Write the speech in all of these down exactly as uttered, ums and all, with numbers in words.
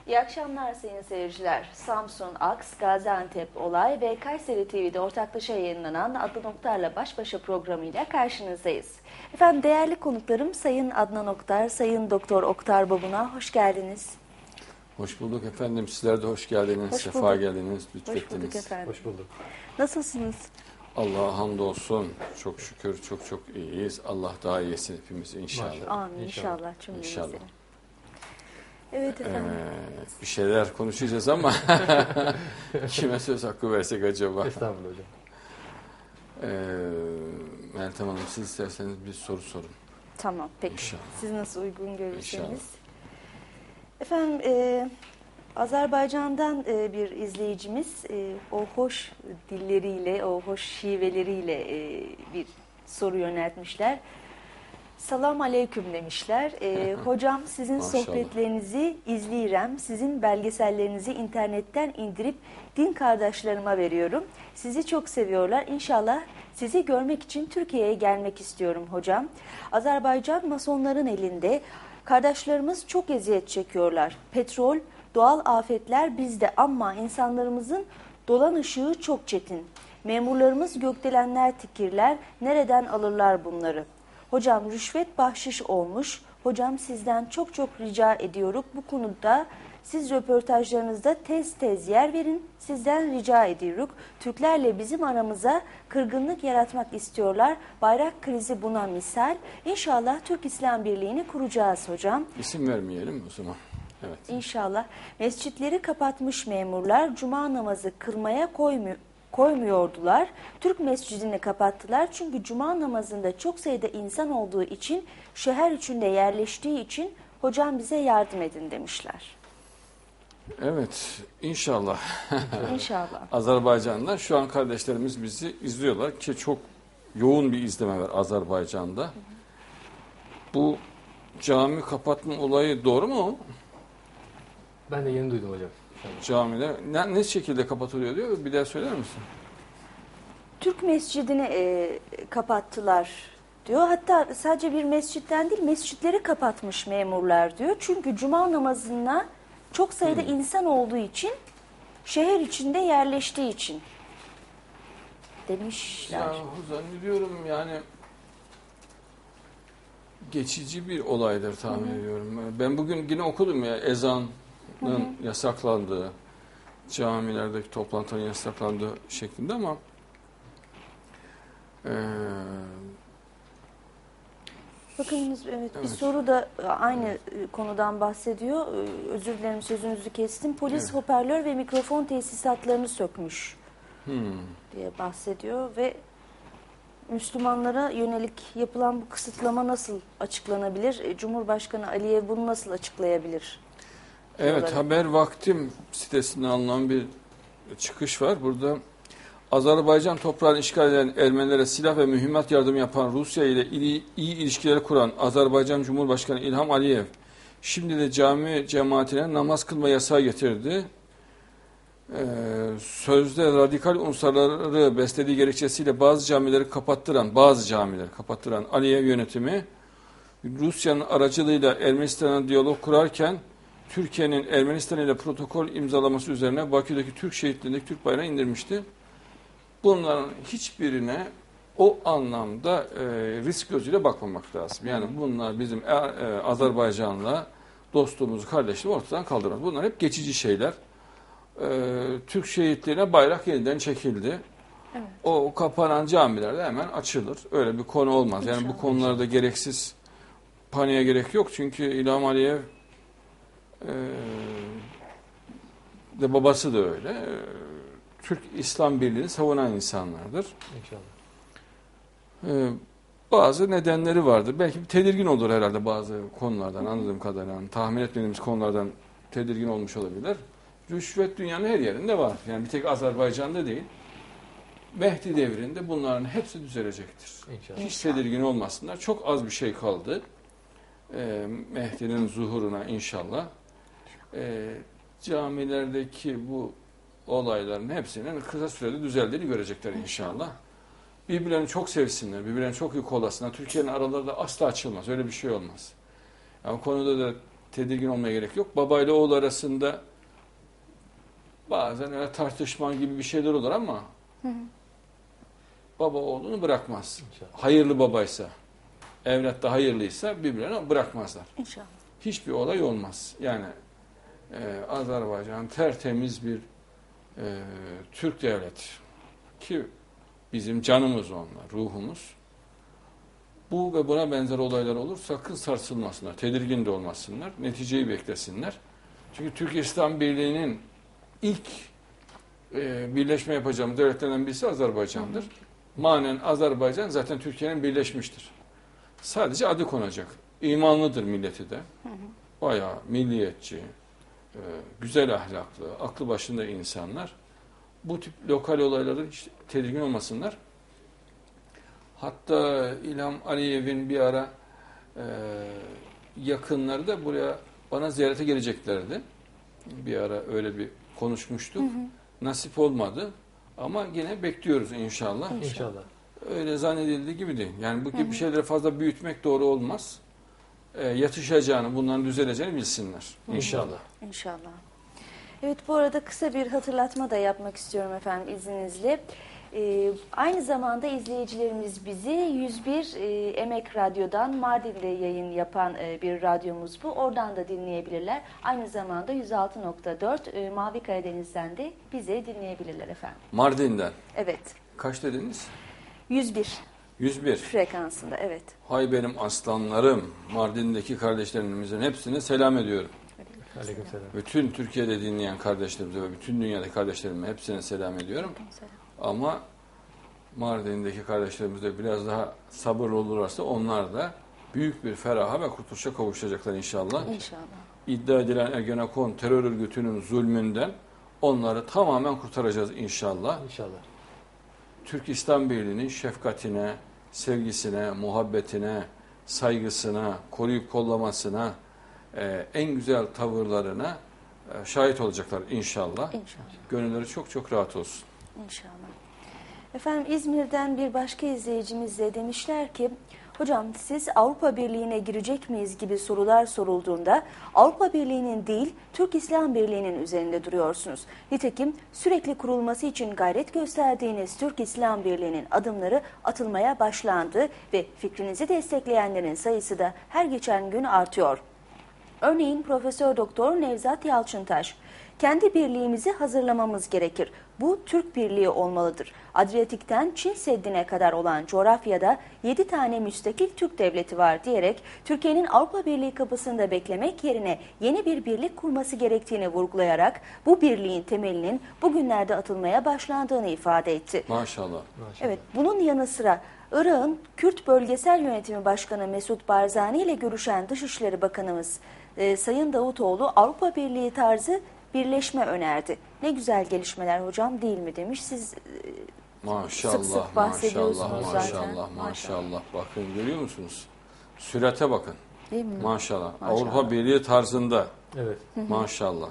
İyi akşamlar sayın seyirciler. Samsun, Aks, Gaziantep Olay ve Kayseri T V'de ortaklaşa yayınlanan Adnan Oktar'la Baş Başa programıyla karşınızdayız. Efendim değerli konuklarım Sayın Adnan Oktar, Sayın Doktor Oktar Babuna hoş geldiniz. Hoş bulduk efendim. Sizler de hoş geldiniz. Hoş Sefa bulduk. geldiniz. Lütfettiniz. Hoş bulduk efendim. Hoş bulduk. Nasılsınız? Allah'a hamdolsun. Çok şükür çok çok iyiyiz. Allah daha iyisi hepimiz inşallah. Maşallah. Amin inşallah. İnşallah. Cümlemize. İnşallah. Evet efendim. Ee, bir şeyler konuşacağız ama kime söz hakkı versek acaba? Estağfurullah hocam. Ee, Meltem Hanım siz isterseniz bir soru sorun. Tamam peki. İnşallah. Siz nasıl uygun görürseniz. İnşallah. Efendim e, Azerbaycan'dan e, bir izleyicimiz e, o hoş dilleriyle, o hoş şiveleriyle e, bir soru yöneltmişler. Salam aleyküm demişler. E, hocam sizin Maşallah. sohbetlerinizi izleyirem, sizin belgesellerinizi internetten indirip din kardeşlerime veriyorum. Sizi çok seviyorlar. İnşallah sizi görmek için Türkiye'ye gelmek istiyorum hocam. Azerbaycan masonların elinde. Kardeşlerimiz çok eziyet çekiyorlar. Petrol, doğal afetler bizde ama insanlarımızın dolan ışığı çok çetin. Memurlarımız gökdelenler tikirler. Nereden alırlar bunları? Hocam rüşvet bahşiş olmuş. Hocam sizden çok çok rica ediyoruz. Bu konuda siz röportajlarınızda tez tez yer verin. Sizden rica ediyoruz. Türklerle bizim aramıza kırgınlık yaratmak istiyorlar. Bayrak krizi buna misal. İnşallah Türk İslam Birliği'ni kuracağız hocam. İsim vermeyelim o zaman. Evet. İnşallah. Mescitleri kapatmış memurlar cuma namazı kılmaya koymuyor. koymuyordular. Türk mescidini kapattılar. Çünkü cuma namazında çok sayıda insan olduğu için, şehir içinde yerleştiği için hocam bize yardım edin demişler. Evet, inşallah. İnşallah. Azerbaycan'da şu an kardeşlerimiz bizi izliyorlar ki çok yoğun bir izleme var Azerbaycan'da. Bu cami kapatma olayı doğru mu? Ben de yeni duydum hocam. Camide ne, ne şekilde kapatılıyor diyor. Bir daha söyler misin? Türk mescidini e, kapattılar diyor. Hatta sadece bir mescitten değil, mescitleri kapatmış memurlar diyor. Çünkü cuma namazına çok sayıda hmm. insan olduğu için, şehir içinde yerleştiği için demişler. Ya zannediyorum yani geçici bir olaydır tahmin Hı-hı. ediyorum. Ben bugün yine okudum ya ezanın Hı-hı. yasaklandığı, camilerdeki toplantıların yasaklandığı şeklinde ama Ee, Bakınız evet, evet. bir soru da aynı evet. konudan bahsediyor. Özür dilerim sözünüzü kestim. Polis evet. hoparlör ve mikrofon tesisatlarını sökmüş hmm. diye bahsediyor ve Müslümanlara yönelik yapılan bu kısıtlama nasıl açıklanabilir? Cumhurbaşkanı Aliyev bunu nasıl açıklayabilir? Evet, olarak. Haber Vaktim sitesinden alınan bir çıkış var. Burada Azerbaycan toprağını işgal eden Ermenilere silah ve mühimmat yardımı yapan Rusya ile iyi, iyi ilişkiler kuran Azerbaycan Cumhurbaşkanı İlham Aliyev şimdi de cami cemaatine namaz kılma yasağı getirdi. Ee, sözde radikal unsurları beslediği gerekçesiyle bazı camileri kapattıran, bazı camileri kapattıran Aliyev yönetimi Rusya'nın aracılığıyla Ermenistan'a diyalog kurarken Türkiye'nin Ermenistan ile protokol imzalaması üzerine Bakü'deki Türk şehitliğindeki Türk bayrağı indirmişti. Bunların hiçbirine o anlamda e, risk gözüyle bakmamak lazım. Yani bunlar bizim e, e, Azerbaycan'la dostluğumuzu, kardeşliğimizi ortadan kaldırmaz. Bunlar hep geçici şeyler. E, Türk şehitliğine bayrak yeniden çekildi. Evet. O kapanan camilerde hemen açılır. Öyle bir konu olmaz. Yani İnşallah. Bu konularda gereksiz paniğe gerek yok. Çünkü İlham Aliyev e, de babası da öyle. E, Türk İslam Birliği'ni savunan insanlardır. İnşallah. Ee, bazı nedenleri vardır. Belki bir tedirgin olur herhalde bazı konulardan anladığım kadarıyla. Yani tahmin etmediğimiz konulardan tedirgin olmuş olabilir. Rüşvet dünyanın her yerinde var. Yani bir tek Azerbaycan'da değil. Mehdi devrinde bunların hepsi düzelecektir. İnşallah. Hiç tedirgin olmasınlar. Çok az bir şey kaldı. Ee, Mehdi'nin zuhuruna inşallah. Ee, camilerdeki bu olayların hepsinin kısa sürede düzeldiğini görecekler inşallah. Birbirlerini çok sevsinler, birbirlerini çok iyi kolasınlar. Türkiye'nin araları da asla açılmaz. Öyle bir şey olmaz. Yani konuda da tedirgin olmaya gerek yok. Baba ile oğul arasında bazen öyle tartışma gibi bir şeyler olur ama hı hı. baba oğlunu bırakmaz. İnşallah. Hayırlı babaysa, evlat da hayırlıysa birbirlerini bırakmazlar. İnşallah. Hiçbir olay olmaz. Yani e, Azerbaycan tertemiz bir e, Türk devleti ki bizim canımız onlar, ruhumuz. Bu ve buna benzer olaylar olur. Sakın sarsılmasınlar, tedirgin de olmasınlar, neticeyi beklesinler. Çünkü Türkiye İslam Birliği'nin ilk e, birleşme yapacağımız devletlerden birisi Azerbaycan'dır. Hı hı. Manen Azerbaycan zaten Türkiye'nin birleşmiştir. Sadece adı konacak. İmanlıdır milleti de. Hı hı. Bayağı milliyetçi, e, güzel ahlaklı, aklı başında insanlar. Bu tip lokal olayları hiç tedirgin olmasınlar. Hatta İlham Aliyev'in bir ara e, yakınları da buraya bana ziyarete geleceklerdi. Bir ara öyle bir konuşmuştuk. Hı hı. Nasip olmadı. Ama yine bekliyoruz inşallah. İnşallah. Öyle zannedildiği gibi değil. Yani bu gibi hı hı. şeyleri fazla büyütmek doğru olmaz. E, yatışacağını, bunların düzeleceğini bilsinler. İnşallah. İnşallah. Evet, bu arada kısa bir hatırlatma da yapmak istiyorum efendim izninizle. Ee, aynı zamanda izleyicilerimiz bizi yüz bir e, Emek Radyo'dan, Mardin'de yayın yapan e, bir radyomuz bu. Oradan da dinleyebilirler. Aynı zamanda yüz altı nokta dört e, Mavi Karadeniz'den de bizi dinleyebilirler efendim. Mardin'den? Evet. Kaç dediniz? yüz bir. yüz bir. Frekansında, evet. Hay benim aslanlarım, Mardin'deki kardeşlerimizin hepsine selam ediyorum. Aleykümselam. Bütün Türkiye'de dinleyen kardeşlerimize ve bütün dünyadaki kardeşlerime hepsine selam ediyorum. Aleykümselam. Ama Mardin'deki kardeşlerimiz de biraz daha sabırlı olurlarsa onlar da büyük bir feraha ve kurtuluşa kavuşacaklar inşallah. İnşallah. İddia edilen Ergenekon terör örgütünün zulmünden onları tamamen kurtaracağız inşallah. İnşallah. Türk İslam Birliği'nin şefkatine, sevgisine, muhabbetine, saygısına, koruyup kollamasına, e, en güzel tavırlarına e, şahit olacaklar inşallah. İnşallah. Gönülleri çok çok rahat olsun. İnşallah. Efendim İzmir'den bir başka izleyicimiz de demişler ki, hocam siz Avrupa Birliği'ne girecek miyiz gibi sorular sorulduğunda Avrupa Birliği'nin değil Türk İslam Birliği'nin üzerinde duruyorsunuz. Nitekim sürekli kurulması için gayret gösterdiğiniz Türk İslam Birliği'nin adımları atılmaya başlandı ve fikrinizi destekleyenlerin sayısı da her geçen gün artıyor. Örneğin Profesör Doktor Nevzat Yalçıntaş, kendi birliğimizi hazırlamamız gerekir. Bu Türk birliği olmalıdır. Adriyatik'ten Çin Seddi'ne kadar olan coğrafyada yedi tane müstakil Türk devleti var diyerek Türkiye'nin Avrupa Birliği kapısında beklemek yerine yeni bir birlik kurması gerektiğini vurgulayarak bu birliğin temelinin bugünlerde atılmaya başlandığını ifade etti. Maşallah. Maşallah. Evet, bunun yanı sıra Irak'ın Kürt Bölgesel Yönetimi Başkanı Mesut Barzani ile görüşen Dışişleri Bakanımız e, Sayın Davutoğlu Avrupa Birliği tarzı birleşme önerdi. Ne güzel gelişmeler hocam değil mi demiş. Siz maşallah, sık sık bahsediyorsunuz maşallah, zaten. Maşallah, maşallah. Bakın görüyor musunuz? Sürate bakın. Değil mi? Maşallah. Maşallah. Avrupa Birliği tarzında. Evet. Maşallah.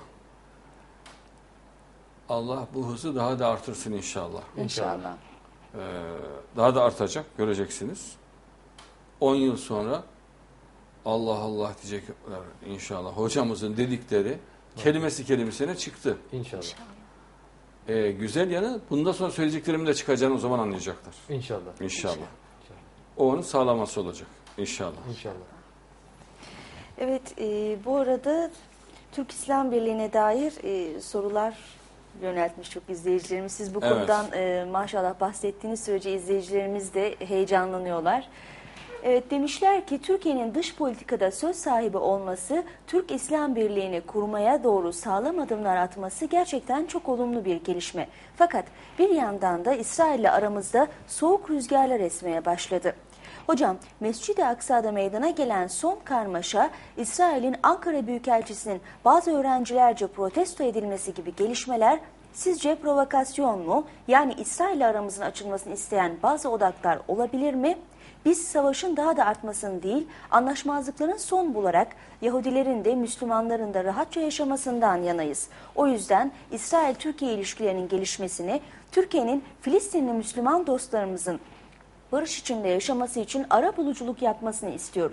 Allah bu hızı daha da artırsın inşallah. İnşallah. Ee, daha da artacak, göreceksiniz. on yıl sonra Allah Allah diyecekler inşallah. Hocamızın dedikleri kelimesi kelimesine çıktı. İnşallah. Ee, güzel yanı bundan sonra söyleyeceklerimin de çıkacağını o zaman anlayacaklar. İnşallah. İnşallah. İnşallah. O onun sağlaması olacak. İnşallah. İnşallah. Evet, e, bu arada Türk İslam Birliği'ne dair e, sorular yöneltmiş çok izleyicilerimiz. Siz bu Evet. konudan e, maşallah bahsettiğiniz sürece izleyicilerimiz de heyecanlanıyorlar. Evet, demişler ki Türkiye'nin dış politikada söz sahibi olması, Türk İslam Birliği'ni kurmaya doğru sağlam adımlar atması gerçekten çok olumlu bir gelişme. Fakat bir yandan da İsrail'le aramızda soğuk rüzgarlar esmeye başladı. Hocam, Mescid-i Aksa'da meydana gelen son karmaşa, İsrail'in Ankara Büyükelçisi'nin bazı öğrencilerce protesto edilmesi gibi gelişmeler sizce provokasyon mu? Yani İsrail'le aramızın açılmasını isteyen bazı odaklar olabilir mi? Biz savaşın daha da artmasını değil, anlaşmazlıkların son bularak Yahudilerin de Müslümanların da rahatça yaşamasından yanayız. O yüzden İsrail-Türkiye ilişkilerinin gelişmesini, Türkiye'nin Filistinli Müslüman dostlarımızın barış içinde yaşaması için arabuluculuk yapmasını istiyoruz.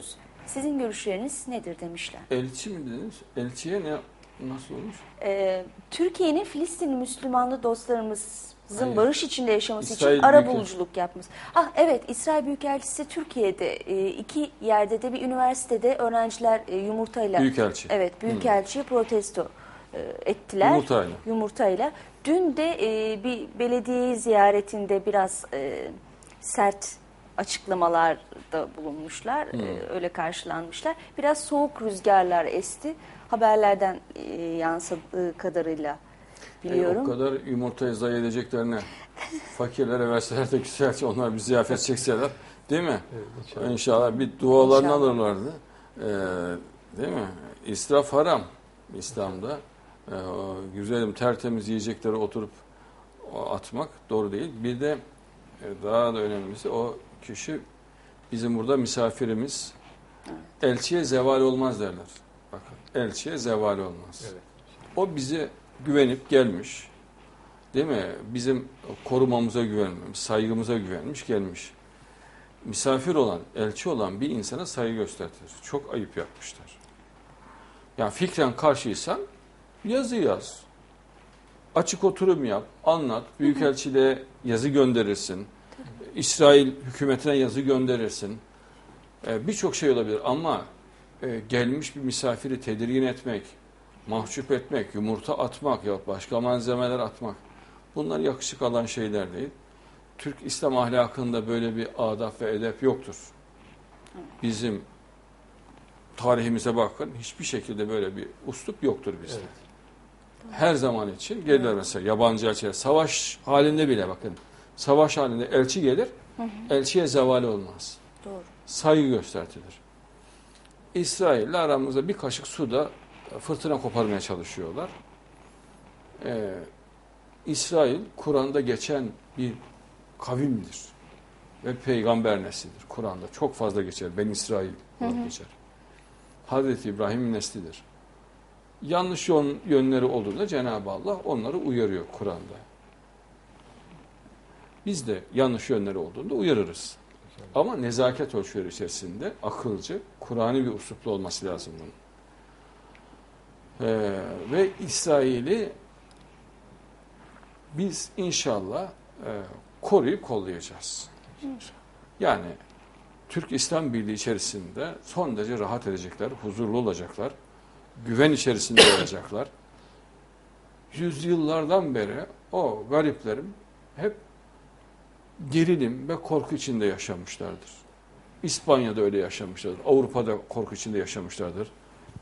Sizin görüşleriniz nedir demişler. Elçi mi dediniz? Elçiye ne nasıl olmuş? Ee, Türkiye'nin Filistinli Müslümanlı dostlarımızın Hayır. barış içinde yaşaması İsrail için ara Büyükelçisi. buluculuk yapması. Ah evet, İsrail Büyükelçisi Türkiye'de e, iki yerde de bir üniversitede öğrenciler e, yumurtayla Büyükelçi. evet Büyükelçiyi protesto e, ettiler. Yumurtayla. Yumurtayla. Dün de e, bir belediye ziyaretinde biraz e, sert açıklamalarda bulunmuşlar. Hmm. E, öyle karşılanmışlar. Biraz soğuk rüzgarlar esti. Haberlerden e, yansıdığı kadarıyla biliyorum. E, o kadar yumurtayı zayi edeceklerine fakirlere verseler de güzelce onlar bir ziyafet çekseler, değil mi? Evet, inşallah. İnşallah bir dualarını İnşallah. alırlardı. Ee, değil mi? İsraf haram İslam'da. Ee, o güzelim tertemiz yiyecekleri oturup o atmak doğru değil. Bir de e, daha da önemlisi o kişi bizim burada misafirimiz. Elçiye zeval olmaz derler. Bakın elçiye zeval olmaz. Evet. O bize güvenip gelmiş. Değil mi? Bizim korumamıza güvenmiş, saygımıza güvenmiş, gelmiş. Misafir olan, elçi olan bir insana saygı göstertilir. Çok ayıp yapmışlar. Yani fikren karşıysan yazı yaz. Açık oturum yap, anlat. Büyükelçiliğe yazı gönderirsin. İsrail hükümetine yazı gönderirsin. Ee, Birçok şey olabilir ama e, gelmiş bir misafiri tedirgin etmek, mahcup etmek, yumurta atmak ya başka malzemeler atmak. Bunlar yakışık alan şeyler değil. Türk İslam ahlakında böyle bir adab ve edep yoktur. Bizim tarihimize bakın hiçbir şekilde böyle bir uslup yoktur bizde. Evet. Her zaman için gelirler mesela yabancı elçiler. Savaş halinde bile bakın. Savaş halinde elçi gelir, elçiye zeval olmaz. Doğru. Saygı göstertilir. İsrail'le aramızda bir kaşık suda fırtına koparmaya çalışıyorlar. Ee, İsrail Kur'an'da geçen bir kavimdir. Ve peygamber neslidir. Kur'an'da çok fazla geçer. Ben İsrail olarak geçer. Hazreti İbrahim neslidir. Yanlış yön, yönleri olduğunda Cenab-ı Allah onları uyarıyor Kur'an'da. Biz de yanlış yönleri olduğunda uyarırız. Ama nezaket ölçüleri içerisinde akılcı, Kur'an'ı bir usluplu olması lazım bunun. Ee, ve İsrail'i biz inşallah e, koruyup kollayacağız. İnşallah. Yani Türk İslam Birliği içerisinde son derece rahat edecekler, huzurlu olacaklar, güven içerisinde olacaklar. Yüzyıllardan beri o gariplerim hep gerilim ve korku içinde yaşamışlardır. İspanya'da öyle yaşamışlardır. Avrupa'da korku içinde yaşamışlardır.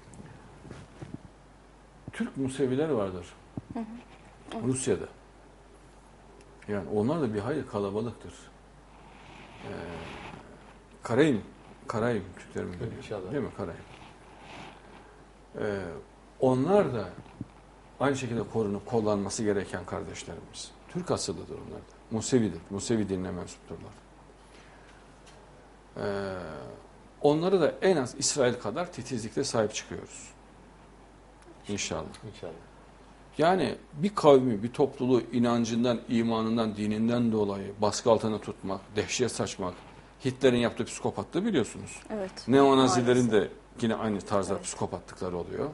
Türk Museviler vardır. Hı hı. Rusya'da. Yani onlar da bir hayli kalabalıktır. Ee, Karayim, Karayim Türkleri mi? Evet, inşallah. Değil mi Karayim? Ee, onlar da aynı şekilde korunup kollanması gereken kardeşlerimiz. Türk asıllıdır onlar da. Musevidir. Musevi dinine mensupturlar. Ee, onları da en az İsrail kadar titizlikle sahip çıkıyoruz. İnşallah. İnşallah. Yani bir kavmi, bir topluluğu inancından, imanından, dininden dolayı baskı altına tutmak, dehşet saçmak, Hitler'in yaptığı psikopatlığı biliyorsunuz. Evet. Neonazilerin maalesef. de yine aynı tarzda Evet. psikopatlıkları oluyor.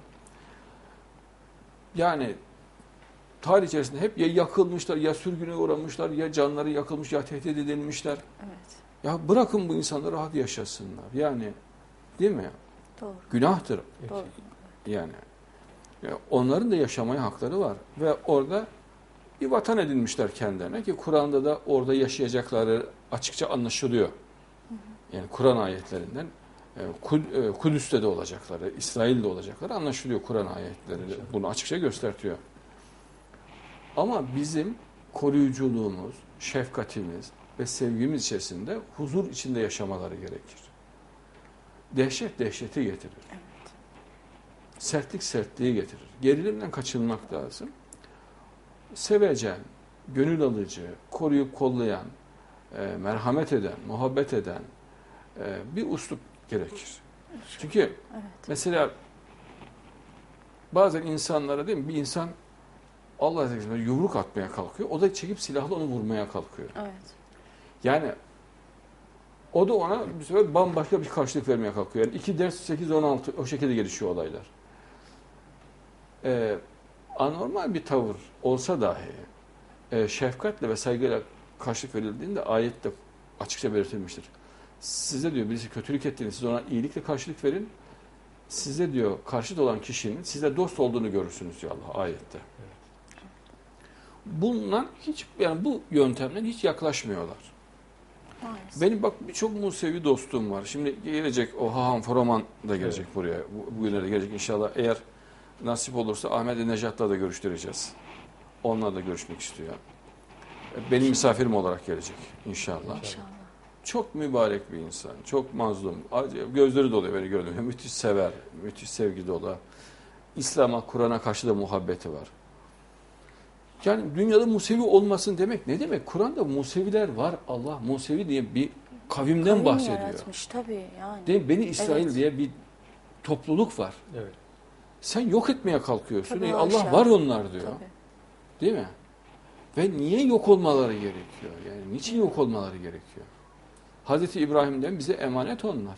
Yani tarih içerisinde hep ya yakılmışlar, ya sürgüne uğramışlar, ya canları yakılmış, ya tehdit edilmişler. Evet. Ya bırakın bu insanları rahat yaşasınlar. Yani değil mi? Doğru. Günahtır Doğru. yani. Ya onların da yaşamaya hakları var. Ve orada bir vatan edinmişler kendilerine ki Kur'an'da da orada yaşayacakları açıkça anlaşılıyor. Yani Kur'an ayetlerinden e, Kud- e, Kudüs'te de olacakları, İsrail'de olacakları anlaşılıyor Kur'an ayetleri. Bunu açıkça göstertiyor. Ama bizim koruyuculuğumuz, şefkatimiz ve sevgimiz içerisinde huzur içinde yaşamaları gerekir. Dehşet dehşeti getirir. Evet. Sertlik sertliği getirir. Gerilimden kaçınmak lazım. Sevecen, gönül alıcı, koruyup kollayan, e, merhamet eden, muhabbet eden e, bir uslup gerekir. Çünkü Evet. mesela bazen insanlara değil mi bir insan Allah Azze ve Celle yumruk atmaya kalkıyor. O da çekip silahla onu vurmaya kalkıyor. Evet. Yani O da ona bir sefer bambaşka bir karşılık vermeye kalkıyor. Yani iki ders sekiz on altı o şekilde gelişiyor olaylar. Ee, anormal bir tavır olsa dahi e, şefkatle ve saygıyla karşılık verildiğinde ayette açıkça belirtilmiştir. Size diyor birisi kötülük ettiğini siz ona iyilikle karşılık verin. Size diyor karşıt olan kişinin size dost olduğunu görürsünüz diyor Allah ayette. Bundan hiç yani bu yöntemden hiç yaklaşmıyorlar. Maalesef. Benim bak birçok Musevi dostum var. Şimdi gelecek o Haham Foroman da gelecek evet. buraya. Bu, bugünlere gelecek inşallah. Eğer nasip olursa Ahmet Necat'la da görüştüreceğiz. Onunla da görüşmek istiyor. Benim misafirim olarak gelecek inşallah. İnşallah. Çok mübarek bir insan. Çok mazlum. Gözleri doluyor beni gördüğümde. Müthiş sever. Müthiş sevgi dolu. İslam'a, Kur'an'a karşı da muhabbeti var. Yani dünyada Musevi olmasın demek ne demek? Kur'an'da Museviler var. Allah Musevi diye bir kavimden Kavim bahsediyor. yaratmış tabii yani. Değil mi? Beni İsrail Evet. diye bir topluluk var. Evet. Sen yok etmeye kalkıyorsun. Tabii E, haşa. Allah var onlar diyor. Tabii. Değil mi? Ve niye yok olmaları gerekiyor? Yani niçin yok olmaları gerekiyor? Hazreti İbrahim'den bize emanet onlar.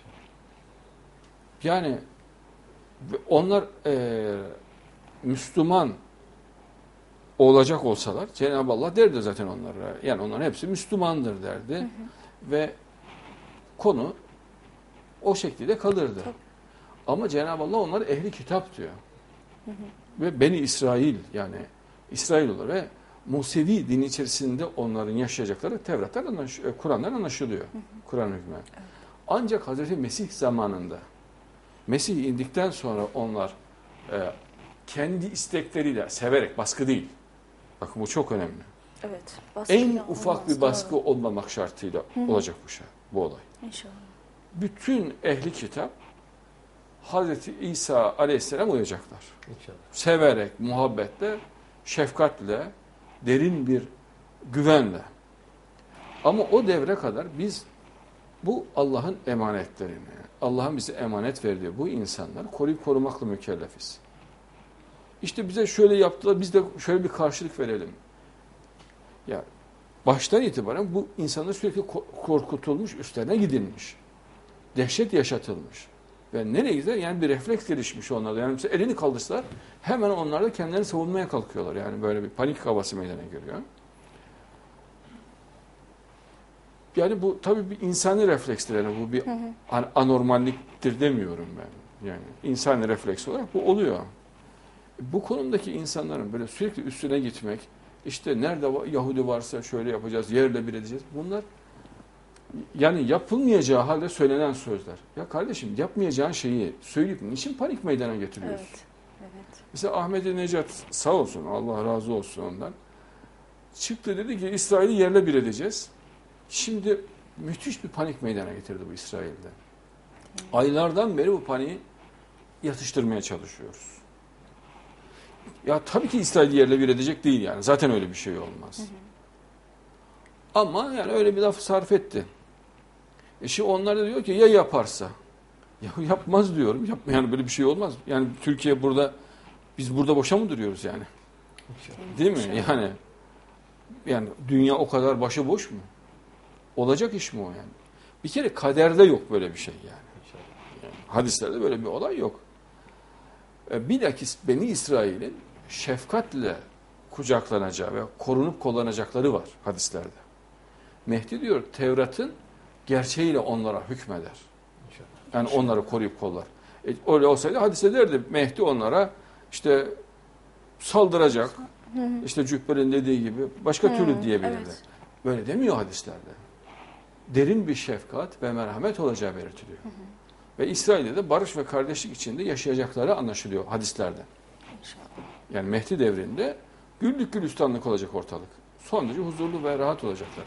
Yani onlar e, Müslüman olacak olsalar Cenab-ı Allah derdi zaten onlara. Yani onların hepsi Müslümandır derdi. Hı hı. Ve konu o şekilde kalırdı. Tabii. Ama Cenab-ı Allah onları ehli kitap diyor. Hı hı. Ve Beni İsrail yani İsrail olur ve Musevi din içerisinde onların yaşayacakları Tevrat'tan, Kur'an'dan anlaşılıyor. Kur'an hükmü. Evet. Ancak Hazreti Mesih zamanında Mesih indikten sonra onlar e, kendi istekleriyle, severek, baskı değil. Bakın bu çok önemli. Evet. En ufak bir baskı doğru. olmamak şartıyla Hı-hı. olacak bu şey, bu olay. İnşallah. Bütün ehli kitap Hazreti İsa Aleyhisselam uyacaklar. İnşallah. Severek, muhabbetle, şefkatle, derin bir güvenle. Ama o devre kadar biz bu Allah'ın emanetlerini, Allah'ın bize emanet verdiği bu insanları koruyup korumakla mükellefiz. İşte bize şöyle yaptılar, biz de şöyle bir karşılık verelim. Ya baştan itibaren bu insanlar sürekli korkutulmuş, üstlerine gidilmiş. Dehşet yaşatılmış. Ve nereye gider? Yani bir refleks gelişmiş onlarda. Yani mesela elini kaldırsalar hemen onlar da kendilerini savunmaya kalkıyorlar. Yani böyle bir panik havası meydana geliyor. Yani bu tabii bir insani reflekstir. Yani bu bir hı hı. anormalliktir demiyorum ben. Yani insani refleks olarak bu oluyor. Bu konumdaki insanların böyle sürekli üstüne gitmek, işte nerede Yahudi varsa şöyle yapacağız, yerle bir edeceğiz. Bunlar yani yapılmayacağı halde söylenen sözler. Ya kardeşim yapmayacağın şeyi söyleyip niçin panik meydana getiriyorsun? Evet. Evet. Mesela Ahmet-i Necat sağ olsun, Allah razı olsun ondan. Çıktı dedi ki İsrail'i yerle bir edeceğiz. Şimdi müthiş bir panik meydana getirdi bu İsrail'de. Evet. Aylardan beri bu paniği yatıştırmaya çalışıyoruz. Ya tabii ki İsrail'i yerle bir edecek değil yani. Zaten öyle bir şey olmaz. Hı hı. Ama yani öyle bir laf sarf etti. E şimdi onlar da diyor ki ya yaparsa? Ya yapmaz diyorum. Yapma yani böyle bir şey olmaz. Yani Türkiye burada, biz burada boşa mı duruyoruz yani? Değil mi? Yani yani dünya o kadar başıboş mu? Olacak iş mi o yani? Bir kere kaderde yok böyle bir şey yani. yani hadislerde böyle bir olay yok. E, bilakis Beni İsrail'in şefkatle kucaklanacağı ve korunup kullanacakları var hadislerde. Mehdi diyor Tevrat'ın gerçeğiyle onlara hükmeder. Yani onları koruyup kollar. E, öyle olsaydı hadise derdi Mehdi onlara işte saldıracak. Hı hı. İşte Cübbel'in dediği gibi başka hı, türlü diyebilirdi. Evet. Böyle demiyor hadislerde. Derin bir şefkat ve merhamet olacağı belirtiliyor. Hı hı. Ve İsrail'de de barış ve kardeşlik içinde yaşayacakları anlaşılıyor hadislerde. İnşallah. Yani Mehdi devrinde güllük gülistanlık olacak ortalık. Son derece huzurlu ve rahat olacaklar.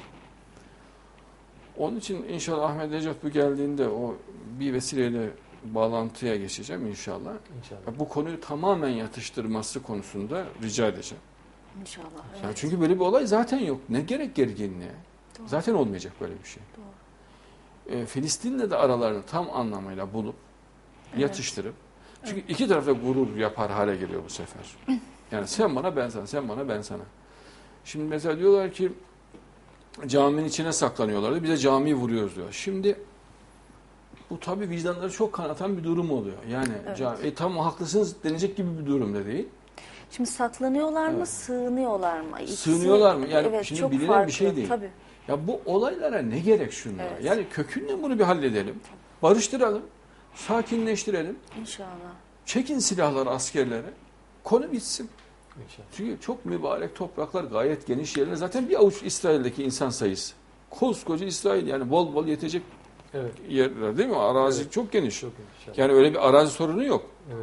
Onun için inşallah Ahmet Necat bu geldiğinde o bir vesileyle bağlantıya geçeceğim inşallah. İnşallah. Bu konuyu tamamen yatıştırması konusunda rica edeceğim. İnşallah. Evet. Yani çünkü böyle bir olay zaten yok. Ne gerek gerginliğe? Doğru. Zaten olmayacak böyle bir şey. Doğru. E, Filistin'le de aralarını tam anlamıyla bulup evet. yatıştırıp çünkü evet. iki tarafta gurur yapar hale geliyor bu sefer. Yani sen bana ben sana, sen bana ben sana. Şimdi mesela diyorlar ki caminin içine saklanıyorlardı. Bize camiyi vuruyoruz diyor. Şimdi bu tabii vicdanları çok kanatan bir durum oluyor. Yani Evet. cami, e, tam haklısınız denecek gibi bir durum da değil. Şimdi saklanıyorlar mı, Evet. sığınıyorlar mı? İkisi, Sığınıyorlar mı? Yani evet, şimdi çok bilinen farklı. bir şey değil. Tabii. Ya bu olaylara ne gerek şunlara? Evet. Yani kökünden bunu bir halledelim. Barıştıralım. Sakinleştirelim. İnşallah. Çekin silahları askerlere. Konu bitsin. İnşallah. Çünkü çok mübarek topraklar, gayet geniş yerler. Zaten bir avuç İsrail'deki insan sayısı. Koskoca İsrail, yani bol bol yetecek Evet. yerler değil mi? Arazi Evet. çok geniş. Çok inşallah. Yani öyle bir arazi sorunu yok. Evet.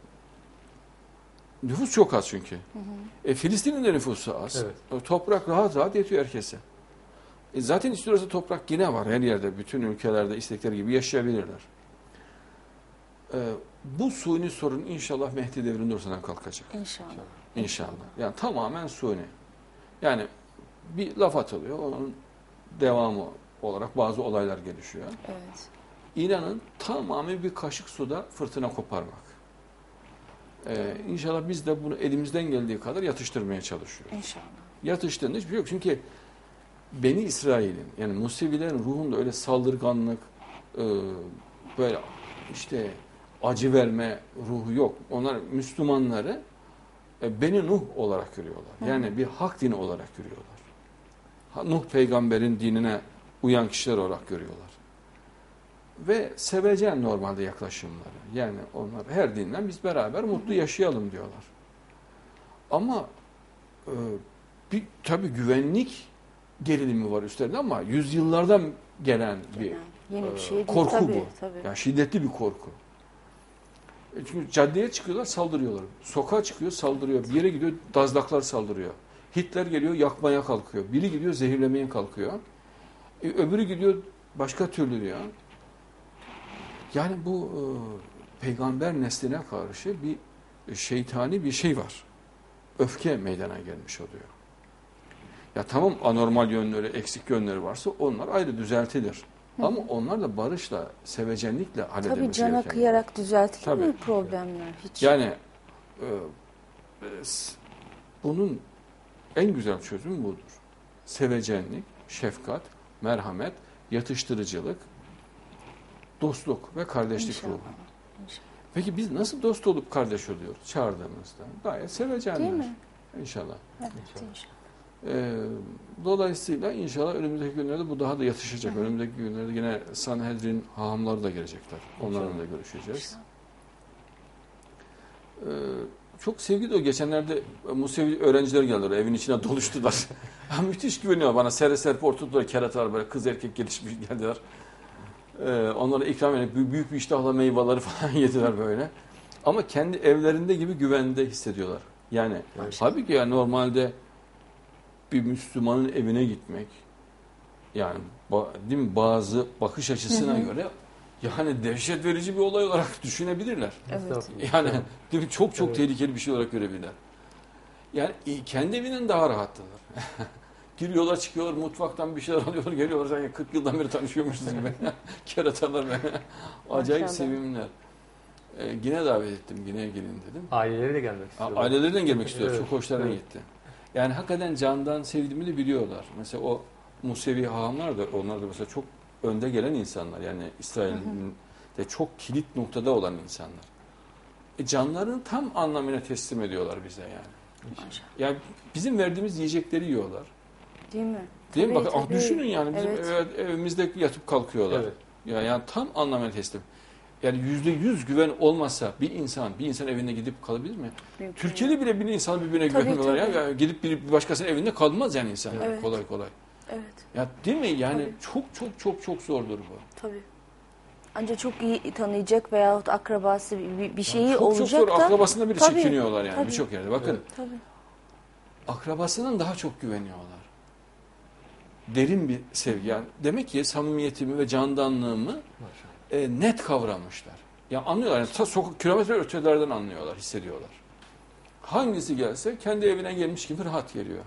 Nüfus çok az çünkü. E, Filistin'in de nüfusu az. Evet. E, toprak rahat rahat yetiyor herkese. E, zaten istiyorsa toprak yine var her yerde. Bütün ülkelerde istekleri gibi yaşayabilirler. E, bu suni sorun inşallah Mehdi devrinde ortadan kalkacak. İnşallah. İnşallah. Yani tamamen suni. Yani bir laf atılıyor. Onun devamı olarak bazı olaylar gelişiyor. Evet. İnanın tamamı bir kaşık suda fırtına koparmak. Ee, inşallah biz de bunu elimizden geldiği kadar yatıştırmaya çalışıyoruz. İnşallah. Yatıştığında hiçbir şey yok. Çünkü Beni İsrail'in, yani Musevilerin ruhunda öyle saldırganlık, e, böyle işte acı verme ruhu yok. Onlar Müslümanları e, Beni Nuh olarak görüyorlar. Yani bir hak dini olarak görüyorlar. Ha, Nuh peygamberin dinine uyan kişiler olarak görüyorlar. Ve sevecen normalde yaklaşımları. Yani onlar her dinden biz beraber mutlu yaşayalım diyorlar. Ama e, bir tabii güvenlik gerilimi var üstlerinde ama yüzyıllardan gelen bir Yani yeni bir e, şey değil. korku tabii, bu. Tabii. Yani şiddetli bir korku. E çünkü caddeye çıkıyorlar, saldırıyorlar. Sokağa çıkıyor, saldırıyor. Bir yere gidiyor, dazlaklar saldırıyor. Hitler geliyor, yakmaya kalkıyor. Biri gidiyor, zehirlemeye kalkıyor. E, öbürü gidiyor, başka türlü diyor. Yani bu e, peygamber nesline karşı bir şeytani bir şey var. Öfke meydana gelmiş oluyor. Ya tamam, anormal yönleri, eksik yönleri varsa onlar ayrı düzeltilir. Hı. Ama onlar da barışla, sevecenlikle halledilmesi Tabii cana gereken kıyarak düzeltilir Tabii. mi problemler? Hiç. Yani e, e, bunun en güzel çözümü budur. Sevecenlik, şefkat, merhamet, yatıştırıcılık, dostluk ve kardeşlik İnşallah. ruhu. İnşallah. Peki biz nasıl dost olup kardeş oluyoruz çağırdığımızda? Gayet sevecenler. Değil mi? İnşallah. Evet, İnşallah. inşallah. Ee, dolayısıyla inşallah önümüzdeki günlerde bu daha da yatışacak. Önümüzdeki günlerde yine Sanhedrin hahamları da gelecekler. Onlarla da görüşeceğiz. Ee, çok sevgili o. Geçenlerde Musevi öğrenciler geldiler. Evin içine doluştular. Müthiş güveniyor bana. Sere serpe oturttular. Keratalar böyle kız erkek gelişmiş geldiler. Ee, onlara ikram edip büyük bir iştahla meyveleri falan yediler böyle. Ama kendi evlerinde gibi güvende hissediyorlar. Yani Evet. tabii ki yani normalde bir Müslümanın evine gitmek, yani değil mi, bazı bakış açısına Hı hı. göre yani dehşet verici bir olay olarak düşünebilirler. Evet. Yani Estağfurullah. Tamam. değil mi, çok çok Evet. tehlikeli bir şey olarak görebilirler. Yani kendi evinden daha rahattılar. Giriyorlar, çıkıyorlar, mutfaktan bir şeyler alıyorlar, geliyorlar, sanki kırk yıldan beri tanışıyormuşuz gibi. Keratalar böyle. Acayip Maşallah. sevimliler. Ee, yine davet ettim, yine gelin dedim. Aileleri de gelmek A- istiyorlar. Ailelerinden gelmek istiyor. Evet, Çok hoşlarına evet. gitti. Yani hakikaten candan sevdiğimi de biliyorlar. Mesela o Musevi hahamlar da, onlar da mesela çok önde gelen insanlar. Yani İsrail'in de çok kilit noktada olan insanlar. E canlarını tam anlamıyla teslim ediyorlar bize yani. Maşallah. Yani bizim verdiğimiz yiyecekleri yiyorlar. Değil mi? Değil mi? Tabii, Bakın ah, tabii. düşünün yani bizim Evet. ev- evimizde yatıp kalkıyorlar. Evet. Ya yani tam anlamıyla teslim. Yani yüzde yüz güven olmasa bir insan, bir insan evine gidip kalabilir mi? Mümkün Türkiye'de bile bir insan birbirine Tabii, güvenmiyorlar ya. tabii. Yani gidip bir başkasının evinde kalmaz yani insan Evet. kolay kolay. Evet. Ya değil mi? Yani Tabii. çok çok çok çok zordur bu. Tabii. Ancak çok iyi tanıyacak veyahut akrabası bir, bir şeyi çok çok olacak zor. da. Akrabasına bile Tabii, çekiniyorlar yani tabii. birçok yerde. Bakın Evet. Tabii. akrabasından daha çok güveniyorlar. Derin bir sevgi. Yani demek ki samimiyetimi ve candanlığımı Maşallah. e, net kavramışlar. Ya anlıyorlar. Yani ta sokak, kilometre ötelerden anlıyorlar, hissediyorlar. Hangisi gelse kendi evine gelmiş gibi rahat geliyor.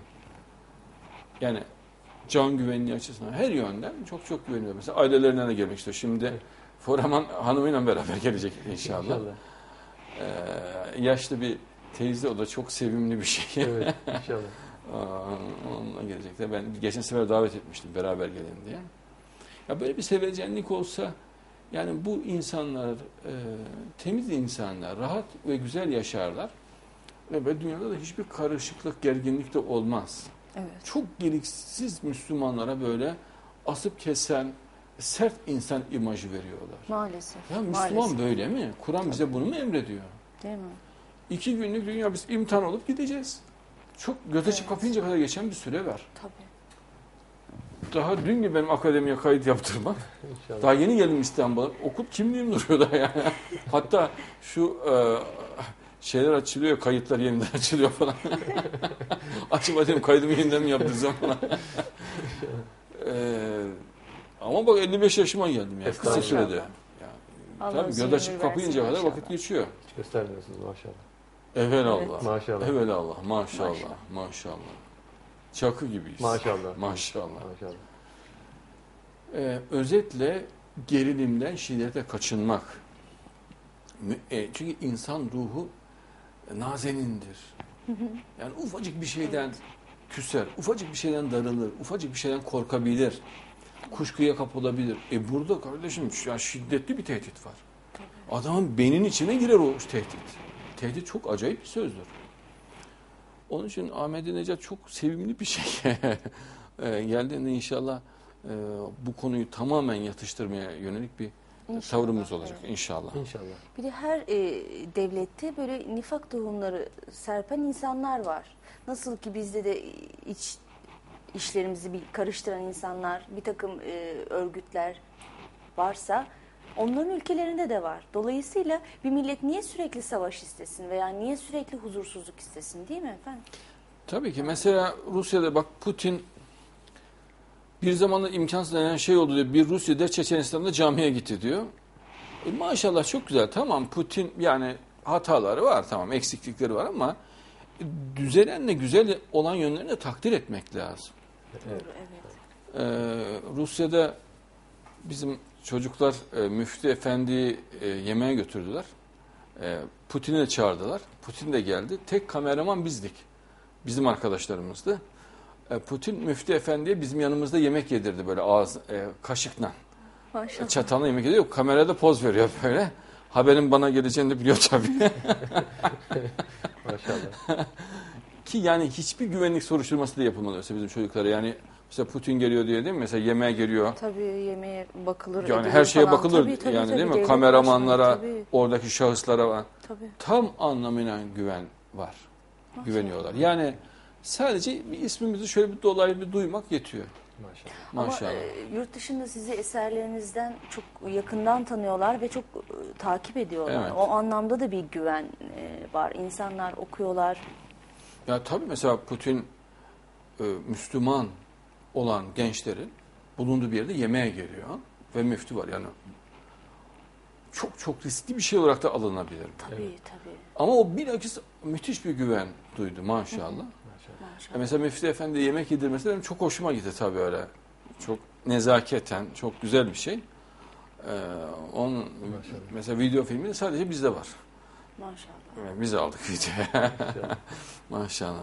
Yani can güvenliği açısından her yönden çok çok güveniyor. Mesela ailelerine de gelmek istiyor. Şimdi Foraman hanımıyla beraber gelecek inşallah. İnşallah. Ee, yaşlı bir teyze, o da çok sevimli bir şey. Evet, inşallah. Onunla gelecekler. Ben geçen sefer davet etmiştim beraber gelin diye. Ya böyle bir sevecenlik olsa, yani bu insanlar e, temiz insanlar, rahat ve güzel yaşarlar ve böyle dünyada da hiçbir karışıklık, gerginlik de olmaz. Evet. Çok gereksiz Müslümanlara böyle asıp kesen, sert insan imajı veriyorlar. Maalesef. Ya Müslüman maalesef. böyle mi? Kur'an bize bunu mu emrediyor? Değil mi? İki günlük dünya biz imtihan olup gideceğiz. Çok göz açıp Evet. kapayınca kadar geçen bir süre var. Tabii. Daha dün gibi benim akademiye kayıt yaptırmak. İnşallah. Daha yeni geldim İstanbul'a. Okul kimliğim duruyor daha yani. Hatta şu e, şeyler açılıyor, kayıtlar yeniden açılıyor falan. Acaba dedim kaydımı yeniden mi yaptırsam falan. e, ama bak elli beş yaşıma geldim yani kısa Estağfurullah. sürede. Allah Tabii uzun göz açıp ömür kapayınca versin kadar inşallah. vakit geçiyor. Hiç göstermiyorsunuz maşallah. Evelallah. Maşallah. Evelallah. Maşallah. Maşallah. Maşallah. Çakı gibiyiz. Maşallah. Maşallah. Maşallah. Ee, özetle gerilimden, şiddete kaçınmak. Mü- e, çünkü insan ruhu e, nazenindir. Yani ufacık bir şeyden küser, ufacık bir şeyden darılır, ufacık bir şeyden korkabilir, kuşkuya kapılabilir. E burada kardeşim ya şiddetli bir tehdit var. Adamın beyninin içine girer o tehdit. Tehdit çok acayip bir sözdür. Onun için Ahmet-i Necat çok sevimli bir şey. e, geldiğinde inşallah e, bu konuyu tamamen yatıştırmaya yönelik bir İnşallah, tavrımız olacak evet. inşallah. İnşallah. Bir de her e, devlette böyle nifak tohumları serpen insanlar var. Nasıl ki bizde de iç işlerimizi bir karıştıran insanlar, bir takım e, örgütler varsa onların ülkelerinde de var. Dolayısıyla bir millet niye sürekli savaş istesin veya niye sürekli huzursuzluk istesin, değil mi efendim? Tabii ki mesela Rusya'da bak Putin bir zamanlar imkansız denen şey oldu diyor. Bir Rusya'da Çeçenistan'da camiye gitti diyor. E maşallah çok güzel. Tamam Putin yani hataları var, tamam eksiklikleri var ama düzelenle güzel olan yönlerini de takdir etmek lazım. Evet. Doğru, evet. Ee, Rusya'da bizim çocuklar e, Müftü Efendi'yi e, yemeğe götürdüler. E, Putin'i de çağırdılar. Putin de geldi. Tek kameraman bizdik. Bizim arkadaşlarımızdı. E, Putin Müftü Efendi'ye bizim yanımızda yemek yedirdi böyle ağız e, kaşıkla. Maşallah. Çatalla yemek yediriyor. Kamerada poz veriyor böyle. Haberin bana geleceğini de biliyor tabii. Maşallah. Ki yani hiçbir güvenlik soruşturması da yapılmadı bizim çocuklara. Yani mesela Putin geliyor diye değil mi? Mesela yemeğe geliyor. Tabii yemeğe bakılır, Yani edilir her şeye falan. bakılır Tabii, tabii, yani tabii, değil mi? devlet Kameramanlara, başkanı, tabii, oradaki şahıslara tabii. tam anlamıyla güven var. Maşallah. Güveniyorlar. Yani sadece bir ismimizi şöyle bir dolaylı bir duymak yetiyor. Maşallah. Maşallah. Ama e, yurt dışında sizi eserlerinizden çok yakından tanıyorlar ve çok e, takip ediyorlar. Evet. O anlamda da bir güven e, var. İnsanlar okuyorlar. Ya tabii mesela Putin e, Müslüman olan gençlerin bulunduğu bir yerde yemeğe geliyor ve müftü var yani. Çok çok riskli bir şey olarak da alınabilir. Tabii Evet. tabii. Ama o bilakis müthiş bir güven duydu maşallah. Maşallah. Maşallah. Ya mesela Müftü Efendi yemek yedirmesi benim çok hoşuma gitti tabii öyle. Çok nezaketen, çok güzel bir şey. Ee, onun Maşallah. mesela video filmi de sadece bizde var. Maşallah. Yani biz aldık videoyu. Maşallah. Maşallah.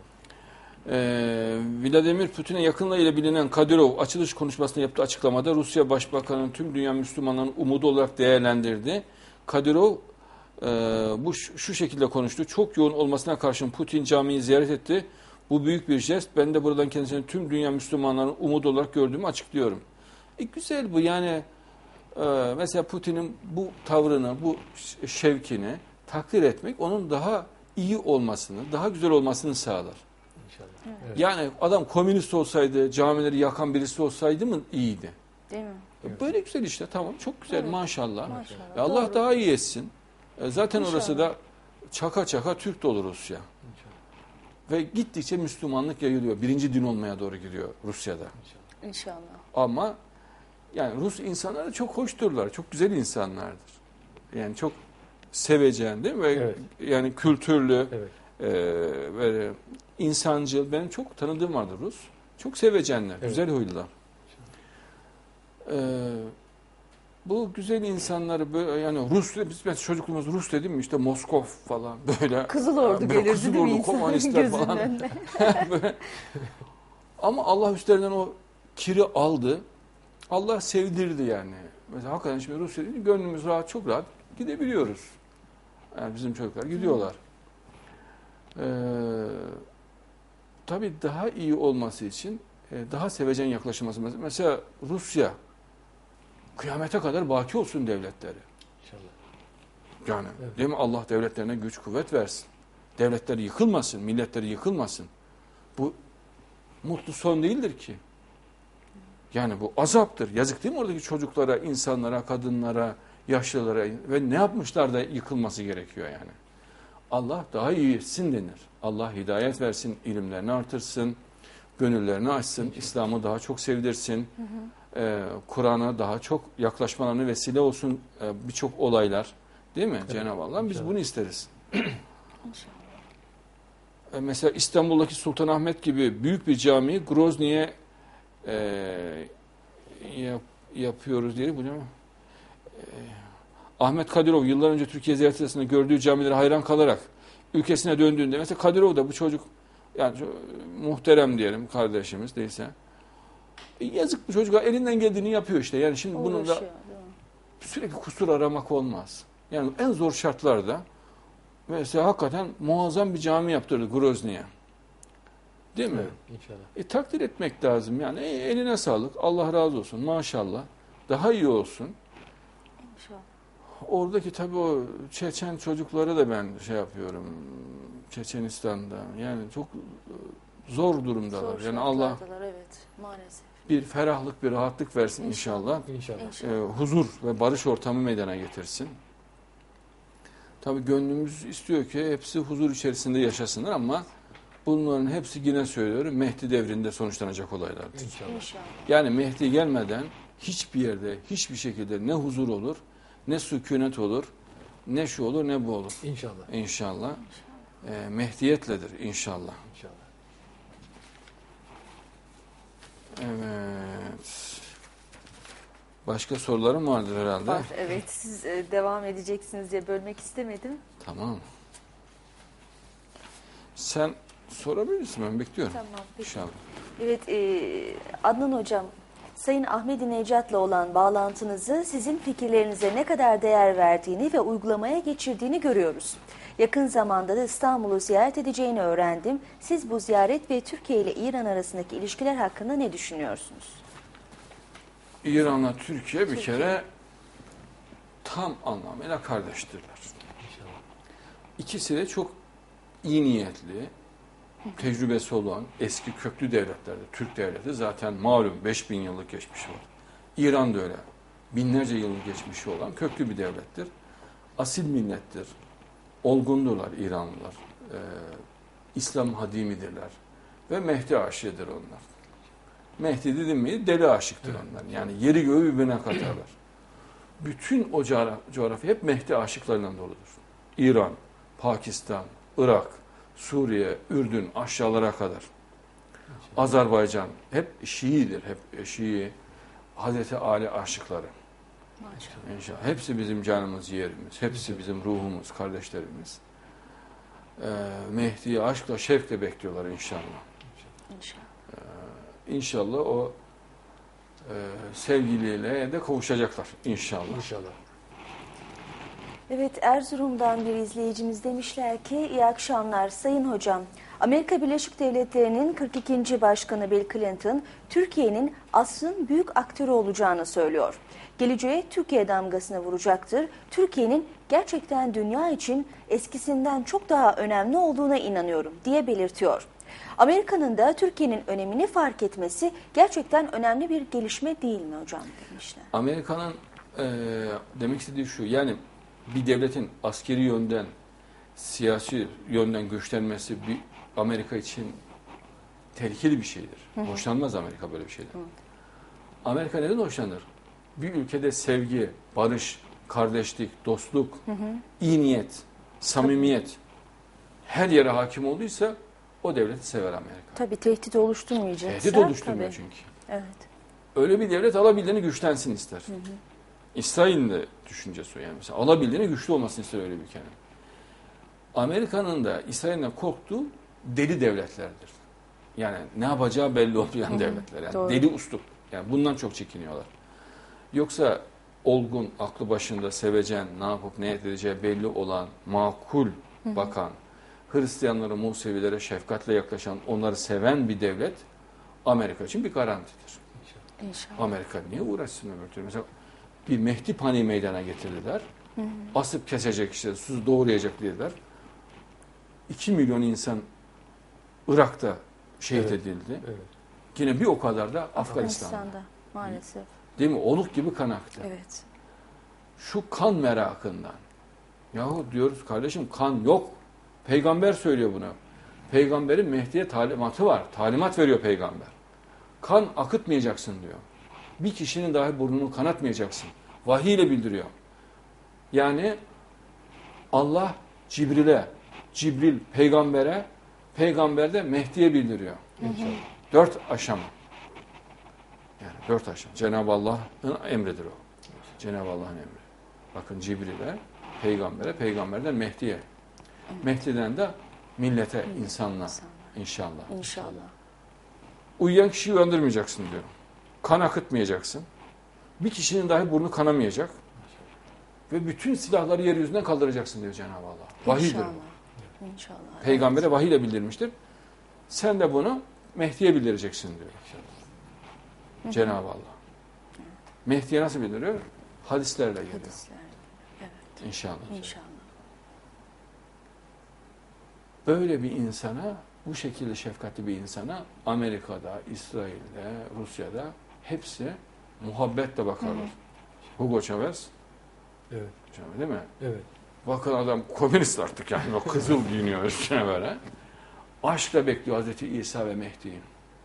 Ee, Vladimir Putin'e yakınlığıyla bilinen Kadyrov açılış konuşmasında yaptığı açıklamada Rusya Başbakanı'nın tüm dünya Müslümanların umudu olarak değerlendirdi. Kadyrov e, bu şu şu şekilde konuştu. Çok yoğun olmasına karşın Putin camiyi ziyaret etti. Bu büyük bir jest. Ben de buradan kendisini tüm dünya Müslümanların umudu olarak gördüğümü açıklıyorum. E, güzel bu yani e, mesela Putin'in bu tavrını, bu şevkini takdir etmek onun daha iyi olmasını, daha güzel olmasını sağlar. İnşallah. Evet. Yani adam komünist olsaydı, camileri yakan birisi olsaydı mı iyiydi. Değil mi? E, Böyle güzel işte tamam çok güzel Evet. maşallah. Maşallah. E, Allah Doğru. daha iyi etsin. E, zaten İnşallah. orası da çaka çaka Türk dolu Rusya. İnşallah. Ve gittikçe Müslümanlık yayılıyor. Birinci din olmaya doğru gidiyor Rusya'da. İnşallah. İnşallah. Ama yani Rus insanları çok hoşturlar. Çok güzel insanlardır. Yani çok sevecen değil mi? Ve Evet. yani kültürlü, Evet. e, böyle insancıl. Benim çok tanıdığım vardı Rus. Çok sevecenler, Evet. güzel huylular. Ee, bu güzel insanları böyle yani Rus, biz mesela çocukluğumuz Rus dedim mi işte Moskov falan böyle. Kızıl Ordu böyle gelirdi Kızıl değil mi Ordu, insanın komünistler gözünün falan. önüne? Böyle. Ama Allah üstlerinden o kiri aldı. Allah sevdirdi yani. Mesela hakikaten şimdi Rusya deyince gönlümüz rahat, çok rahat gidebiliyoruz. Yani bizim çocuklar gidiyorlar. Ee, tabii daha iyi olması için e, daha sevecen yaklaşılması. Mesela Rusya kıyamete kadar baki olsun devletleri. İnşallah. Yani Evet. değil mi? Allah devletlerine güç kuvvet versin. Devletleri yıkılmasın, milletleri yıkılmasın. Bu mutlu son değildir ki. Yani bu azaptır. Yazık değil mi oradaki çocuklara, insanlara, kadınlara, yaşlılara ve ne yapmışlar da yıkılması gerekiyor yani. Allah daha iyi etsin denir. Allah hidayet versin, ilimlerini artırsın, gönüllerini açsın, İslam'ı daha çok sevdirsin, hı hı. e, Kur'an'a daha çok yaklaşmalarına vesile olsun e, birçok olaylar. Değil mi? Evet. Cenab-ı Allah biz İnşallah. Bunu isteriz. İnşallah. e, mesela İstanbul'daki Sultanahmet gibi büyük bir camiyi Grozny'ye e, yap, yapıyoruz diye bu ne mi? E, Ahmet Kadirov yıllar önce Türkiye ziyaret sırasında gördüğü camilere hayran kalarak ülkesine döndüğünde mesela Kadirov da bu çocuk yani muhterem diyelim kardeşimiz değilse e, yazık bu çocuk elinden geldiğini yapıyor işte yani şimdi Uğraşıyor, bunun da sürekli kusur aramak olmaz. Yani en zor şartlarda mesela hakikaten muazzam bir cami yaptırdı Grozny'ye. Değil mi? Evet, inşallah. E, takdir etmek lazım yani e, eline sağlık Allah razı olsun maşallah daha iyi olsun. İnşallah. Oradaki tabii o Çeçen çocukları da ben şey yapıyorum Çeçenistan'da yani çok zor durumdalar. Zor yani Allah evet, maalesef. bir ferahlık bir rahatlık versin inşallah. İnşallah. İnşallah. Ee, huzur ve barış ortamı meydana getirsin. Tabii gönlümüz istiyor ki hepsi huzur içerisinde yaşasınlar ama bunların hepsi yine söylüyorum Mehdi devrinde sonuçlanacak olaylardır. İnşallah. İnşallah. Yani Mehdi gelmeden hiçbir yerde hiçbir şekilde ne huzur olur ne sükunet olur, ne şu olur ne bu olur. İnşallah. İnşallah. E, Mehdiyetledir inşallah. İnşallah. Evet. Başka sorularım vardır herhalde. Var, evet. Siz e, devam edeceksiniz diye bölmek istemedim. Tamam. Sen sorabilirsin, ben bekliyorum. Tamam, peki. İnşallah. Evet, e, Adnan Hocam, Sayın Ahmedi Necat'la olan bağlantınızı sizin fikirlerinize ne kadar değer verdiğini ve uygulamaya geçirdiğini görüyoruz. Yakın zamanda da İstanbul'u ziyaret edeceğini öğrendim. Siz bu ziyaret ve Türkiye ile İran arasındaki ilişkiler hakkında ne düşünüyorsunuz? İran'la Türkiye bir Türkiye. kere tam anlamıyla kardeştirler. İnşallah. İkisi de çok iyi niyetli, tecrübesi olan eski köklü devletlerdir. Türk devleti zaten malum beş bin yıllık geçmişi var. İran da öyle. Binlerce yıllık geçmişi olan köklü bir devlettir. Asil millettir. Olgundurlar İranlılar. Ee, İslam hadimidirler. Ve Mehdi aşığıdır onlar. Mehdi dedim mi deli aşıktır onlar. Yani yeri göğü birbirine katarlar. Bütün o coğrafya hep Mehdi aşıklarından doludur. İran, Pakistan, Irak, Suriye, Ürdün aşağılara kadar. Azerbaycan hep Şii'dir, hep Şii. Hazreti Ali aşıkları. Maşallah. İnşallah. Hepsi bizim canımız, yerimiz. Hepsi bizim ruhumuz, kardeşlerimiz. Ee, Mehdi'yi aşkla, şevkle bekliyorlar inşallah. İnşallah. Ee, inşallah o e, sevgiliyle de kavuşacaklar inşallah. İnşallah. Evet, Erzurum'dan bir izleyicimiz demişler ki, iyi akşamlar Sayın Hocam. Amerika Birleşik Devletleri'nin kırk ikinci Başkanı Bill Clinton, Türkiye'nin asrın büyük aktörü olacağını söylüyor. Geleceğe Türkiye damgasını vuracaktır. Türkiye'nin gerçekten dünya için eskisinden çok daha önemli olduğuna inanıyorum diye belirtiyor. Amerika'nın da Türkiye'nin önemini fark etmesi gerçekten önemli bir gelişme değil mi hocam demişler. Amerika'nın e, demek istediği şu, yani bir devletin askeri yönden, siyasi yönden güçlenmesi bir Amerika için tehlikeli bir şeydir. Hı hı. Hoşlanmaz Amerika böyle bir şeyden. Hı. Amerika neden hoşlanır? Bir ülkede sevgi, barış, kardeşlik, dostluk, hı hı. iyi niyet, samimiyet her yere hakim olduysa o devleti sever Amerika. Tabii tehdit oluşturmayacaksa. Tehdit oluşturmuyor tabii. çünkü. Evet. Öyle bir devlet alabildiğini güçlensin ister. Hı hı. İsrail'in de düşüncesi o yani. Mesela alabildiğine güçlü olmasını ister öyle bir ülkenin. Amerika'nın da İsrail'den korktuğu deli devletlerdir. Yani ne yapacağı belli olmayan Hı hı, devletler. Yani doğru. deli uslup. Yani bundan çok çekiniyorlar. Yoksa olgun, aklı başında, sevecen, ne yapıp ne edeceği belli olan, makul bakan, Hristiyanlara, Musevilere şefkatle yaklaşan, onları seven bir devlet Amerika için bir garantidir. İnşallah. Amerika niye uğraşsın öbür türlü? Mesela bir Mehdi Pani meydana getirdiler. Hı hı. Asıp kesecek işte, sus doğrayacak dediler. iki milyon insan Irak'ta şehit Evet. edildi. Evet. Yine bir o kadar da Afganistan'da. Afganistan'da maalesef. Değil mi? Oluk gibi kan aktı. Evet. Şu kan merakından. Yahu diyoruz kardeşim kan yok. Peygamber söylüyor bunu. Peygamberin Mehdi'ye talimatı var. Talimat veriyor peygamber. Kan akıtmayacaksın diyor. Bir kişinin dahi burnunu kanatmayacaksın. Vahiy ile bildiriyor. Yani Allah Cibril'e, Cibril peygambere, peygamber de Mehdi'ye bildiriyor. İnşallah. Dört aşama. Yani dört aşama. Cenab-ı Allah'ın emridir o. Cenab-ı Allah'ın emri. Bakın Cibril'e, peygambere, peygamberden Mehdi'ye. Mehdi'den de millete, insanlığa inşallah. İnşallah. Uyuyan kişiyi uyandırmayacaksın diyor. Kan akıtmayacaksın. Bir kişinin dahi burnu kanamayacak. Ve bütün silahları yeryüzünden kaldıracaksın diyor Cenab-ı Allah. Vahiydir. İnşallah. İnşallah. Peygambere vahiyle bildirmiştir. Sen de bunu Mehdi'ye bildireceksin diyor. Evet. Cenab-ı Allah. Mehdi'ye nasıl bildiriyor? Hadislerle geliyor. Hadisler. Evet. İnşallah. İnşallah. Böyle bir insana, bu şekilde şefkatli bir insana Amerika'da, İsrail'de, Rusya'da hepsi muhabbetle bakarlar. Hı hı. Hugo Chavez, Evet. Chavez değil mi? Evet. Bakın adam komünist artık yani o kızıl giyiniyor üstüne böyle. Aşkla bekliyor Hazreti İsa ve Mehdi'yi.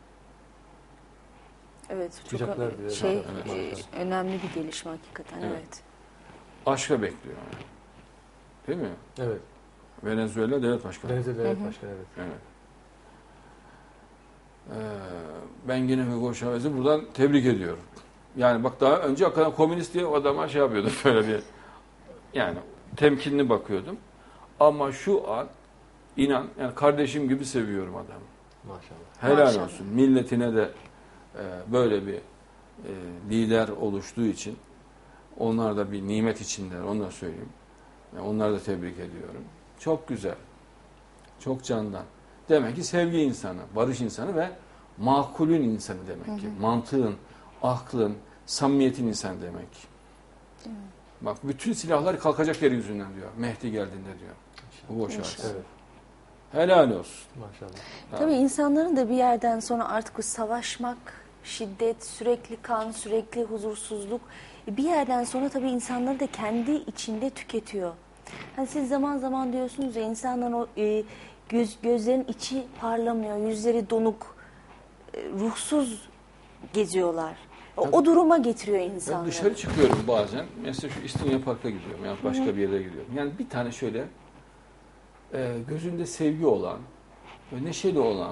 Evet. Çok Çıkacaklar diye. şey, Evet. e, önemli bir gelişme hakikaten. Evet. Evet. Aşkla bekliyor yani. Değil mi? Evet. Venezuela devlet başkanı. Denizli Devlet Hı hı. Başkanı, evet. Evet. Ee, ben yine Hugo Chavez'i buradan tebrik ediyorum. Yani bak daha önce hakikaten komünist diye o adama şey yapıyordum böyle bir yani temkinli bakıyordum. Ama şu an inan yani kardeşim gibi seviyorum adamı. Maşallah. Helal Maşallah. olsun. Milletine de e, böyle bir e, lider oluştuğu için onlar da bir nimet içindeler. Onu da söyleyeyim. Yani onları da tebrik ediyorum. Çok güzel. Çok candan. Demek ki sevgi insanı, barış insanı ve makulün insanı demek ki. Hı hı. Mantığın, aklın, samimiyetin insanı demek. Değil mi? Bak bütün silahlar kalkacak yeryüzünden diyor. Mehdi geldiğinde diyor. Bu boş İnşallah. ağrısı. Evet. Helal olsun. Maşallah. Tabii insanların da bir yerden sonra artık bu savaşmak, şiddet, sürekli kan, sürekli huzursuzluk bir yerden sonra tabii insanları da kendi içinde tüketiyor. Hani siz zaman zaman diyorsunuz ya insanların o e, göz, gözlerin içi parlamıyor, yüzleri donuk, e, ruhsuz geziyorlar. O, o duruma getiriyor Ben insanları. dışarı çıkıyorum bazen. Mesela şu İstinye Park'a gidiyorum. Yani başka bir yere gidiyorum. Yani bir tane şöyle e, gözünde sevgi olan, ve neşeli olan,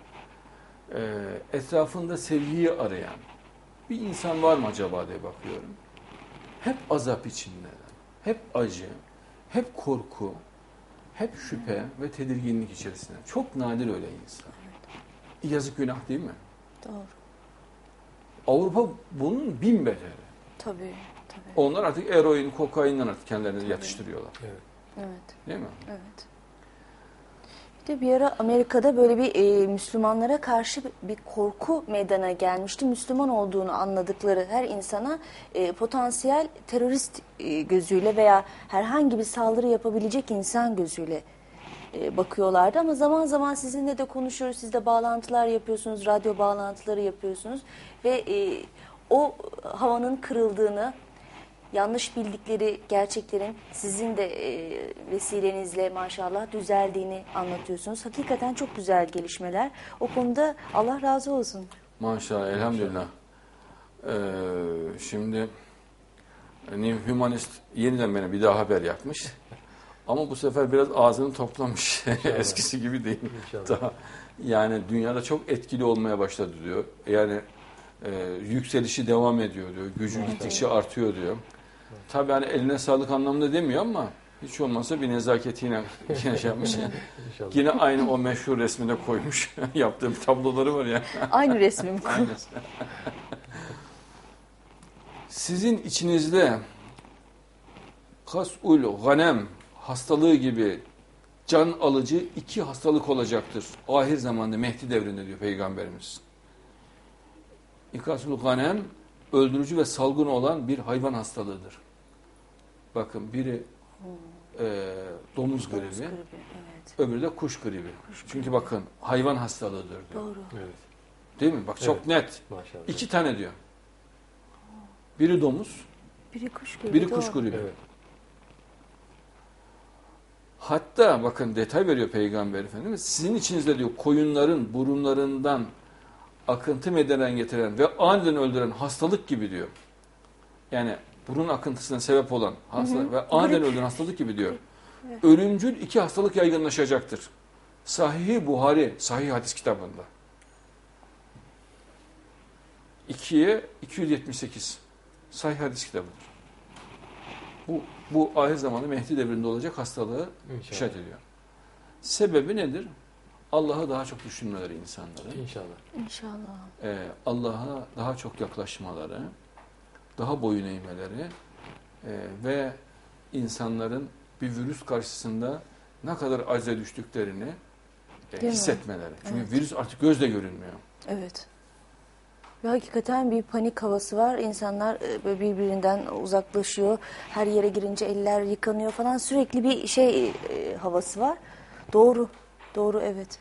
e, etrafında sevgiyi arayan bir insan var mı acaba diye bakıyorum. Hep azap içinde, hep acı, hep korku, hep şüphe ve tedirginlik içerisinde. Çok nadir öyle insan. Yazık günah değil mi? Doğru. Avrupa bunun bin beteri. Tabii, tabii. Onlar artık eroin, kokainden artık kendilerini Tabii. yatıştırıyorlar. Evet. Evet. Değil mi? Evet. Bir de bir ara Amerika'da böyle bir e, Müslümanlara karşı bir korku meydana gelmişti. Müslüman olduğunu anladıkları her insana e, potansiyel terörist e, gözüyle veya herhangi bir saldırı yapabilecek insan gözüyle e, bakıyorlardı. Ama zaman zaman sizinle de konuşuyoruz. Siz de bağlantılar yapıyorsunuz, radyo bağlantıları yapıyorsunuz. Ve e, o havanın kırıldığını, yanlış bildikleri gerçeklerin sizin de e, vesilenizle maşallah düzeldiğini anlatıyorsunuz. Hakikaten çok güzel gelişmeler. O konuda Allah razı olsun. Maşallah, elhamdülillah. Ee, şimdi New Humanist yeniden bana bir daha haber yapmış. Ama bu sefer biraz ağzını toplamış. Eskisi gibi değil. İnşallah. Daha, yani dünyada çok etkili olmaya başladı diyor. Yani e, yükselişi devam ediyor diyor. Gücü Maşallah. gittikçe artıyor diyor. Tabii hani eline sağlık anlamında demiyor ama hiç olmazsa bir nezaketiyle yaşamış. İnşallah. Yine aynı o meşhur resmine koymuş. Yaptığım tabloları var ya. Aynı resmim. Aynısı. Sizin içinizde kas'ul ganem hastalığı gibi can alıcı iki hastalık olacaktır. Ahir zamanda Mehdi devrinde diyor Peygamberimiz. İkasul ganem öldürücü ve salgın olan bir hayvan hastalığıdır. Bakın biri e, domuz gribi, Domuz gribi, evet. öbürü de kuş gribi. Kuş Çünkü gribi. bakın hayvan hastalığıdır diyor. Doğru. Evet. Değil mi? Bak çok Evet. net. Maşallah. İki tane diyor. Biri domuz, Biri kuş gribi. biri kuş doğru. gribi. Evet. Hatta bakın detay veriyor Peygamber Efendimiz. Sizin içinizde diyor koyunların burunlarından akıntı meydana getiren ve aniden öldüren hastalık gibi diyor. Yani burun akıntısına sebep olan hastalık Hı hı. ve aniden Grip. öldüren hastalık gibi diyor. Evet. Ölümcül iki hastalık yaygınlaşacaktır. Sahih Buhari, Sahih hadis kitabında. ikiye iki yüz yetmiş sekiz. Sahih hadis kitabıdır. Bu, bu ahir zamanda Mehdi devrinde olacak hastalığı İnşallah. işaret ediyor. Sebebi nedir? Allah'ı daha çok düşünmeleri insanların. İnşallah. İnşallah. Ee, Allah'a daha çok yaklaşmaları, daha boyun eğmeleri e, ve insanların bir virüs karşısında ne kadar acize düştüklerini e, Değil mi? hissetmeleri. Çünkü Evet. virüs artık gözle görünmüyor. Evet. Ve hakikaten bir panik havası var. İnsanlar e, böyle birbirinden uzaklaşıyor. Her yere girince eller yıkanıyor falan. Sürekli bir şey e, havası var. Doğru. Doğru, evet.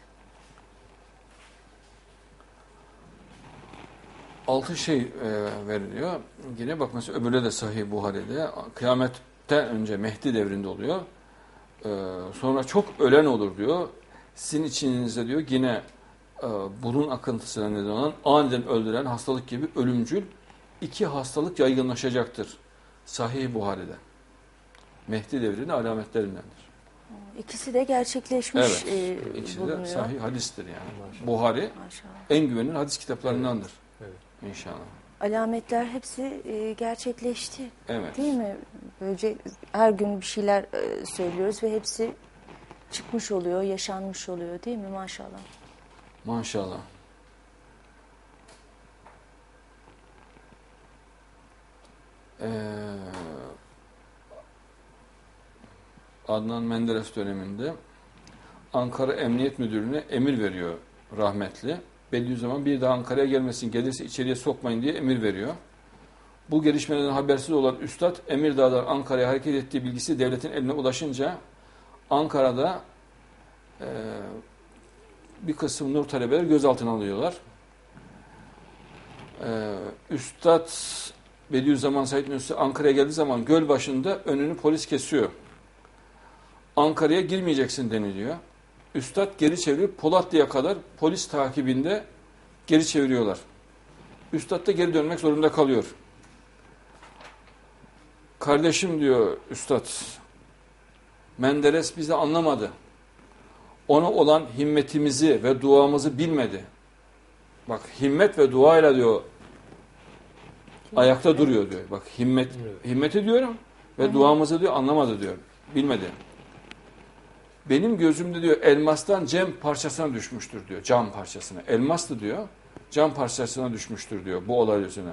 Altı şey e, veriliyor. Yine bak mesela öbürü de Sahih Buhari'de. Kıyametten önce Mehdi devrinde oluyor. E, sonra çok ölen olur diyor. Sizin içinizde diyor yine e, burun akıntısına neden olan aniden öldüren hastalık gibi ölümcül iki hastalık yaygınlaşacaktır. Sahih Buhari'de. Mehdi devrinin alametlerindendir. İkisi de gerçekleşmiş Evet. e, İkisi bulunuyor. de sahih hadistir yani. Maşallah. Buhari Maşallah. en güvenilir hadis kitaplarındandır. Evet. İnşallah. Alametler hepsi e, gerçekleşti. Evet. Değil mi? Böylece her gün bir şeyler e, söylüyoruz ve hepsi çıkmış oluyor, yaşanmış oluyor, değil mi? Maşallah. Maşallah. Ee, Adnan Menderes döneminde Ankara Emniyet Müdürlüğü'ne emir veriyor rahmetli. Bediüzzaman bir daha Ankara'ya gelmesin, gelirse içeriye sokmayın diye emir veriyor. Bu gelişmelerden habersiz olan Üstad Emirdağ'dan Ankara'ya hareket ettiği bilgisi devletin eline ulaşınca Ankara'da e, bir kısım nur talebeler gözaltına alıyorlar. E, Üstad Bediüzzaman Said Nursi Ankara'ya geldiği zaman göl başında önünü polis kesiyor. Ankara'ya girmeyeceksin deniliyor. Üstad geri çevirip Polatlı'ya kadar polis takibinde geri çeviriyorlar. Üstad da geri dönmek zorunda kalıyor. Kardeşim diyor Üstad, Menderes bizi anlamadı. Ona olan himmetimizi ve duamızı bilmedi. Bak himmet ve duayla diyor ayakta duruyor diyor. Bak himmet himmeti diyorum ve duamızı diyor anlamadı diyor. Bilmedi. Benim gözümde diyor elmastan cam parçasına düşmüştür diyor. Cam parçasına. Elmastı diyor. Cam parçasına düşmüştür diyor bu olay yüzüne.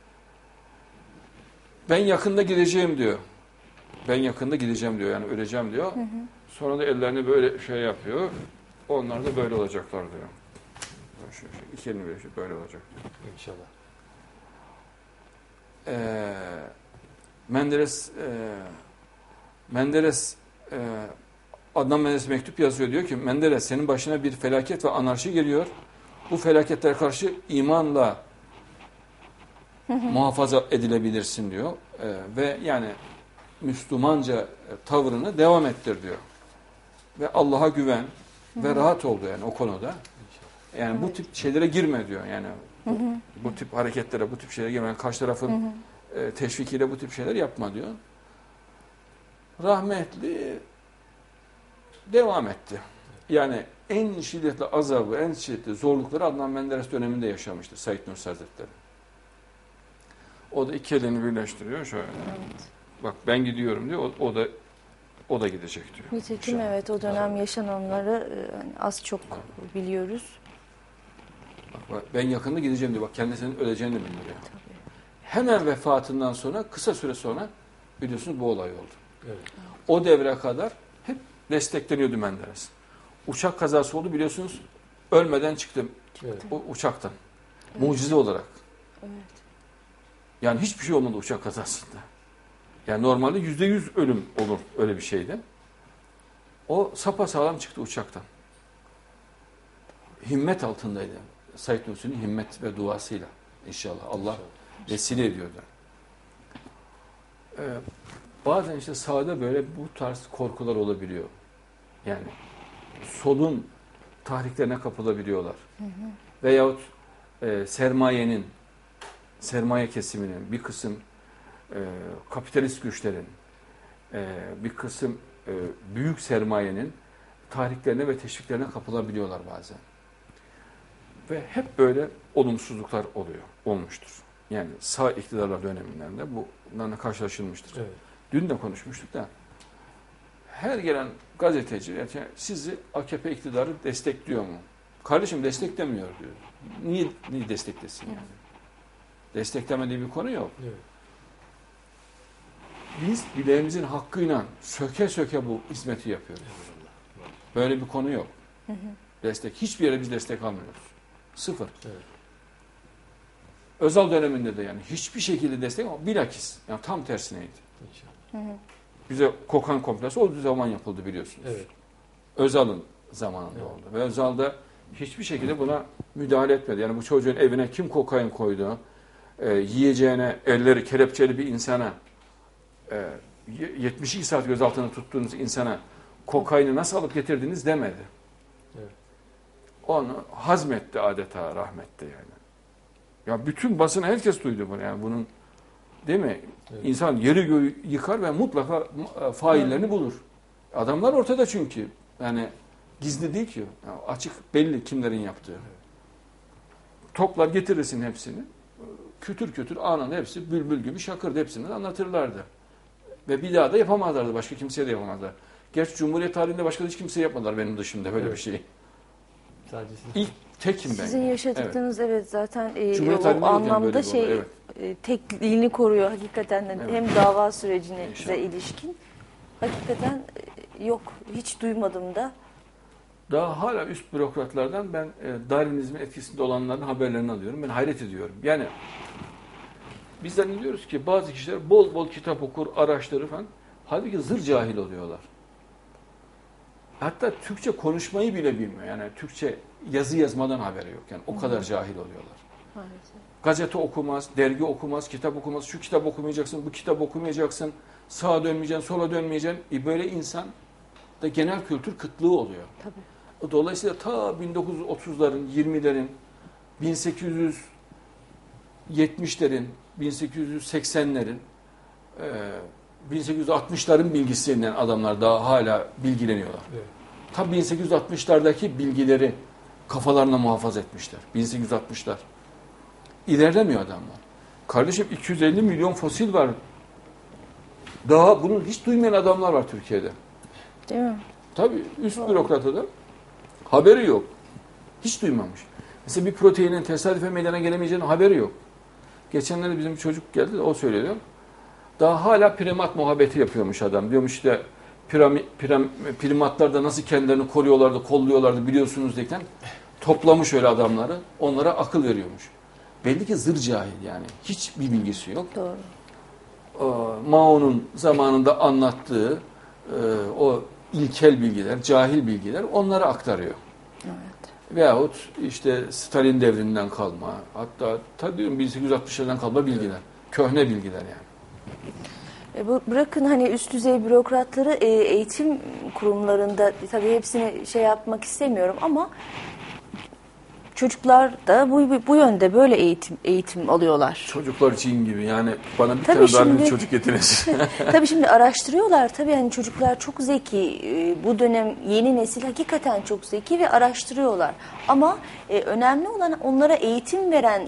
Ben yakında gideceğim diyor. Ben yakında gideceğim diyor. Yani öleceğim diyor. Hı hı. Sonra da ellerini böyle şey yapıyor. Onlar da böyle olacaklar diyor. Böyle şey, şey, iki elini böyle, şey, böyle olacak diyor. İnşallah. Ee, Menderes e, Menderes e, Adnan Menderes mektup yazıyor. Diyor ki Menderes senin başına bir felaket ve anarşi geliyor. Bu felaketlere karşı imanla muhafaza edilebilirsin diyor. Ee, ve yani Müslümanca tavrını devam ettir diyor. Ve Allah'a güven ve rahat ol diyor yani o konuda. Yani evet. Bu tip şeylere girme diyor. Yani bu, bu tip hareketlere, bu tip şeylere girme. Yani karşı tarafın e, teşvikiyle bu tip şeyler yapma diyor. Rahmetli devam etti. Yani en şiddetli azabı, en şiddetli zorlukları Adnan Menderes döneminde yaşamıştır Said Nursi Hazretleri. O da iki elini birleştiriyor şöyle. Evet. bak ben gidiyorum diyor. O, o da o da gidecek diyor. Nitekim İnşallah. evet o dönem yaşananları e, hani az çok biliyoruz. Bak, bak, ben yakında gideceğim diyor. Bak kendisinin öleceğini de biliyor. Hemen vefatından sonra kısa süre sonra biliyorsunuz bu olay oldu. Evet. O devre kadar hep destekleniyordu Menderes. Uçak kazası oldu biliyorsunuz. Ölmeden çıktım Evet. o uçaktan. Mucize olarak. Evet. Yani hiçbir şey olmadı uçak kazasında. Yani normalde yüzde yüz ölüm olur öyle bir şeydi. O sapasağlam çıktı uçaktan. Himmet altındaydı. Said Nursi'nin himmet ve duasıyla inşallah. Allah vesile ediyordu. Ee, bazen işte sahada böyle bu tarz korkular olabiliyor. Yani solun tahriklerine kapılabiliyorlar. Hı hı. Veyahut e, sermayenin, sermaye kesiminin, bir kısım e, kapitalist güçlerin, e, bir kısım e, büyük sermayenin tahriklerine ve teşviklerine kapılabiliyorlar bazen. Ve hep böyle olumsuzluklar oluyor, olmuştur. Yani sağ iktidarlar dönemlerinde bunlarla karşılaşılmıştır. Evet. Dün de konuşmuştuk da her gelen gazeteci yani sizi A K P iktidarı destekliyor mu? Kardeşim desteklemiyor diyor. Niye, niye desteklesin yani? Desteklemediği bir konu yok. Evet. Biz bileğimizin hakkıyla söke söke bu hizmeti yapıyoruz. Böyle bir konu yok. Hı hı. Destek. Hiçbir yere biz destek almıyoruz. Sıfır. Evet. Özal döneminde de yani hiçbir şekilde destek ama bilakis yani tam tersineydi. İnşallah. Hı hı. Bize kokan kompleksi o zaman yapıldı biliyorsunuz. Evet. Özal'ın zamanında Evet. oldu. Ve Özal da hiçbir şekilde buna müdahale etmedi. Yani bu çocuğun evine kim kokain koydu, e, yiyeceğine elleri kelepçeli bir insana, e, yetmiş iki saat gözaltına tuttuğunuz insana kokaini nasıl alıp getirdiniz demedi. Evet. Onu hazmetti adeta rahmetti yani. Ya bütün basın herkes duydu bunu yani bunun değil mi? Evet. İnsan yeri göğü yıkar ve mutlaka faillerini Evet. bulur. Adamlar ortada çünkü. Yani gizli değil ki. Yani açık belli kimlerin yaptığı. Evet. Toplar getirirsin hepsini. Kütür kütür anında hepsi bülbül gibi şakırdı hepsini anlatırlardı. Ve bir daha da yapamazlardı. Başka kimseye de yapamazlar. Gerçi Cumhuriyet tarihinde başka hiç kimseye yapmadılar benim dışımda böyle Evet. bir şey. Sadece siz. İlk tekim ben. Sizin yaşadıklarınız evet, evet zaten e, Cumhuriyet o tarihinde yok yani böyle anlamda bir şey olay, evet. e, tekliğini koruyor hakikaten de Evet. hem dava sürecine İnşallah. size ilişkin. Hakikaten e, yok hiç duymadım da. Daha hala üst bürokratlardan ben e, Darwinizmin etkisinde olanların haberlerini alıyorum. Ben hayret ediyorum. Yani biz zannediyoruz ki bazı kişiler bol bol kitap okur, araştırır falan. Halbuki zır cahil oluyorlar. Hatta Türkçe konuşmayı bile bilmiyor. Yani Türkçe yazı yazmadan haberi yok. Yani o kadar cahil oluyorlar. Maalesef. Gazete okumaz, dergi okumaz, kitap okumaz. Şu kitap okumayacaksın, bu kitap okumayacaksın. Sağa dönmeyeceksin, sola dönmeyeceksin. E böyle insan da genel kültür kıtlığı oluyor. Tabii. Dolayısıyla ta bin dokuz yüz otuzların, yirmilerin, bin sekiz yüz yetmişlerin, bin sekiz yüz seksenlerin, bin sekiz yüz altmışların bilgisiyle adamlar daha hala bilgileniyorlar. Evet. Ta bin sekiz yüz altmışlardaki bilgileri kafalarına muhafaza etmişler. bin sekiz yüz altmışlar. İlerlemiyor adamlar. Kardeşim iki yüz elli milyon fosil var. Daha bunu hiç duymayan adamlar var Türkiye'de. Değil mi? Tabii üst bürokratı da haberi yok. Hiç duymamış. Mesela bir proteinin tesadüfen meydana gelemeyeceğinin haberi yok. Geçenlerde bizim bir çocuk geldi de o söyledi. Daha hala primat muhabbeti yapıyormuş adam. Diyormuş işte piram, piram, primatlar da nasıl kendilerini koruyorlardı, kolluyorlardı biliyorsunuz derken toplamış öyle adamları. Onlara akıl veriyormuş. Belli ki zır cahil yani. Hiçbir bilgisi yok. Doğru. Mao'nun zamanında anlattığı o ilkel bilgiler, cahil bilgiler onlara aktarıyor. Evet. Veyahut işte Stalin devrinden kalma, hatta ta diyorum bin sekiz yüz altmışlardan kalma bilgiler. Evet. Köhne bilgiler yani. E, bu, bırakın hani üst düzey bürokratları e, eğitim kurumlarında tabii hepsini şey yapmak istemiyorum ama çocuklar da bu, bu yönde böyle eğitim eğitim alıyorlar. Çocuklar cin gibi yani bana bir tabii tane daha şimdi, bir çocuk getirirsin. Tabii şimdi araştırıyorlar. Tabii hani çocuklar çok zeki. Bu dönem yeni nesil hakikaten çok zeki ve araştırıyorlar. Ama e, önemli olan onlara eğitim veren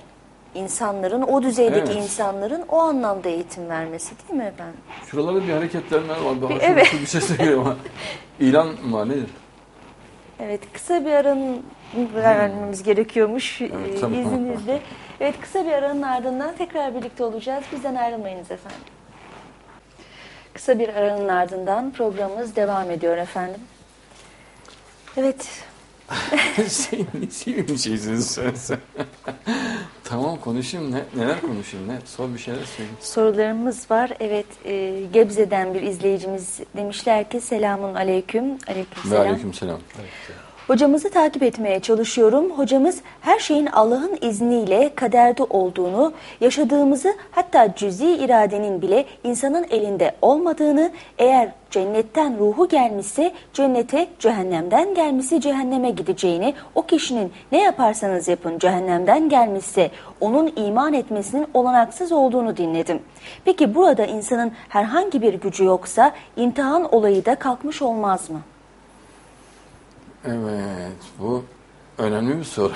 insanların, o düzeydeki Evet. insanların o anlamda eğitim vermesi değil mi efendim? Şuralarda bir hareketlenme var. Bir, Evet. bir ses geliyor ama. İlan mı var nedir? Evet, kısa bir aranın vermemiz gerekiyormuş Evet, e, tamam. izninizle. Evet, kısa bir aranın ardından tekrar birlikte olacağız. Bizden ayrılmayınız efendim. Kısa bir aranın ardından programımız devam ediyor efendim. Evet, Şey, ne bir şeysiniz sen sen. Tamam konuşayım. Ne, neler konuşayım? Ne? Sor bir şeyler söyleyeyim. sorularımız var. Evet, e, Gebze'den bir izleyicimiz demişler ki selamun aleyküm. Aleyküm Ve selam. aleyküm selam. Hocamızı takip etmeye çalışıyorum. Hocamız her şeyin Allah'ın izniyle kaderde olduğunu, yaşadığımızı, hatta cüz'i iradenin bile insanın elinde olmadığını, eğer cennetten ruhu gelmişse cennete, cehennemden gelmişse cehenneme gideceğini, o kişinin ne yaparsanız yapın cehennemden gelmişse onun iman etmesinin olanaksız olduğunu dinledim. Peki burada insanın herhangi bir gücü yoksa imtihan olayı da kalkmış olmaz mı? Evet, bu önemli bir soru.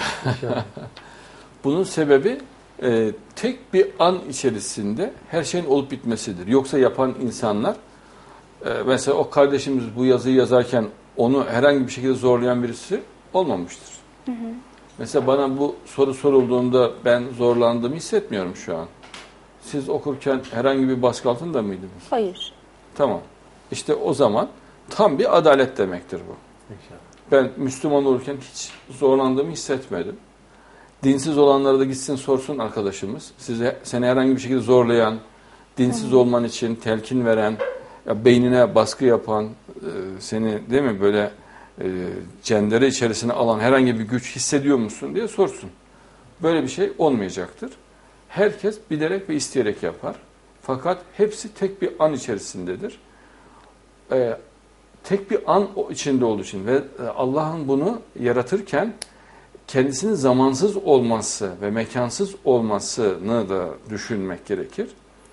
Bunun sebebi e, tek bir an içerisinde her şeyin olup bitmesidir. Yoksa yapan insanlar, e, mesela o kardeşimiz bu yazıyı yazarken onu herhangi bir şekilde zorlayan birisi olmamıştır. Hı hı. Mesela bana bu soru sorulduğunda ben zorlandığımı hissetmiyorum şu an. Siz okurken herhangi bir baskı altında mıydınız? Hayır. Tamam. İşte o zaman tam bir adalet demektir bu. İnşallah. Ben Müslüman olurken hiç zorlandığımı hissetmedim. Dinsiz olanlara da gitsin sorsun arkadaşımız. Size, seni herhangi bir şekilde zorlayan, dinsiz Hı. olman için telkin veren, ya beynine baskı yapan, e, seni değil mi böyle e, cendere içerisine alan herhangi bir güç hissediyor musun diye sorsun. Böyle bir şey olmayacaktır. Herkes bilerek ve isteyerek yapar. Fakat hepsi tek bir an içerisindedir. E, tek bir an içinde olduğu için ve Allah'ın bunu yaratırken kendisinin zamansız olması ve mekansız olmasını da düşünmek gerekir.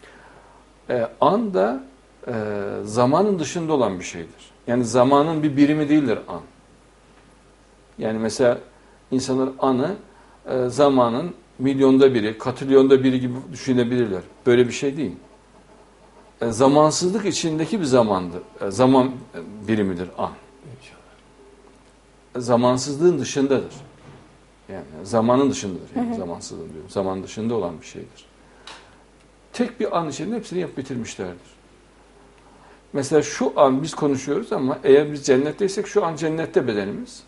E, an da e, zamanın dışında olan bir şeydir. Yani zamanın bir birimi değildir an. Yani mesela insanlar anı e, zamanın milyonda biri, katrilyonda biri gibi düşünebilirler. Böyle bir şey değil. E, zamansızlık içindeki bir zamandır. E, zaman birimidir an. İnşallah. Zamansızlığın dışındadır. Yani zamanın dışındadır. Yani hı hı. Zamansızlığın diyorum. Zaman dışında olan bir şeydir. Tek bir an içinde hepsini yapıp bitirmişlerdir. Mesela şu an biz konuşuyoruz ama eğer biz cennetteysek şu an cennette bedenimiz.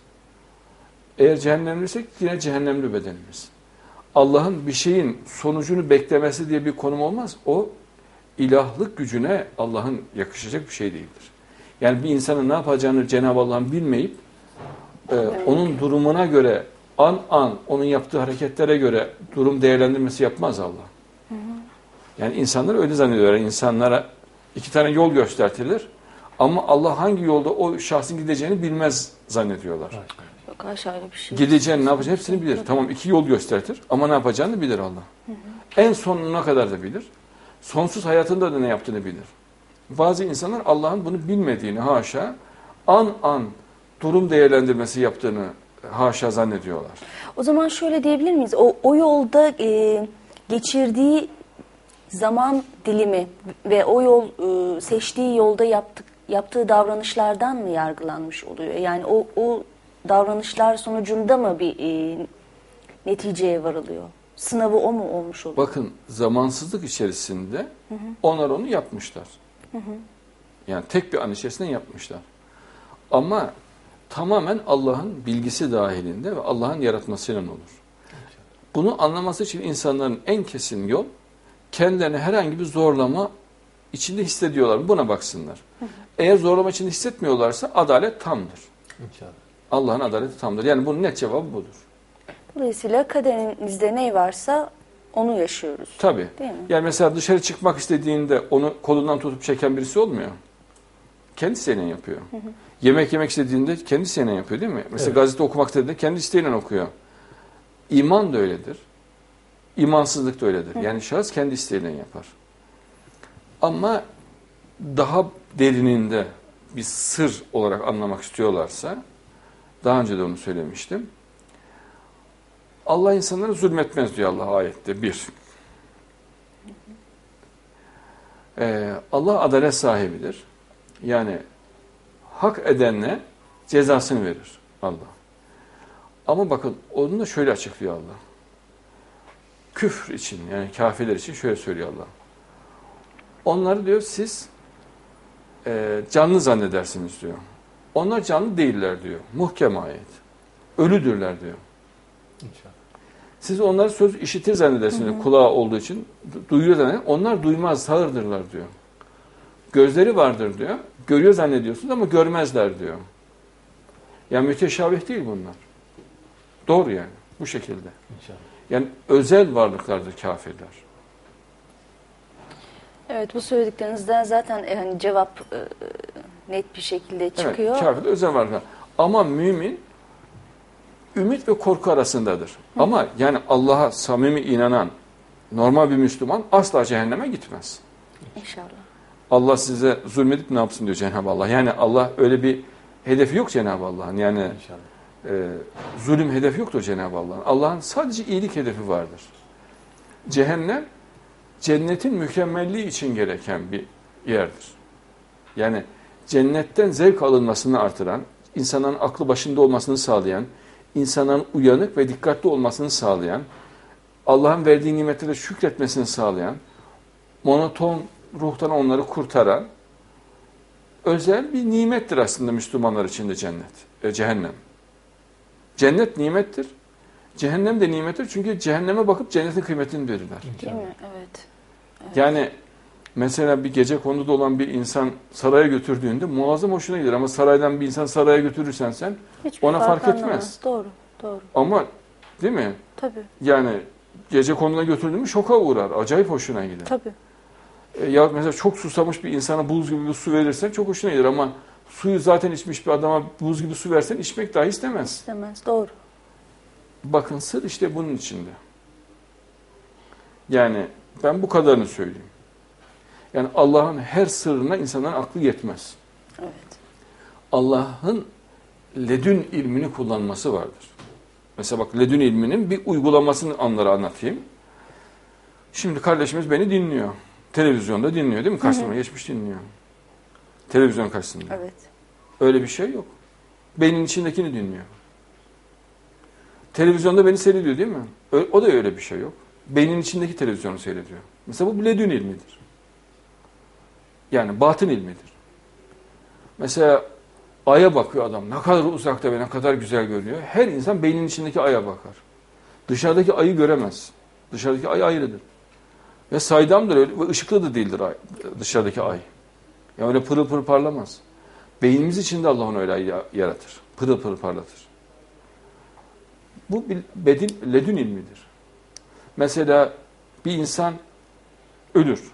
Eğer cehennemliysek yine cehennemli bedenimiz. Allah'ın bir şeyin sonucunu beklemesi diye bir konum olmaz. O ilahlık gücüne Allah'ın yakışacak bir şey değildir. Yani bir insanın ne yapacağını Cenab-ı Allah'ın bilmeyip e, onun durumuna göre an an onun yaptığı hareketlere göre durum değerlendirmesi yapmaz Allah. Hı hı. Yani insanlar öyle zannediyorlar. İnsanlara iki tane yol göstertilir ama Allah hangi yolda o şahsın gideceğini bilmez zannediyorlar. Yok aşağıya bir şey. Gideceğini ne yapacağını hepsini bilir. Tamam iki yol göstertir ama ne yapacağını bilir Allah. Hı hı. En sonuna kadar da bilir. Sonsuz hayatında da ne yaptığını bilir. Bazı insanlar Allah'ın bunu bilmediğini haşa an an durum değerlendirmesi yaptığını haşa zannediyorlar. O zaman şöyle diyebilir miyiz? O, o yolda e, geçirdiği zaman dilimi ve o yol e, seçtiği yolda yaptık, yaptığı davranışlardan mı yargılanmış oluyor? Yani o, o davranışlar sonucunda mı bir e, neticeye varılıyor? Sınavı o mu olmuş oluyor? Bakın zamansızlık içerisinde hı hı. onlar onu yapmışlar. Hı hı. Yani tek bir an içerisinde yapmışlar. Ama tamamen Allah'ın bilgisi dahilinde ve Allah'ın yaratmasıyla olur. Bunu anlaması için insanların en kesin yol kendilerini herhangi bir zorlama içinde hissediyorlar. Buna baksınlar. Hı hı. Eğer zorlama içinde hissetmiyorlarsa adalet tamdır. İnşallah. Allah'ın adaleti tamdır. Yani bunun net cevabı budur. Dolayısıyla kaderinizde ne varsa onu yaşıyoruz. Tabii. Değil mi? Yani mesela dışarı çıkmak istediğinde onu kolundan tutup çeken birisi olmuyor. Kendi isteğiyle yapıyor. Hı hı. Yemek yemek istediğinde kendi isteğiyle yapıyor değil mi? Mesela evet. Gazete okumak istediğinde kendi isteğiyle okuyor. İman da öyledir. İmansızlık da öyledir. Hı. Yani şahıs kendi isteğiyle yapar. Ama daha derininde bir sır olarak anlamak istiyorlarsa, daha önce de onu söylemiştim. Allah insanlara zulmetmez diyor Allah ayette. Bir. Ee, Allah adalet sahibidir. Yani hak edenle cezasını verir Allah. Ama bakın onu da şöyle açıklıyor Allah. Küfür için yani kafirler için şöyle söylüyor Allah. Onları diyor siz e, canlı zannedersiniz diyor. Onlar canlı değiller diyor. Muhkem ayet. Ölüdürler diyor. İnşallah. Siz onları söz işitir zannedersiniz. Hı hı. Kulağı olduğu için duyuyor zannedersiniz. Onlar duymaz, sağırdırlar diyor. Gözleri vardır diyor. Görüyor zannediyorsunuz ama görmezler diyor. Yani müteşabih değil bunlar. Doğru yani. Bu şekilde. İnşallah. Yani özel varlıklardır kafirler. Evet, bu söylediklerinizden zaten e, hani cevap e, net bir şekilde çıkıyor. Evet, kafir özel varlıklar. Ama mümin ümit ve korku arasındadır. Hı. Ama yani Allah'a samimi inanan normal bir Müslüman asla cehenneme gitmez. İnşallah. Allah size zulmedip ne yapsın diyor Cenab-ı Allah. Yani Allah öyle bir hedefi yok Cenab-ı Allah'ın. Yani e, zulüm hedefi yoktur Cenab-ı Allah'ın. Allah'ın sadece iyilik hedefi vardır. Cehennem cennetin mükemmelliği için gereken bir yerdir. Yani cennetten zevk alınmasını artıran, insanların aklı başında olmasını sağlayan, insanların uyanık ve dikkatli olmasını sağlayan, Allah'ın verdiği nimetlere şükretmesini sağlayan, monoton ruhtan onları kurtaran özel bir nimettir aslında Müslümanlar için de cennet, e, cehennem. Cennet nimettir, cehennem de nimettir çünkü cehenneme bakıp cennetin kıymetini verirler. Değil mi? Evet. Evet. Yani mesela bir gece konuda olan bir insan saraya götürdüğünde muazzam hoşuna gider ama saraydan bir insan saraya götürürsen sen Hiçbir ona fark anlamaz. etmez. Doğru, doğru. Ama değil mi? Tabii. Yani gece konuna götürdüğümü şoka uğrar. Acayip hoşuna gider. Tabii. E, ya mesela çok susamış bir insana buz gibi bir su verirsen çok hoşuna gider ama suyu zaten içmiş bir adama buz gibi su versen içmek dahi istemez. İstemez. Doğru. Bakın sır işte bunun içinde. Yani ben bu kadarını söyleyeyim. Yani Allah'ın her sırrına insanların aklı yetmez. Evet. Allah'ın ledün ilmini kullanması vardır. Mesela bak ledün ilminin bir uygulamasını anları anlatayım. Şimdi kardeşimiz beni dinliyor. Televizyonda dinliyor değil mi? Karşısına geçmiş dinliyor. Televizyon karşısında. Evet. Öyle bir şey yok. Beynin içindekini dinliyor. Televizyonda beni seyrediyor değil mi? O da öyle bir şey yok. Beynin içindeki televizyonu seyrediyor. Mesela bu ledün ilmidir. Yani batın ilmidir. Mesela aya bakıyor adam. Ne kadar uzakta ve ne kadar güzel görünüyor. Her insan beynin içindeki aya bakar. Dışarıdaki ayı göremez. Dışarıdaki ay ayrıdır. Ve saydamdır öyle ve ışıklı da değildir ay, dışarıdaki ay. Yani öyle pırıl pırıl parlamaz. Beynimiz içinde Allah onu öyle yaratır. Pırıl pırıl parlatır. Bu bir bedin, ledün ilmidir. Mesela bir insan ölür.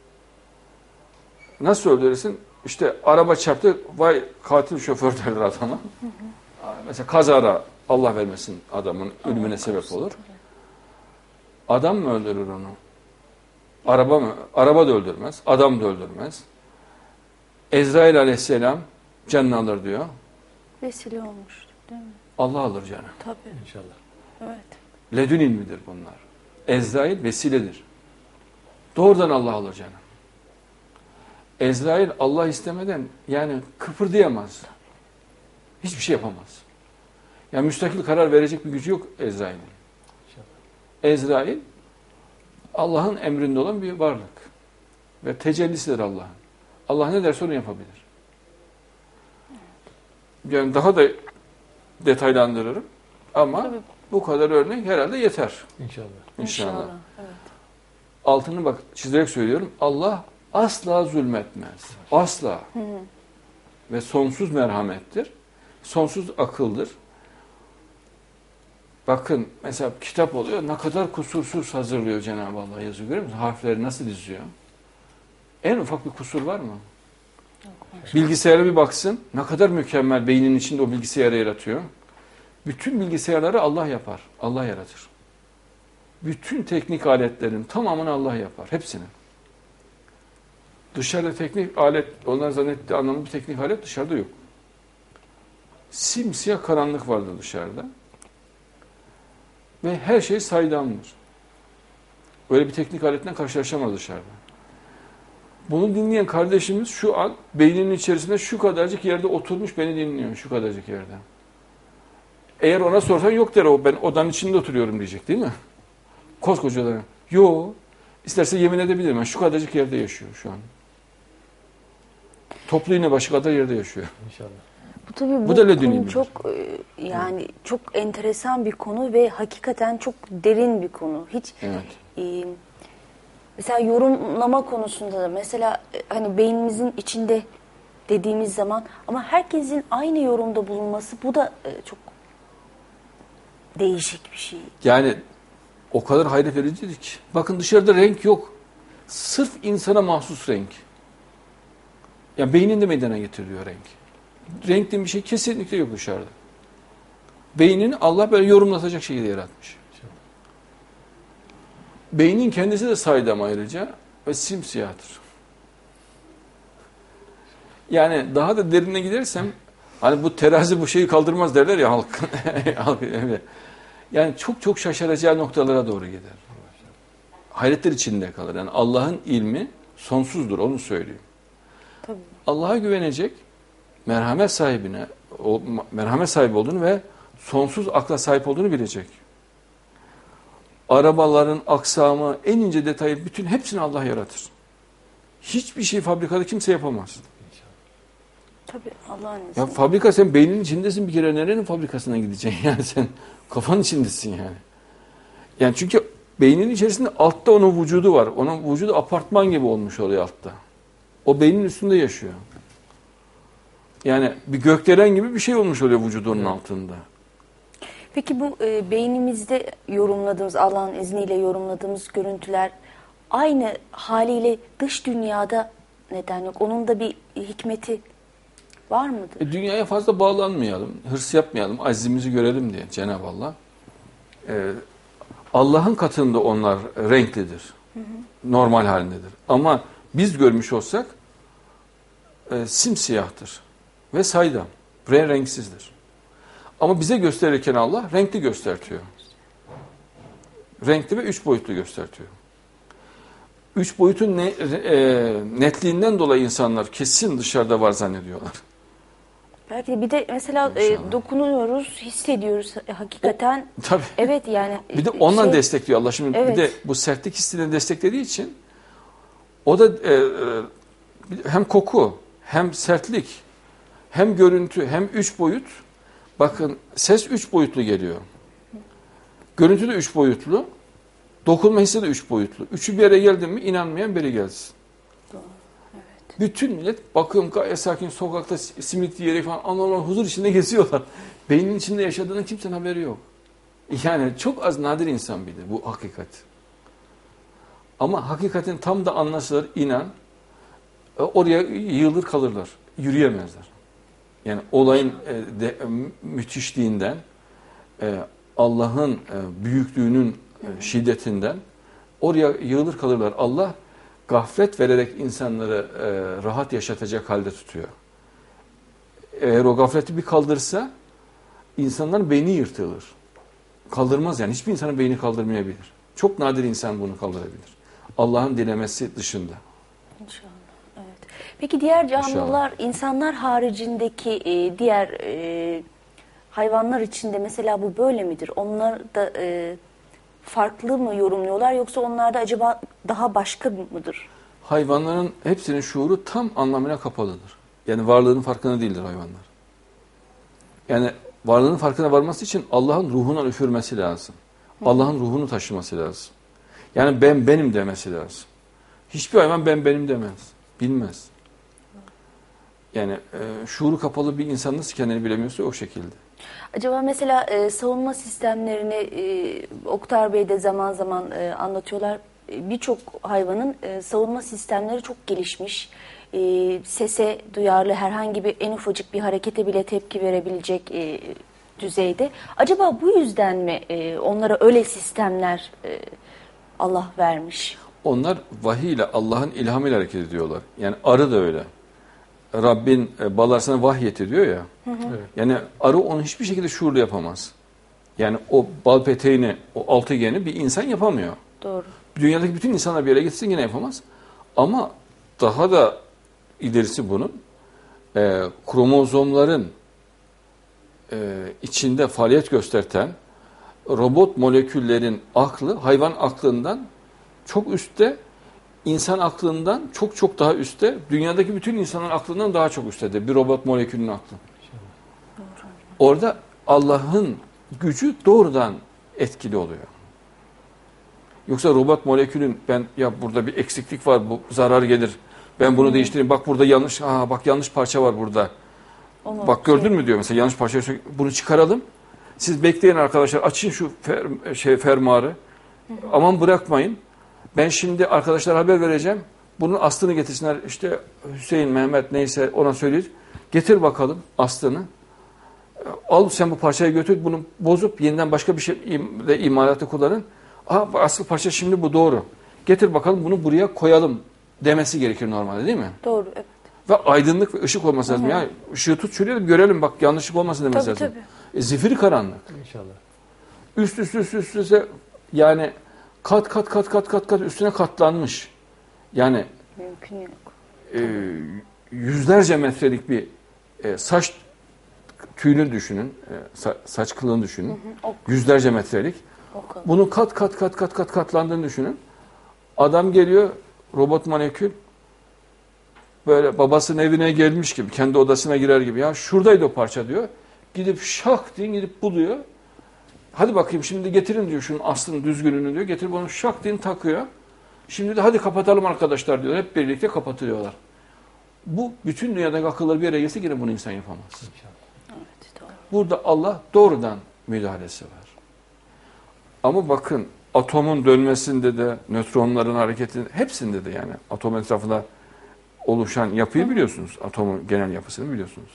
Nasıl öldürürsün? İşte araba çarptı, vay katil şoför derler adama. Hı hı. Mesela kazara Allah vermesin adamın ölümüne Allah sebep olur. Adam mı öldürür onu? Araba mı? Araba da öldürmez, adam da öldürmez. Ezrail aleyhisselam canını alır diyor. Vesile olmuş değil mi? Allah alır canı. Tabii. İnşallah. Evet. Ledün ilmidir bunlar. Ezrail vesiledir. Doğrudan Allah alır canı. Ezrail Allah istemeden yani kıpırdayamaz. Hiçbir şey yapamaz. Yani müstakil karar verecek bir gücü yok Ezrail'in. Ezrail Allah'ın emrinde olan bir varlık. Ve tecellisidir Allah'ın. Allah ne derse onu yapabilir. Yani daha da detaylandırırım. Ama tabii, bu kadar örnek herhalde yeter. İnşallah. İnşallah. İnşallah. Evet. Altını bak çizerek söylüyorum. Allah asla zulmetmez. Asla. Hı hı. Ve sonsuz merhamettir. Sonsuz akıldır. Bakın mesela kitap oluyor. Ne kadar kusursuz hazırlıyor Cenab-ı Allah yazıyor. Görüyor musun? Harfleri nasıl diziyor? En ufak bir kusur var mı? Bilgisayara bir baksın. Ne kadar mükemmel beynin içinde o bilgisayarı yaratıyor. Bütün bilgisayarları Allah yapar. Allah yaratır. Bütün teknik aletlerin tamamını Allah yapar. Hepsini. Dışarıda teknik alet, onlar zannettiği anlamda bir teknik alet dışarıda yok. Simsiyah karanlık vardı dışarıda. Ve her şey saydamdır. Böyle bir teknik aletle karşılaşamaz dışarıda. Bunu dinleyen kardeşimiz şu an beyninin içerisinde şu kadarcık yerde oturmuş beni dinliyor. Şu kadarcık yerde. Eğer ona sorsan yok der o. Ben odanın içinde oturuyorum diyecek değil mi? Koskoca da. Yok. İsterse yemin edebilirim. Ben şu kadarcık yerde yaşıyor şu an. Toplu iğne başı kadar yerde yaşıyor. İnşallah. Bu tabii bu, Bu da konu ledünni çok e, yani çok enteresan bir konu ve hakikaten çok derin bir konu. Hiç Evet. e, mesela yorumlama konusunda da mesela e, hani beynimizin içinde dediğimiz zaman ama herkesin aynı yorumda bulunması bu da e, çok değişik bir şey. Yani o kadar hayret vericidir ki. Bakın dışarıda renk yok. Sırf insana mahsus renk. Yani beyninde meydana getiriliyor renk. Renkli bir şey kesinlikle yok dışarıda. Beynini Allah böyle yorumlatacak şekilde yaratmış. Beynin kendisi de saydam ayrıca ve simsiyahtır. Yani daha da derine gidersem hani bu terazi bu şeyi kaldırmaz derler ya halk. halk evet. Yani çok çok şaşıracağı noktalara doğru gider. Hayretler içinde kalır. Yani Allah'ın ilmi sonsuzdur, onu söyleyeyim. Tabii. Allah'a güvenecek, merhamet sahibine, o, merhamet sahibi olduğunu ve sonsuz akla sahip olduğunu bilecek. Arabaların aksamı, en ince detayı, bütün hepsini Allah yaratır. Hiçbir şey fabrikada kimse yapamaz. Tabii Allah'ın Ya izniyle. fabrika, sen beynin içindesin, bir kere nerenin fabrikasına gideceksin yani, sen kafanın içindesin yani. Yani çünkü beynin içerisinde altta onun vücudu var. Onun vücudu apartman gibi olmuş oluyor altta. O beynin üstünde yaşıyor. Yani bir gökdelen gibi bir şey olmuş oluyor vücudunun altında. Peki bu e, beynimizde yorumladığımız, Allah'ın izniyle yorumladığımız görüntüler aynı haliyle dış dünyada neden yok? Onun da bir hikmeti var mıdır? E, dünyaya fazla bağlanmayalım, hırs yapmayalım, azizimizi görelim diye Cenab-ı Allah. E, Allah'ın katında onlar renklidir. Hı hı. Normal halindedir. Ama biz görmüş olsak e, simsiyahtır ve saydam, re renksizdir. Ama bize gösterirken Allah renkli göstertiyor. Renkli ve üç boyutlu göstertiyor. Üç boyutun ne, e, netliğinden dolayı insanlar kesin dışarıda var zannediyorlar. Belki de bir de mesela e, dokunuyoruz, hissediyoruz e, hakikaten. O, tabii. Evet yani. Bir de ondan şey, destekliyor Allah. Şimdi evet. bir de bu sertlik hissini desteklediği için o da e, e, hem koku, hem sertlik, hem görüntü, hem üç boyut. Bakın ses üç boyutlu geliyor. Görüntü de üç boyutlu. Dokunma hissi de üç boyutlu. Üçü bir yere geldi mi inanmayan biri gelsin. Doğru. Evet. Bütün millet bakıyorum gayet sakin sokakta simit yiyerek falan anormal huzur içinde geziyorlar. Beynin içinde yaşadığının kimsenin haberi yok. Yani çok az nadir insan bilir bu hakikat. Ama hakikatin tam da anlaşılır, inan. Oraya yığılır kalırlar. Yürüyemezler. Yani olayın e, de, e, müthişliğinden, e, Allah'ın e, büyüklüğünün e, şiddetinden oraya yığılır kalırlar. Allah gaflet vererek insanları e, rahat yaşatacak halde tutuyor. Eğer o gafleti bir kaldırsa insanların beyni yırtılır. Kaldırmaz yani. Hiçbir insanın beyni kaldırmayabilir. Çok nadir insan bunu kaldırabilir. Allah'ın dilemesi dışında. İnşallah. Evet. Peki diğer canlılar, İnşallah. insanlar haricindeki e, diğer e, hayvanlar içinde mesela bu böyle midir? Onlar da e, farklı mı yorumluyorlar yoksa onlar da acaba daha başka mıdır? Hayvanların hepsinin şuuru tam anlamıyla kapalıdır. Yani varlığının farkında değildir hayvanlar. Yani varlığının farkına varması için Allah'ın ruhuna üfürmesi lazım. Allah'ın ruhunu taşıması lazım. Yani ben benim demesi lazım. Hiçbir hayvan ben benim demez. Bilmez. Yani e, şuuru kapalı bir insan nasıl kendini bilemiyorsa o şekilde. Acaba mesela e, savunma sistemlerini e, Oktar Bey de zaman zaman e, anlatıyorlar. E, Birçok hayvanın e, savunma sistemleri çok gelişmiş. E, sese duyarlı, herhangi bir en ufacık bir harekete bile tepki verebilecek e, düzeyde. Acaba bu yüzden mi e, onlara öyle sistemler e, Allah vermiş? Onlar vahiy ile Allah'ın ilhamıyla hareket ediyorlar. Yani arı da öyle. Rabbin e, balar sana vahyet ediyor ya. Evet. Yani arı onu hiçbir şekilde şuurlu yapamaz. Yani o bal peteğini, o altıgeni bir insan yapamıyor. Doğru. Dünyadaki bütün insanlar bir yere gitsin yine yapamaz. Ama daha da ilerisi bunun e, kromozomların e, içinde faaliyet gösteren robot moleküllerin aklı hayvan aklından çok üstte, insan aklından çok çok daha üstte, dünyadaki bütün insanın aklından daha çok üstte bir robot molekülünün aklı. Orada Allah'ın gücü doğrudan etkili oluyor. Yoksa robot molekülün ben ya burada bir eksiklik var, bu zarar gelir, ben bunu hmm. değiştireyim, bak burada yanlış, aa bak yanlış parça var burada. Onu bak gördün şey... mü diyor mesela, yanlış parça, bunu çıkaralım. Siz bekleyin arkadaşlar, açın şu fer, şey fermuarı. Hı hı. Aman bırakmayın. Ben şimdi arkadaşlara haber vereceğim. Bunun aslını getirsinler. İşte Hüseyin, Mehmet neyse ona söyleyin. Getir bakalım aslını. Al sen bu parçayı götür, bunu bozup yeniden başka bir şey de imalatı kullanın. Aa, asıl parça şimdi bu doğru. Getir bakalım bunu buraya koyalım demesi gerekir normalde değil mi? Doğru, evet. Ve aydınlık ve ışık olması lazım. Ya ışığı tut şuraya görelim bak yanlışlık olmasın demesi tabii, lazım. Tabii. E, zifiri karanlık. İnşallah. Üst üste üst üst üste yani kat kat kat kat kat kat üstüne katlanmış. Yani mümkün yok. E, yüzlerce metrelik bir e, saç tüyünü düşünün. E, sa, saç kılığını düşünün. Hı hı, yüzlerce metrelik. Bunun kat kat kat kat kat katlandığını düşünün. Adam geliyor, robot molekül böyle babasının evine gelmiş gibi, kendi odasına girer gibi. Ya şuradaydı o parça diyor. Gidip şak diye gidip buluyor. Hadi bakayım şimdi getirin diyor şunun aslını, düzgününü diyor. Getirip onu şak diye takıyor. Şimdi de hadi kapatalım arkadaşlar diyor. Hep birlikte kapatıyorlar. Bu bütün dünyadaki akılları bir yere gelse yine bunu insan yapamaz. Evet, doğru. Burada Allah doğrudan müdahalesi var. Ama bakın atomun dönmesinde de, nötronların hareketinde, hepsinde de yani atom etrafında oluşan yapıyı biliyorsunuz. Atomun genel yapısını biliyorsunuz.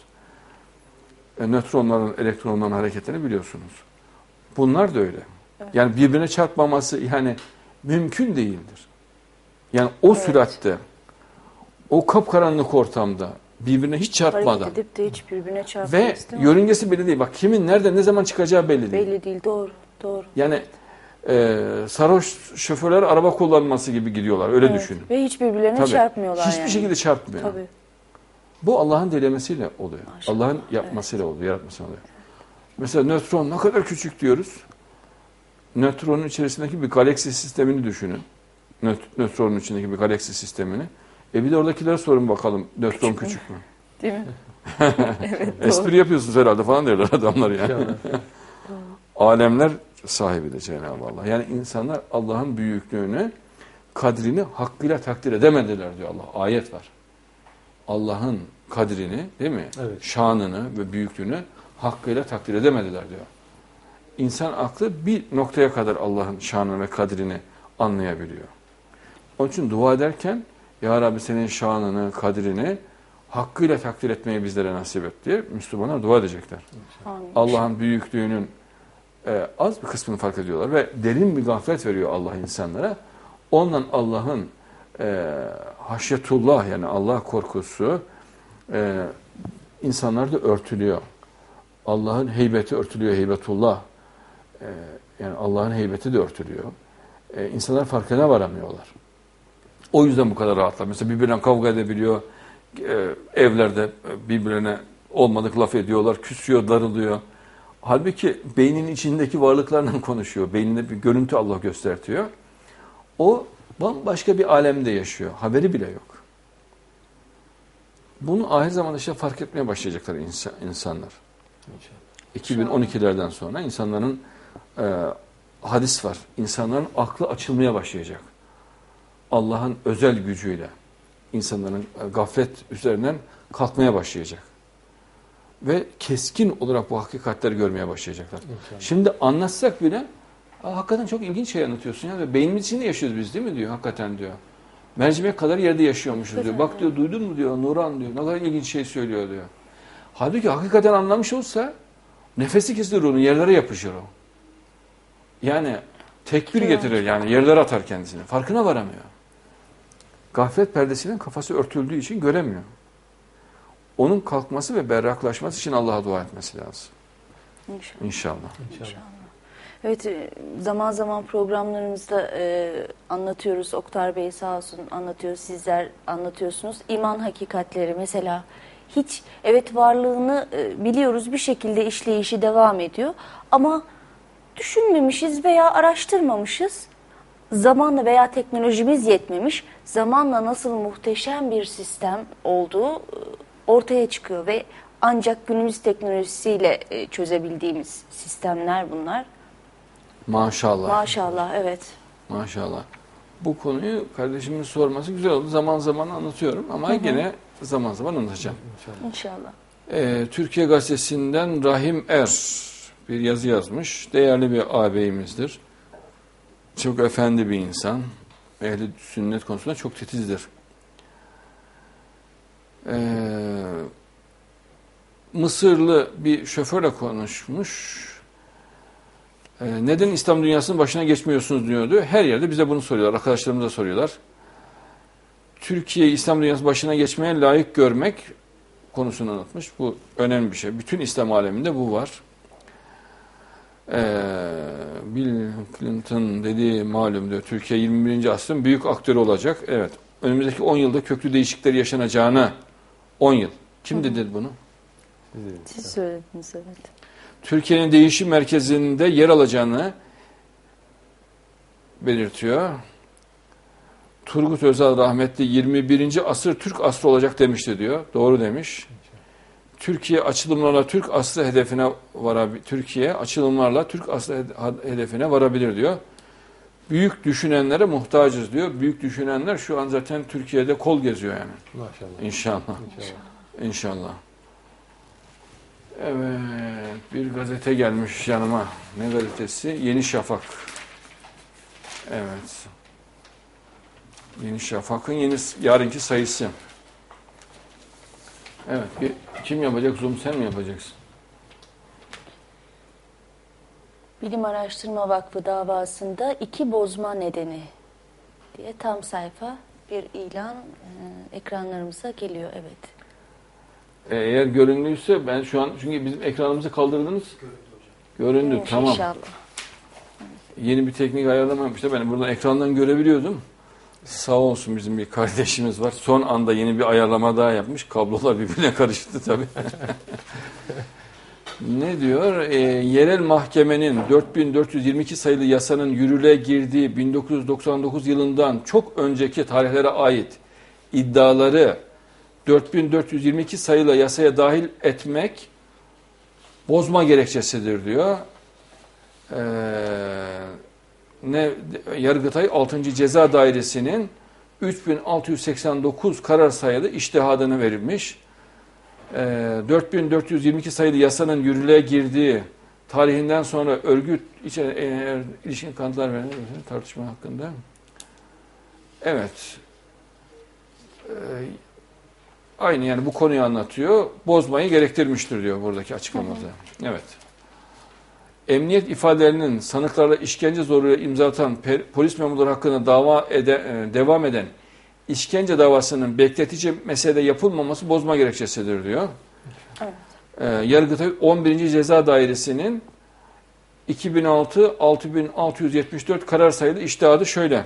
E, nötronların, elektronların hareketini biliyorsunuz. Bunlar da öyle. Evet. Yani birbirine çarpmaması yani mümkün değildir. Yani o evet. süratte, o kapkaranlık ortamda birbirine hiç çarpmadan hareket edip de hiç birbirine çarpmaz, ve yörüngesi belli değil. Bak kimin nerede ne zaman çıkacağı belli değil. Belli değil, doğru. Doğru. Yani e, sarhoş şoförler araba kullanması gibi gidiyorlar. Öyle evet. düşünün. Ve hiç birbirlerine Tabii. çarpmıyorlar Hiçbir yani. şekilde çarpmıyor. Tabii. Bu Allah'ın dilemesiyle oluyor. Allah'ın yapmasıyla evet. oluyor, yaratmasıyla oluyor. Mesela nötron ne kadar küçük diyoruz. Nötronun içerisindeki bir galaksi sistemini düşünün. Nöt nötronun içindeki bir galaksi sistemini. E bir de oradakilere sorun bakalım. Nötron küçük, küçük mü? Değil mi? Evet, espri yapıyorsunuz herhalde falan diyorlar adamlar yani. Alemler sahibi de Cenab-ı Allah. Yani insanlar Allah'ın büyüklüğünü, kadrini hakkıyla takdir edemediler diyor Allah. Ayet var. Allah'ın kadrini, değil mi? Evet. Şanını ve büyüklüğünü hakkıyla takdir edemediler diyor. İnsan aklı bir noktaya kadar Allah'ın şanını ve kadrini anlayabiliyor. Onun için dua ederken Ya Rabbi senin şanını, kadrini hakkıyla takdir etmeyi bizlere nasip et diye Müslümanlar dua edecekler. Allah'ın büyüklüğünün e, az bir kısmını fark ediyorlar ve derin bir gaflet veriyor Allah insanlara. Ondan Allah'ın e, haşyetullah yani Allah korkusu e, insanlarda örtülüyor. Allah'ın heybeti örtülüyor, heybetullah. E, yani Allah'ın heybeti de örtülüyor. E, insanlar farkına varamıyorlar. O yüzden bu kadar rahatlar. Mesela birbirine kavga edebiliyor. E, evlerde birbirine olmadık laf ediyorlar, küsüyor, darılıyor. Halbuki beynin içindeki varlıklarla konuşuyor. Beyninde bir görüntü Allah göstertiyor. O bambaşka bir alemde yaşıyor. Haberi bile yok. Bunu ahir zamanda işte fark etmeye başlayacaklar insan, insanlar. iki bin on ikilerden sonra insanların e, hadis var. İnsanların aklı açılmaya başlayacak. Allah'ın özel gücüyle insanların gaflet üzerinden kalkmaya başlayacak. Ve keskin olarak bu hakikatleri görmeye başlayacaklar. İnşallah. Şimdi anlatsak bile hakikaten çok ilginç şey anlatıyorsun ya. Ve beynimiz içinde yaşıyoruz biz değil mi diyor hakikaten diyor. Mercimek kadar yerde yaşıyormuşuz diyor. Bak diyor duydun mu diyor Nuran diyor. Ne kadar ilginç şey söylüyor diyor. Halbuki hakikaten anlamış olsa nefesi kesilir onun yerlere yapışır o. Yani tekbir getirir yani yerlere atar kendisini. Farkına varamıyor. Gaflet perdesinin kafası örtüldüğü için göremiyor. Onun kalkması ve berraklaşması için Allah'a dua etmesi lazım. İnşallah. İnşallah. İnşallah. Evet, e, zaman zaman programlarımızda e, anlatıyoruz. Oktar Bey sağ olsun anlatıyor, sizler anlatıyorsunuz. İman hakikatleri mesela hiç, evet, varlığını e, biliyoruz, bir şekilde işleyişi devam ediyor. Ama düşünmemişiz veya araştırmamışız. Zamanla veya teknolojimiz yetmemiş. Zamanla nasıl muhteşem bir sistem olduğu e, ortaya çıkıyor ve ancak günümüz teknolojisiyle e, çözebildiğimiz sistemler bunlar. Maşallah. Maşallah, evet. Maşallah. Bu konuyu kardeşimin sorması güzel oldu. Zaman zaman anlatıyorum ama Hı hı. gene zaman zaman anlatacağım. İnşallah. İnşallah. Ee, Türkiye Gazetesi'nden Rahim Er bir yazı yazmış. Değerli bir ağabeyimizdir. Çok efendi bir insan. Ehli sünnet konusunda çok titizdir. Ee, Mısırlı bir şoförle konuşmuş. Ee, neden İslam dünyasının başına geçmiyorsunuz diyordu. Her yerde bize bunu soruyorlar. Arkadaşlarımız da soruyorlar. Türkiye'yi İslam dünyası başına geçmeye layık görmek konusunu anlatmış. Bu önemli bir şey. Bütün İslam aleminde bu var. Ee, Bill Clinton dediği malum diyor. Türkiye yirmi birinci asrın büyük aktörü olacak. Evet. Önümüzdeki on yılda köklü değişiklikler yaşanacağına on yıl. Kim dedi bunu? Siz dediniz. Siz söylediniz, evet. Türkiye'nin değişim merkezinde yer alacağını belirtiyor. Turgut Özal rahmetli yirmi birinci asır Türk asrı olacak demişti diyor. Doğru demiş. Türkiye açılımlarla Türk asrı hedefine varabilir. Türkiye açılımlarla Türk asrı hedefine varabilir diyor. Büyük düşünenlere muhtacız diyor. Büyük düşünenler şu an zaten Türkiye'de kol geziyor yani. Maşallah. İnşallah. İnşallah. İnşallah. Evet, bir gazete gelmiş yanıma. Ne gazetesi? Yeni Şafak. Evet. Yeni Şafak'ın yeni yarınki sayısı. Evet, bir, kim yapacak? Zoom sen mi yapacaksın? Bilim Araştırma Vakfı davasında iki bozma nedeni diye tam sayfa bir ilan e, ekranlarımıza geliyor. Evet. Eğer göründüyse ben şu an, çünkü bizim ekranımızı kaldırdınız. Göründü. Göründü, Evet, tamam. İnşallah. Yeni bir teknik ayarlamamıştı. Ben buradan ekrandan görebiliyordum. Sağ olsun bizim bir kardeşimiz var. Son anda yeni bir ayarlama daha yapmış. Kablolar birbirine karıştı tabii. Ne diyor? E, yerel mahkemenin dört bin dört yüz yirmi iki sayılı yasanın yürürlüğe girdiği bin dokuz yüz doksan dokuz yılından çok önceki tarihlere ait iddiaları dört bin dört yüz yirmi iki sayılı yasaya dahil etmek bozma gerekçesidir diyor. Ee, ne Yargıtay altıncı Ceza Dairesi'nin üç bin altı yüz seksen dokuz karar sayılı içtihadını verilmiş. Ee, dört bin dört yüz yirmi iki sayılı yasanın yürürlüğe girdiği tarihinden sonra örgüt içe, e, ilişkin kanıtlar veren tartışma hakkında. Evet. Ee, aynı yani bu konuyu anlatıyor. Bozmayı gerektirmiştir diyor buradaki açıklamada. Evet. Emniyet ifadelerinin sanıklarla işkence zoruyla imza atan polis memurları hakkında dava ede, e, devam eden işkence davasının bekletici meselede yapılmaması bozma gerekçesidir diyor. Evet. Ee, Yargıtay on birinci Ceza Dairesi'nin iki bin altı altı bin altı yüz yetmiş dört karar sayılı içtihadı şöyle.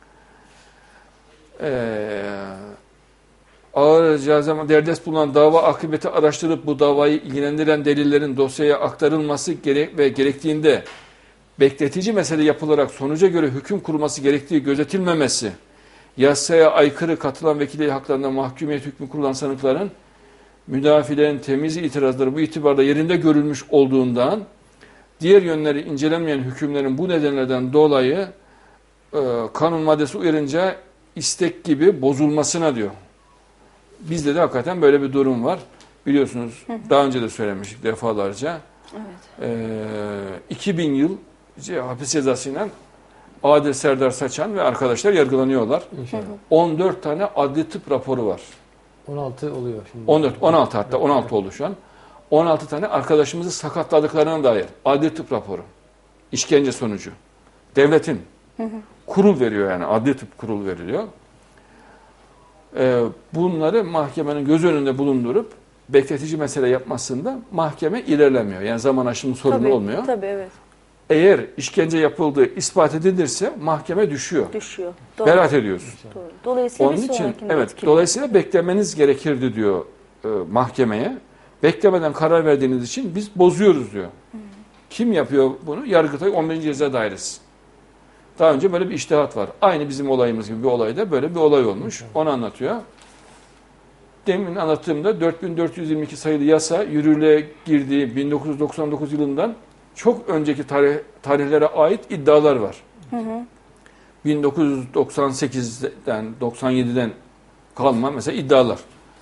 Ee, ağır ceza derdest bulunan dava akıbeti araştırıp bu davayı ilgilendiren delillerin dosyaya aktarılması gerek ve gerektiğinde bekletici mesele yapılarak sonuca göre hüküm kurulması gerektiği gözetilmemesi, yasaya aykırı katılan vekili haklarında mahkumiyet hükmü kurulan sanıkların müdafilerin temiz itirazları bu itibarda yerinde görülmüş olduğundan diğer yönleri incelenmeyen hükümlerin bu nedenlerden dolayı e, kanun maddesi uyarınca istek gibi bozulmasına diyor. Bizde de hakikaten böyle bir durum var. Biliyorsunuz hı hı. daha önce de söylemiştik defalarca. Evet. E, iki bin yıl hapis cezasıyla Adil Serdar Saçan ve arkadaşlar yargılanıyorlar. İnşallah. on dört tane adli tıp raporu var. on altı oluyor şimdi. on dört, on altı hatta on altı oldu şu an. on altı tane arkadaşımızı sakatladıklarına dair adli tıp raporu. İşkence sonucu. Devletin hı hı. kurul veriyor yani adli tıp kurul veriliyor. Ee, bunları mahkemenin göz önünde bulundurup bekletici mesele yapmasında mahkeme ilerlemiyor. Yani zaman aşımı sorunu tabii, olmuyor. Tabii evet. Eğer işkence yapıldığı ispat edilirse mahkeme düşüyor. Düşüyor. Doğru. Beraat ediyorsun. Doğru. Dolayısıyla Onun bir için sonrakinde evet etkili. dolayısıyla beklemeniz gerekirdi diyor e, mahkemeye. Beklemeden karar verdiğiniz için biz bozuyoruz diyor. Hı. Kim yapıyor bunu? Yargıtay on birinci Ceza Dairesi. Daha önce böyle bir içtihat var. Aynı bizim olayımız gibi bir olayda böyle bir olay olmuş. Onu anlatıyor. Demin anlattığımda dört bin dört yüz yirmi iki sayılı yasa yürürlüğe girdiği bin dokuz yüz doksan dokuz yılından çok önceki tarih, tarihlere ait iddialar var. Hı hı. bin dokuz yüz doksan sekizden doksan yediden kalma mesela iddialar.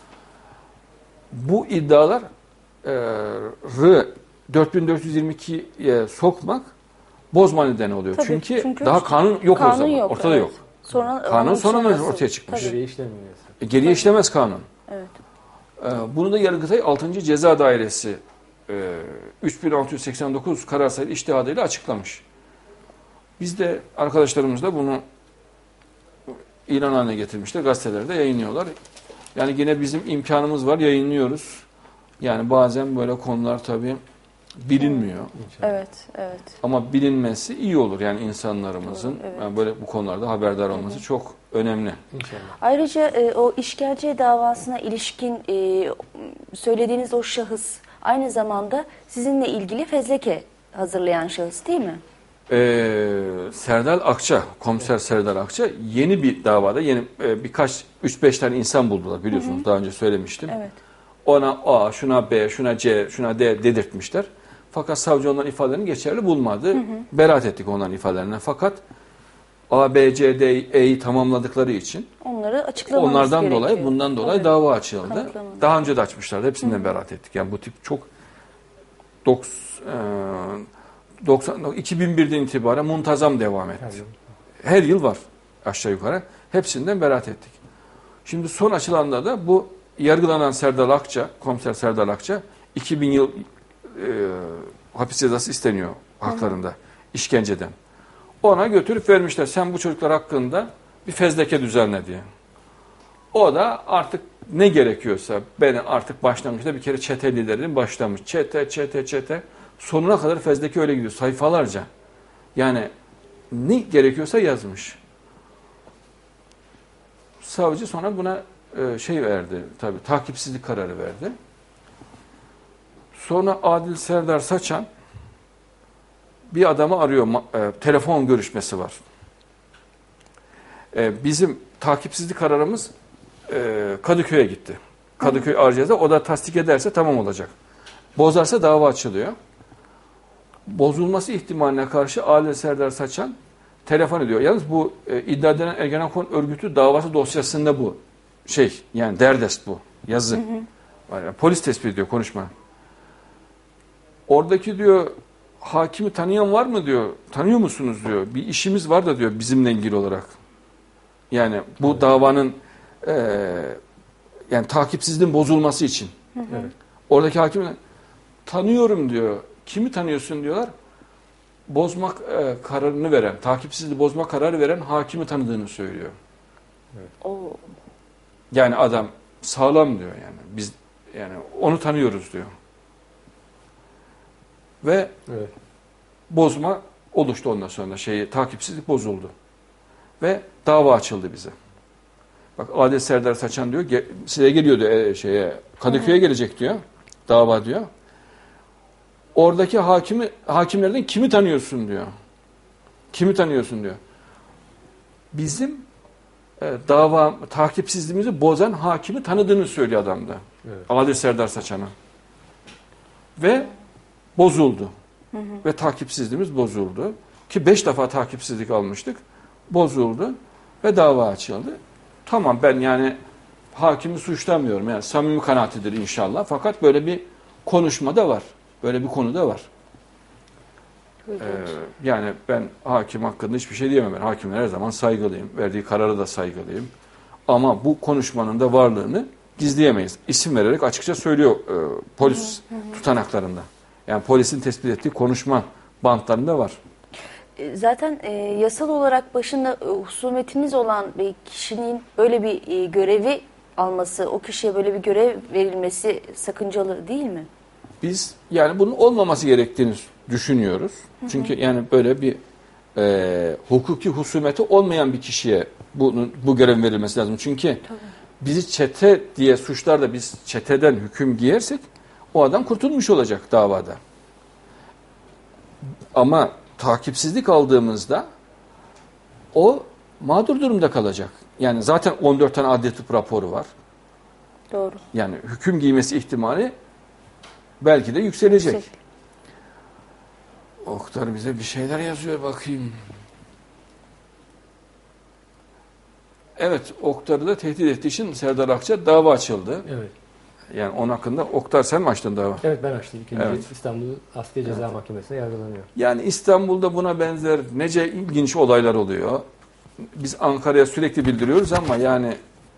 Bu iddialar e, dört bin dört yüz yirmi ikiye sokmak bozma nedeni oluyor. Tabii, çünkü, çünkü daha kanun yok kanun o zaman. yok, Ortada evet. yok. Sonra, Kanun onun sonradan sonrası- ortaya çıkmış. Tabii. Geriye işlemiyor yasa. E, geriye işlemez kanun. Evet. E, bunu da Yargıtay altıncı Ceza Dairesi e, üç bin altı yüz seksen dokuz karar sayılı içtihadıyla açıklamış. Biz de arkadaşlarımız da bunu ilan haline getirmişler. Gazetelerde yayınlıyorlar. Yani yine bizim imkanımız var, yayınlıyoruz. Yani bazen böyle konular tabii bilinmiyor. İnşallah. Evet, evet. Ama bilinmesi iyi olur yani insanlarımızın. Doğru, evet. Yani böyle bu konularda haberdar olması çok önemli. İnşallah. Ayrıca e, o işkence davasına ilişkin e, söylediğiniz o şahıs aynı zamanda sizinle ilgili fezleke hazırlayan şahıs değil mi? Ee, Serdal Akça, komiser Serdal Akça yeni bir davada yeni e, birkaç üç beş tane insan buldular biliyorsunuz. Hı hı. Daha önce söylemiştim. Evet. Ona A, şuna B, şuna C, şuna D dedirtmişler. Fakat savcı onların ifadelerini geçerli bulmadı. Hı hı. Beraat ettik onların ifadelerinden. Fakat A, B, C, D, E'yi tamamladıkları için Onları açıklamanız onlardan gerekiyor. dolayı bundan dolayı Evet. dava açıldı. Kanıtlamanız. Daha önce de açmışlardı. Hepsinden Hı hı. beraat ettik. Yani bu tip çok doksan, iki bin birden itibaren muntazam devam etti. Her yıl. Her yıl var aşağı yukarı. Hepsinden beraat ettik. Şimdi son açılanda da bu yargılanan Serdal Akça, komiser Serdal Akça iki bin yıl e, hapis cezası isteniyor haklarında. Hı hı. İşkenceden. Ona götürüp vermişler. Sen bu çocuklar hakkında bir fezleke düzenle diye. O da artık ne gerekiyorsa ben artık başlangıçta bir kere çete liderinin başlamış. Çete, çete, çete. Sonuna kadar fezleke öyle gidiyor. Sayfalarca. Yani ne gerekiyorsa yazmış. Savcı sonra buna e, şey verdi. Tabii takipsizlik kararı verdi. Sonra Adil Serdar Saçan bir adamı arıyor. E, telefon görüşmesi var. E, bizim takipsizlik kararımız e, Kadıköy'e gitti. Kadıköy Ağır Ceza. O da tasdik ederse tamam olacak. Bozarsa dava açılıyor. Bozulması ihtimaline karşı Adil Serdar Saçan telefon ediyor. Yalnız bu e, iddia edilen Ergenekon örgütü davası dosyasında bu şey yani derdest bu yazı. Hı hı. Yani polis tespit ediyor konuşma. Oradaki diyor hakimi tanıyan var mı diyor. Tanıyor musunuz diyor. Bir işimiz var da diyor bizimle ilgili olarak. Yani bu evet. davanın e, yani takipsizliğin bozulması için. Hı hı. Evet. Oradaki hakim tanıyorum diyor. Kimi tanıyorsun diyorlar. Bozmak e, kararını veren, takipsizliği bozma kararı veren hakimi tanıdığını söylüyor. Evet. Oo. Yani adam sağlam diyor yani. Biz yani onu tanıyoruz diyor. Ve Evet. bozma oluştu ondan sonra. Şeyi takipsizlik bozuldu. Ve dava açıldı bize. Bak Adil Serdar Saçan diyor ge, size geliyor diyor e, şeye Kadıköy'e gelecek diyor. Dava diyor. Oradaki hakimi hakimlerden kimi tanıyorsun diyor. Kimi tanıyorsun diyor. Bizim e, dava takipsizliğimizi bozan hakimi tanıdığını söylüyor adam da. Evet. Adil Serdar Saçan'a. Ve bozuldu. Hı hı. Ve takipsizliğimiz bozuldu. Ki beş defa takipsizlik almıştık. Bozuldu ve dava açıldı. Tamam ben yani hakimi suçlamıyorum. Yani samimi kanaatidir inşallah. Fakat böyle bir konuşma da var. Böyle bir konu da var. Ee, yani ben hakim hakkında hiçbir şey diyemem. Ben hakimlere her zaman saygılıyım. Verdiği karara da saygılıyım. Ama bu konuşmanın da varlığını gizleyemeyiz. İsim vererek açıkça söylüyor e, polis hı hı. tutanaklarında. Yani polisin tespit ettiği konuşma bantlarında var. Zaten e, yasal olarak başında e, husumetiniz olan bir kişinin böyle bir e, görevi alması, o kişiye böyle bir görev verilmesi sakıncalı değil mi? Biz yani bunun olmaması gerektiğini düşünüyoruz. Hı hı. Çünkü yani böyle bir e, hukuki husumeti olmayan bir kişiye bunun, bu görev verilmesi lazım. Çünkü tabii, bizi çete diye suçlar da biz çeteden hüküm giyersek o adam kurtulmuş olacak davada. Ama takipsizlik aldığımızda o mağdur durumda kalacak. Yani zaten on dört tane adli tıp raporu var. Doğru. Yani hüküm giymesi ihtimali belki de yükselecek. Yüksek. Oktar bize bir şeyler yazıyor, bakayım. Evet, Oktar'ı da tehdit ettiği için Serdar Akça dava açıldı. Evet. Yani onun hakkında, Oktar sen mi açtın dava? Evet, ben açtım. İkinci evet. İstanbul Asliye Ceza evet. Mahkemesi'ne yargılanıyor. Yani İstanbul'da buna benzer nece ilginç olaylar oluyor. Biz Ankara'ya sürekli bildiriyoruz ama yani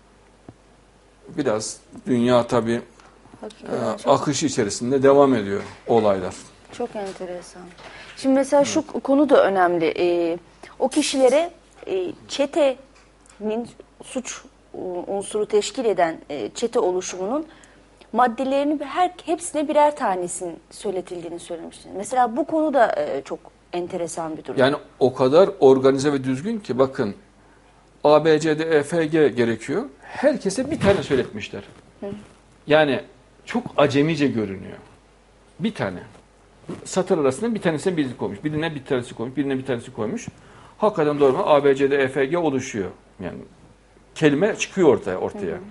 biraz dünya tabii e, çok... akış içerisinde devam ediyor olaylar. Çok enteresan. Şimdi mesela evet. şu konu da önemli. Ee, o kişilere e, çetenin suç unsuru teşkil eden e, çete oluşumunun maddelerini her hepsine birer tanesinin söyletildiğini söylemiştiniz. Mesela bu konu da e, çok enteresan bir durum. Yani o kadar organize ve düzgün ki bakın A B C'de E F G gerekiyor. Herkese bir tane söyletmişler. Hı. Yani çok acemice görünüyor. Bir tane. Satır arasında bir tanesine birisi koymuş. Birine bir tanesi koymuş. Birine bir tanesi koymuş. Hakikaten doğru mu? A B C'de E F G oluşuyor. Yani kelime çıkıyor ortaya. ortaya. Hı hı.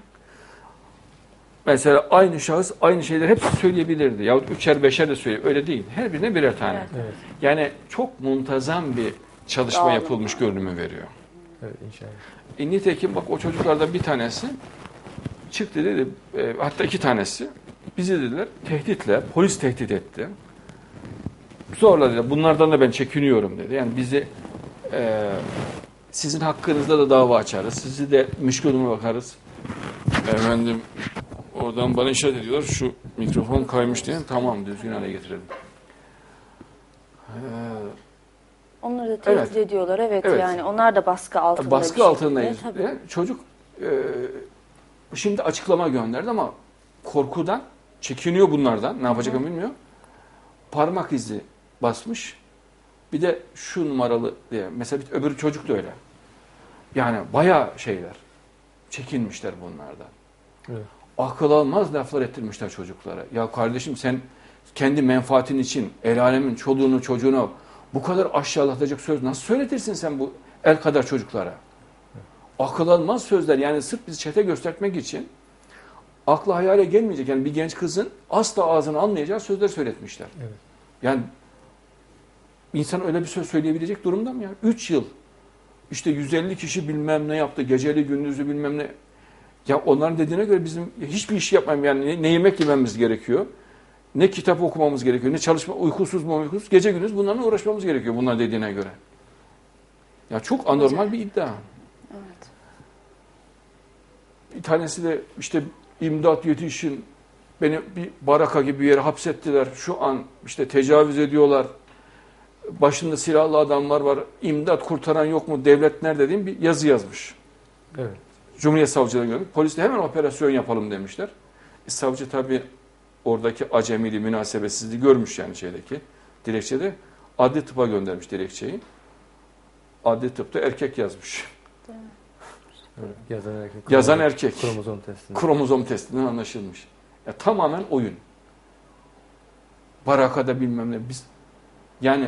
Mesela aynı şahıs aynı şeyleri hepsi söyleyebilirdi. Yahut üçer beşer de söylüyor. Öyle değil. Her birine birer tane. Evet. Evet. Yani çok muntazam bir çalışma Dağılım. yapılmış görünümü veriyor. Evet, inşallah. E, nitekim bak o çocuklardan bir tanesi çıktı dedi. E, hatta iki tanesi. Bizi dediler tehditle, polis tehdit etti. Zorla dedi. Bunlardan da ben çekiniyorum dedi. Yani bizi e, sizin hakkınızda da dava açarız. Sizi de müşkülüme bakarız. Efendim oradan bana işaret ediyorlar. Şu mikrofon kaymış diye. Tamam düzgün hale getirelim. Ee, Onları da tehdit evet. ediyorlar. Evet, evet yani onlar da baskı altında. Baskı altındayız. Yani çocuk e, şimdi açıklama gönderdi ama korkudan çekiniyor bunlardan. Ne yapacaklarını bilmiyor. Parmak izi basmış. Bir de şu numaralı diye. Mesela bir, öbür çocuk da öyle. Yani bayağı şeyler. Çekinmişler bunlardan. Evet. Akıl almaz laflar ettirmişler çocuklara. Ya kardeşim sen kendi menfaatin için el alemin çoluğunu çocuğunu bu kadar aşağılatacak söz nasıl söyletirsin sen bu el kadar çocuklara? Evet. Akıl almaz sözler yani sırf bizi çete göstermek için akla hayale gelmeyecek. Yani bir genç kızın asla ağzını almayacağı sözler söyletmişler. Evet. Yani insan öyle bir söz söyleyebilecek durumda mı ya? Üç yıl. İşte yüz elli kişi bilmem ne yaptı. Geceli gündüzü bilmem ne. Ya onların dediğine göre bizim hiçbir iş yapmam yani ne, ne yemek yememiz gerekiyor. Ne kitap okumamız gerekiyor. Ne çalışma uykusuz mu uykusuz. Gece gündüz bunlarla uğraşmamız gerekiyor bunlar dediğine göre. Ya çok anormal bir iddia. Evet. Bir tanesi de işte imdat yetişin. Beni bir baraka gibi bir yere hapsettiler. Şu an işte tecavüz ediyorlar. Başında silahlı adamlar var. İmdat kurtaran yok mu? Devlet nerede diyeyim bir yazı yazmış. Evet. Cumhuriyet Savcılığı'na göndermiş. Polis de hemen operasyon yapalım demişler. E, savcı tabii oradaki acemiliği, münasebetsizliği görmüş yani şeydeki dilekçede. Adli tıpa göndermiş dilekçeyi. Adli tıpta erkek yazmış. Evet, yazan erkek. Yazan erkek. Kromozom testinden. Kromozom testinden anlaşılmış. Ya, tamamen oyun. Barakada bilmem ne. Biz yani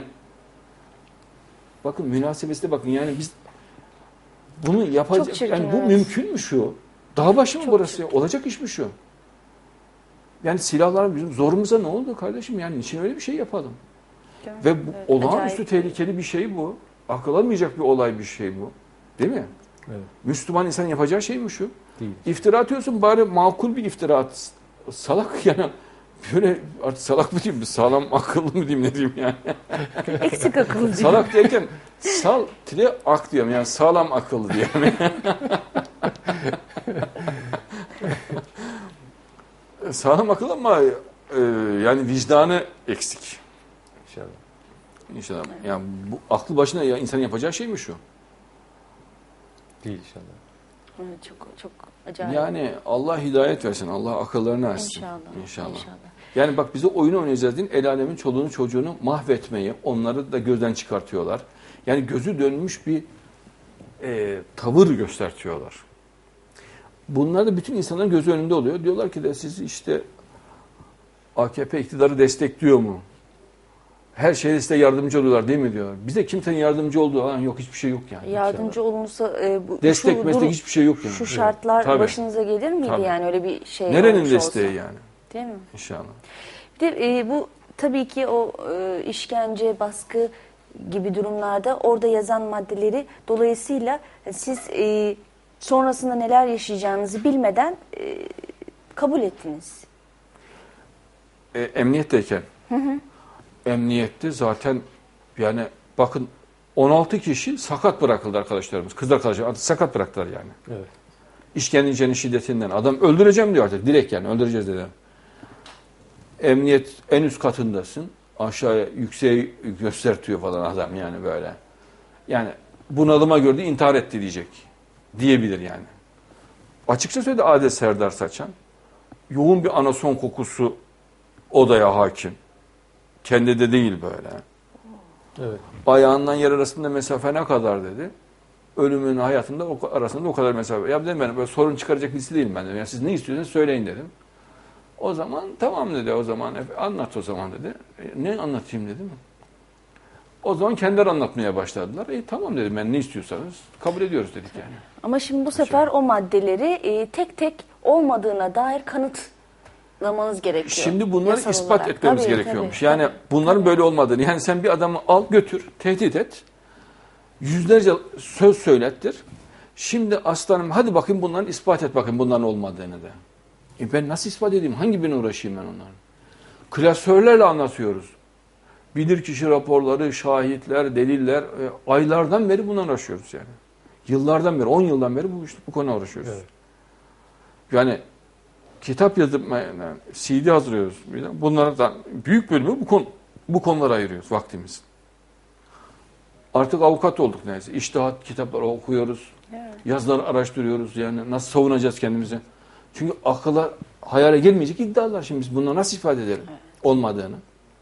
bakın münasebesine bakın yani biz bunu yapacak yani bu evet. mümkün mü şu? Dağ başı mı burası ya? Olacak iş mi şu? Yani silahlar bizim zorumuza ne oldu kardeşim? Yani niçin öyle bir şey yapalım? Değil Ve bu, evet, olağanüstü acayip. tehlikeli bir şey bu. Akıl almayacak bir olay bir şey bu. Değil mi? Evet. Müslüman insan yapacağı şey mi şu? Değil. İftira atıyorsun bari makul bir iftira at. Salak yani. Böyle artık salak mı diyeyim, sağlam akıllı mı diyeyim ne diyeyim yani. Eksik akıllı diyeyim. Salak derken sal tire ak diyorum yani sağlam akıllı diyorum. Sağlam akıllı ama e, yani vicdanı eksik. İnşallah. İnşallah. Yani bu aklı başına ya insan yapacağı şey mi şu? Değil inşallah. Evet, çok çok acayip. Yani Allah hidayet versin. Allah akıllarını versin. İnşallah. İnşallah. İnşallah. Yani bak bize oyun oynayacağız din. El alemin çoluğunu çocuğunu mahvetmeyi, onları da gözden çıkartıyorlar. Yani gözü dönmüş bir e, tavır göstertiyorlar. Bunlar da bütün insanların gözü önünde oluyor. Diyorlar ki de siz işte A K P iktidarı destekliyor mu? Her şeyde size yardımcı oluyorlar değil mi diyor. Bize kimsenin yardımcı olduğu alan yok, hiçbir şey yok yani. Yardımcı olunsa e, bu, Destek şu, meslek durum- hiçbir şey yok yani. Şu şartlar Tabii. başınıza gelir miydi Tabii. yani öyle bir şey Nerenin olmuş desteği olsa? yani? Değil mi? İnşallah. Bir de e, bu tabii ki o e, işkence, baskı gibi durumlarda orada yazan maddeleri dolayısıyla siz e, sonrasında neler yaşayacağınızı bilmeden e, kabul ettiniz. E, emniyetteyken. Hı hı. Emniyette zaten yani bakın on altı kişi sakat bırakıldı arkadaşlarımız. Kız arkadaşlar sakat bıraktılar yani. Evet. İşkencenin şiddetinden. Adam öldüreceğim diyor artık. Direkt yani öldüreceğiz dedi. Emniyet en üst katındasın. Aşağıya yükseğe göstertiyor falan adam yani böyle. Yani bunalıma gördü intihar etti diyecek. Diyebilir yani. Açıkça söyledi Adil Serdar Saçan. Yoğun bir anason kokusu odaya hakim. Kendi de değil böyle. Evet. Ayağından yer arasında mesafe ne kadar dedi. Ölümün hayatında o, arasında o kadar mesafe. Ya dedim ben böyle sorun çıkaracak birisi değilim ben dedim. Yani siz ne istiyorsanız söyleyin dedim. O zaman tamam dedi o zaman anlat o zaman dedi. E, ne anlatayım dedim. O zaman kendileri anlatmaya başladılar. E tamam dedim ben ne istiyorsanız kabul ediyoruz dedik yani. Ama şimdi bu sefer o maddeleri e, tek tek olmadığına dair kanıtlamanız gerekiyor. Şimdi bunları Yasal ispat olarak. etmemiz Tabii, gerekiyormuş. tabii, yani tabii, bunların tabii. böyle olmadığını. Yani sen bir adamı al götür, tehdit et. Yüzlerce söz söylettir. Şimdi aslanım hadi bakayım bunların ispat et bakayım bunların olmadığını da. E ben nasıl ispat edeyim? Hangi birine uğraşayım ben onların? Klasörlerle anlatıyoruz. Bilirkişi raporları, şahitler, deliller. E, aylardan beri bundan uğraşıyoruz yani. Yıllardan beri, on yıldan beri bu, bu konuya uğraşıyoruz. Evet. Yani kitap yazıp yani C D hazırlıyoruz. Bunlardan büyük bölümü bu konu bu konulara ayırıyoruz vaktimiz. Artık avukat olduk neyse. İçtihat kitapları okuyoruz. Evet. Yazıları araştırıyoruz. Yani nasıl savunacağız kendimizi? Çünkü akıla, hayale gelmeyecek iddialar. Şimdi biz bunları nasıl ifade edelim? Evet. Olmadığını.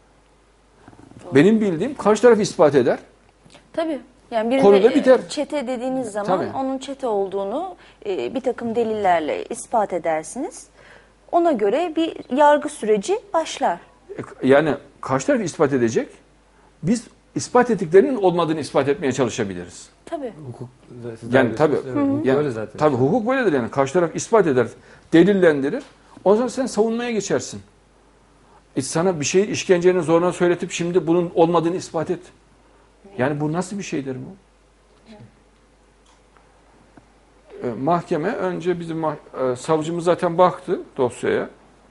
Doğru. Benim bildiğim karşı taraf ispat eder. Tabii. Yani bir Konuda de, biter. çete dediğiniz zaman Tabii. onun çete olduğunu e, bir takım delillerle ispat edersiniz. Ona göre bir yargı süreci başlar. E, Yani karşı taraf ispat edecek. Biz ispat ettiklerinin olmadığını ispat etmeye çalışabiliriz. Tabii. Hukuk siz Yani de tabii. biliyorsunuz, evet, hukuk Yani, öyle zaten. tabii hukuk böyledir yani. Karşı taraf ispat eder, delillendirir. O zaman sen savunmaya geçersin. E sana bir şeyi işkencenin zoruna söyletip şimdi bunun olmadığını ispat et. Yani bu nasıl bir şeydir bu? E, mahkeme önce bizim mah- e, savcımız zaten baktı dosyaya.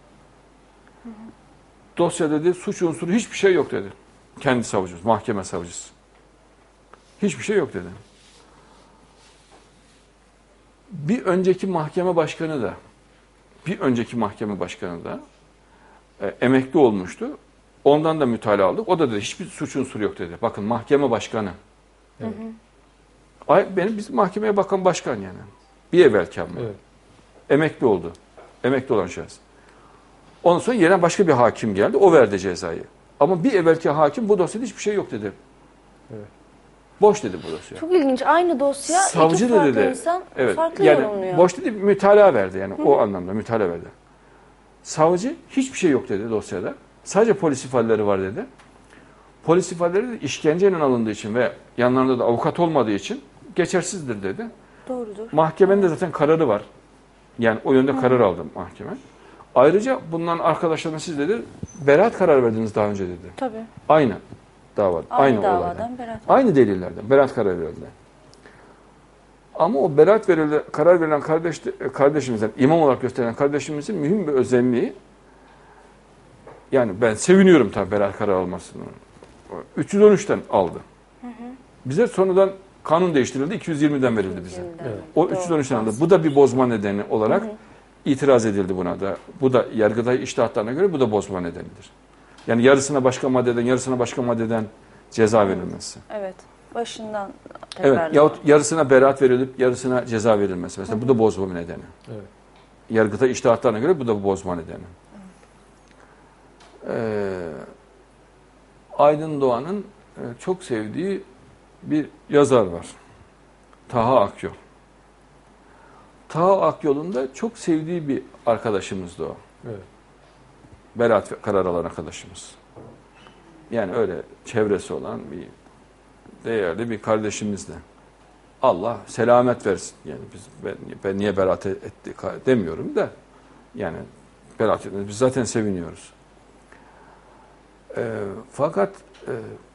Dosya dedi suç unsuru hiçbir şey yok dedi. Kendi savcımız, mahkeme savcısı. Hiçbir şey yok dedi. Bir önceki mahkeme başkanı da bir önceki mahkeme başkanı da e, emekli olmuştu. Ondan da mütalaa aldık. O da dedi hiçbir suç unsuru yok dedi. Bakın mahkeme başkanı. Evet. Ay, benim bizim mahkemeye bakan başkan yani. Bir evvelki ama. Evet. Emekli oldu. Emekli olan şahıs. Ondan sonra yerine başka bir hakim geldi. O verdi cezayı. Ama bir evvelki hakim bu dosyada hiçbir şey yok dedi. Evet. Boş dedi bu dosya. Çok ilginç. Aynı dosya Savcı iki da farklı dedi. insan Evet. farklı Yani yorumluyor. boş dedi mütalaa verdi yani o anlamda mütalaa verdi. Savcı hiçbir şey yok dedi dosyada. Sadece polis ifadeleri var dedi. Polis ifadeleri de işkenceyle alındığı için ve yanlarında da avukat olmadığı için geçersizdir dedi. Doğrudur. Mahkemenin de zaten kararı var. Yani o yönde karar aldı mahkeme. Ayrıca bundan arkadaşlarına siz dedi beraat kararı verdiniz daha önce dedi. Tabii. Aynı davada. Aynı, Aynı, davadan olaydan. beraat. Aynı delillerden. Beraat kararı verildi. Ama o beraat verildi, karar verilen kardeş, kardeşimizden, imam olarak gösterilen kardeşimizin mühim bir özelliği yani ben seviniyorum tabii beraat kararı almasını. üç yüz on üçten aldı. Hı hı. Bize sonradan kanun değiştirildi. iki yüz yirmiden verildi bize. Evet. O üç yüz on üçten aldı. Bu da bir bozma nedeni olarak hı hı. itiraz edildi buna da. Bu da Yargıtay iştihatlarına göre bu da bozma nedenidir. Yani yarısına başka maddeden, yarısına başka maddeden ceza verilmesi. Evet. Başından Evet, tekrarlamak. yahut yarısına beraat verilip yarısına ceza verilmesi mesela. Bu da bozma nedeni. Evet. Yargıta içtihatlarına göre bu da bozma nedeni. Ee, Aydın Doğan'ın e, çok sevdiği bir yazar var. Taha Akyol. Taha Akyol'un da çok sevdiği bir arkadaşımızdı o. Evet. Beraat kararı alan arkadaşımız. Yani öyle çevresi olan bir değerli bir kardeşimizdi. Allah selamet versin. Yani biz ben, ben niye beraat etti demiyorum da yani beraat etmemiz biz zaten seviniyoruz. E, fakat e,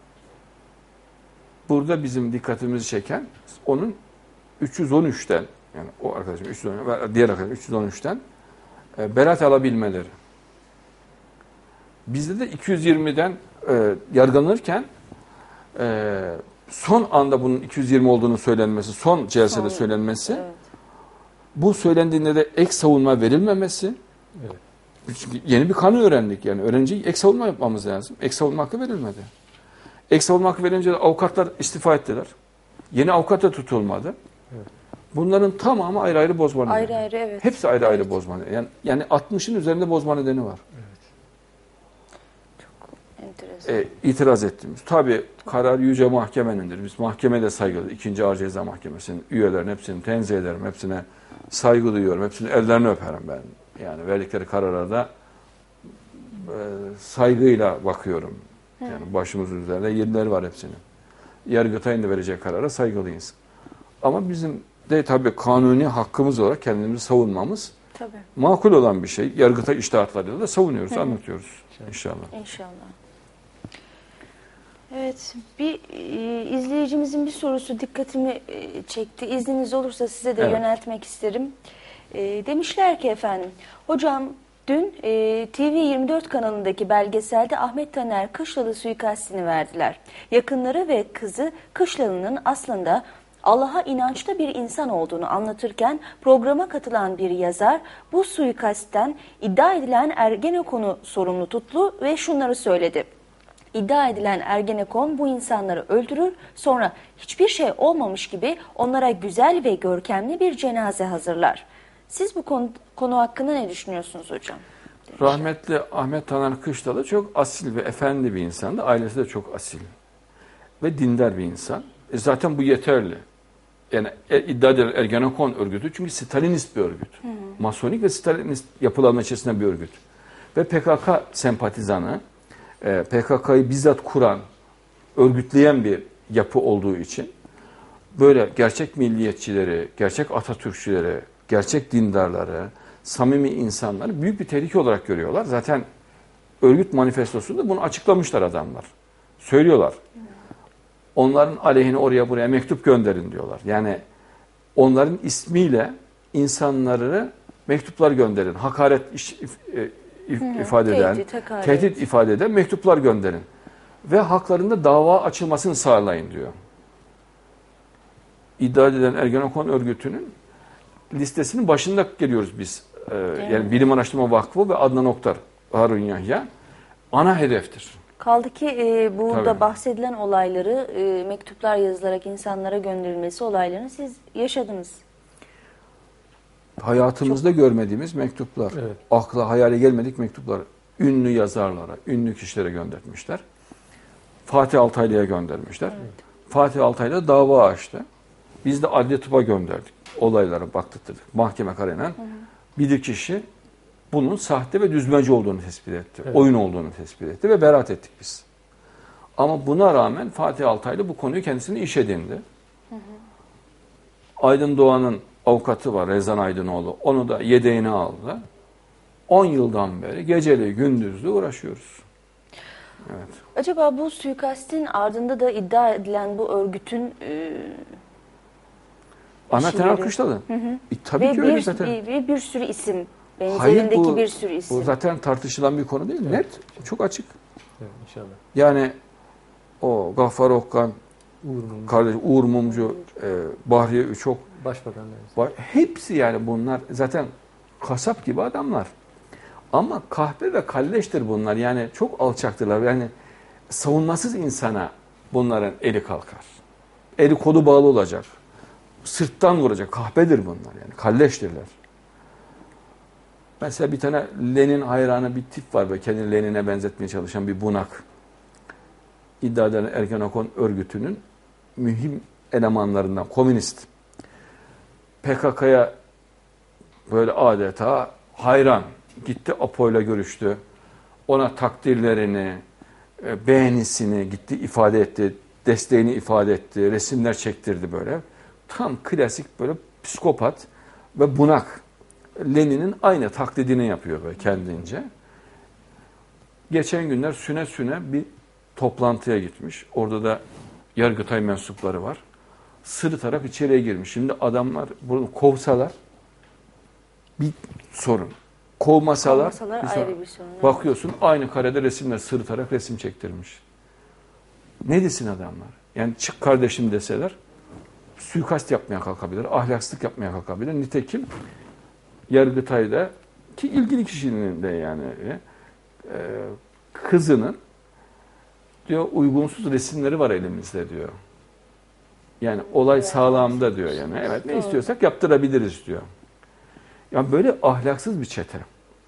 burada bizim dikkatimizi çeken onun üç yüz on üçten yani o arkadaşım üç yüz on üç, diğer arkadaşım üç yüz on üçten e, beraat alabilmeleri. Bizde de iki yüz yirmiden e, yargılanırken e, son anda bunun iki yüz yirmi olduğunu söylenmesi, son celsede Son, söylenmesi, evet. bu söylendiğinde de ek savunma verilmemesi. Evet. Çünkü yeni bir kanun öğrendik yani. Öğrenci ek savunma yapmamız lazım. Ek savunma hakkı verilmedi. Ek savunma hakkı verince de avukatlar istifa ettiler. Yeni avukat da tutulmadı. Evet. Bunların tamamı ayrı ayrı bozma nedeni. Ayrı ayrı evet. Hepsi ayrı Evet. ayrı bozma nedeni. Yani, yani altmışın üzerinde bozma nedeni var. Enteresan. E, itiraz ettiğimiz. Tabii karar yüce mahkemenindir. Biz mahkemeye de saygılıyız. İkinci Ağır Ceza Mahkemesi'nin üyelerin hepsini tenzih ederim. Hepsine saygı duyuyorum. Hepsinin ellerini öperim ben. Yani verdikleri kararlarda e, saygıyla bakıyorum. Yani başımızın üzerinde yerleri var hepsinin. Yargıtay'ın da vereceği karara saygılıyız. Ama bizim de tabii kanuni hakkımız olarak kendimizi savunmamız Tabii. makul olan bir şey. Yargıtay içtihatlarıyla da savunuyoruz, Hı. anlatıyoruz inşallah. İnşallah. Evet, bir e, izleyicimizin bir sorusu dikkatimi e, çekti. İzniniz olursa size de Evet. yöneltmek isterim. E, demişler ki efendim, hocam dün e, T V yirmi dört kanalındaki belgeselde Ahmet Taner Kışlalı suikastini verdiler. Yakınları ve kızı Kışlalı'nın aslında Allah'a inançlı bir insan olduğunu anlatırken programa katılan bir yazar bu suikastten iddia edilen Ergenekon'u sorumlu tuttu ve şunları söyledi. İddia edilen Ergenekon bu insanları öldürür, sonra hiçbir şey olmamış gibi onlara güzel ve görkemli bir cenaze hazırlar. Siz bu konu, konu hakkında ne düşünüyorsunuz hocam? Demiş. Rahmetli Ahmet Taner Kışlalı çok asil ve efendi bir insandı. Ailesi de çok asil ve dindar bir insan. E zaten bu yeterli. Yani e, iddia edilen Ergenekon örgütü çünkü Stalinist bir örgüt. Hı hı. Masonik ve Stalinist yapılanma içerisinde bir örgüt. Ve P K K sempatizanı, e, P K K'yı bizzat kuran, örgütleyen bir yapı olduğu için böyle gerçek milliyetçileri, gerçek Atatürkçüleri, gerçek dindarları, samimi insanları büyük bir tehlike olarak görüyorlar. Zaten örgüt manifestosunda bunu açıklamışlar adamlar. Söylüyorlar. Onların aleyhine oraya buraya mektup gönderin diyorlar. Yani onların ismiyle insanları mektuplar gönderin. Hakaret iş, if, if, Hı hı, ifade eden, tehdit, hakaret. tehdit ifade eden mektuplar gönderin. Ve haklarında dava açılmasını sağlayın diyor. İddia edilen Ergenekon örgütünün listesinin başında geliyoruz biz. Ee, yani Bilim Araştırma Vakfı ve Adnan Oktar, Harun Yahya ana hedeftir. Kaldı ki e, burada Tabii. bahsedilen olayları e, mektuplar yazılarak insanlara gönderilmesi olaylarını siz yaşadınız. Hayatımızda görmediğimiz mektuplar, Evet. akla hayale gelmedik mektuplar, ünlü yazarlara, ünlü kişilere göndermişler. Fatih Altaylı'ya göndermişler. Evet. Fatih Altaylı dava açtı. Biz de adli tıpa gönderdik. Olaylara baktırdık. Mahkeme kararıyla bilirkişi bunun sahte ve düzmece olduğunu tespit etti. Evet. Oyun olduğunu tespit etti ve beraat ettik biz. Ama buna rağmen Fatih Altaylı bu konuyu kendisine iş edindi. Hı hı. Aydın Doğan'ın avukatı var Rezan Aydınoğlu. Onu da yedeğine aldı. on yıldan beri geceli gündüzlü uğraşıyoruz. Evet. Acaba bu suikastin ardında da iddia edilen bu örgütün e, Ahmet kişileri- Taner Kışlalı. Hı hı. E, tabii ve ki öyle bir, zaten. bir, bir, bir sürü isim, Hayır, benzerindeki bu- bir sürü isim. Bu zaten tartışılan bir konu değil. Net, çok açık. Evet, inşallah. Yani o Gaffar Okkan, Uğur Mumcu, kardeş Uğur Mumcu, e, Bahriye Üçok Başbakanlar. var. Hepsi yani bunlar zaten kasap gibi adamlar. Ama kahpe ve kalleştir bunlar. Yani çok alçaktırlar. Yani savunmasız insana bunların eli kalkar. eli kolu bağlı olacak. Sırttan vuracak. Kahpedir bunlar yani. Kalleştirler. Mesela bir tane Lenin hayranı bir tip var ve kendini Lenin'e benzetmeye çalışan bir bunak. İddia eden Ergenekon örgütünün mühim elemanlarından, komünist. P K K'ya böyle adeta hayran. Gitti Apo'yla görüştü. Ona takdirlerini, beğenisini gitti ifade etti. Desteğini ifade etti. Resimler çektirdi böyle. Tam klasik böyle psikopat ve bunak. Lenin'in aynı taklidini yapıyor böyle kendince. Geçen günler süne süne bir toplantıya gitmiş. Orada da Yargıtay mensupları var. Sırıtarak içeriye girmiş. Şimdi adamlar bunu kovsalar bir sorun. Kovmasalar, Kovmasalar bir ayrı sorun. bir sorun. Bakıyorsun aynı karede resimler sırıtarak resim çektirmiş. Ne desin adamlar? Yani çık kardeşim deseler suikast yapmaya kalkabilir, ahlaksızlık yapmaya kalkabilir. Nitekim Yargıtay'da ki ilgili kişinin de yani e, kızının diyor uygunsuz resimleri var elimizde diyor. Yani olay sağlamda diyor yani. Evet ne istiyorsak yaptırabiliriz diyor. Yani böyle ahlaksız bir çete.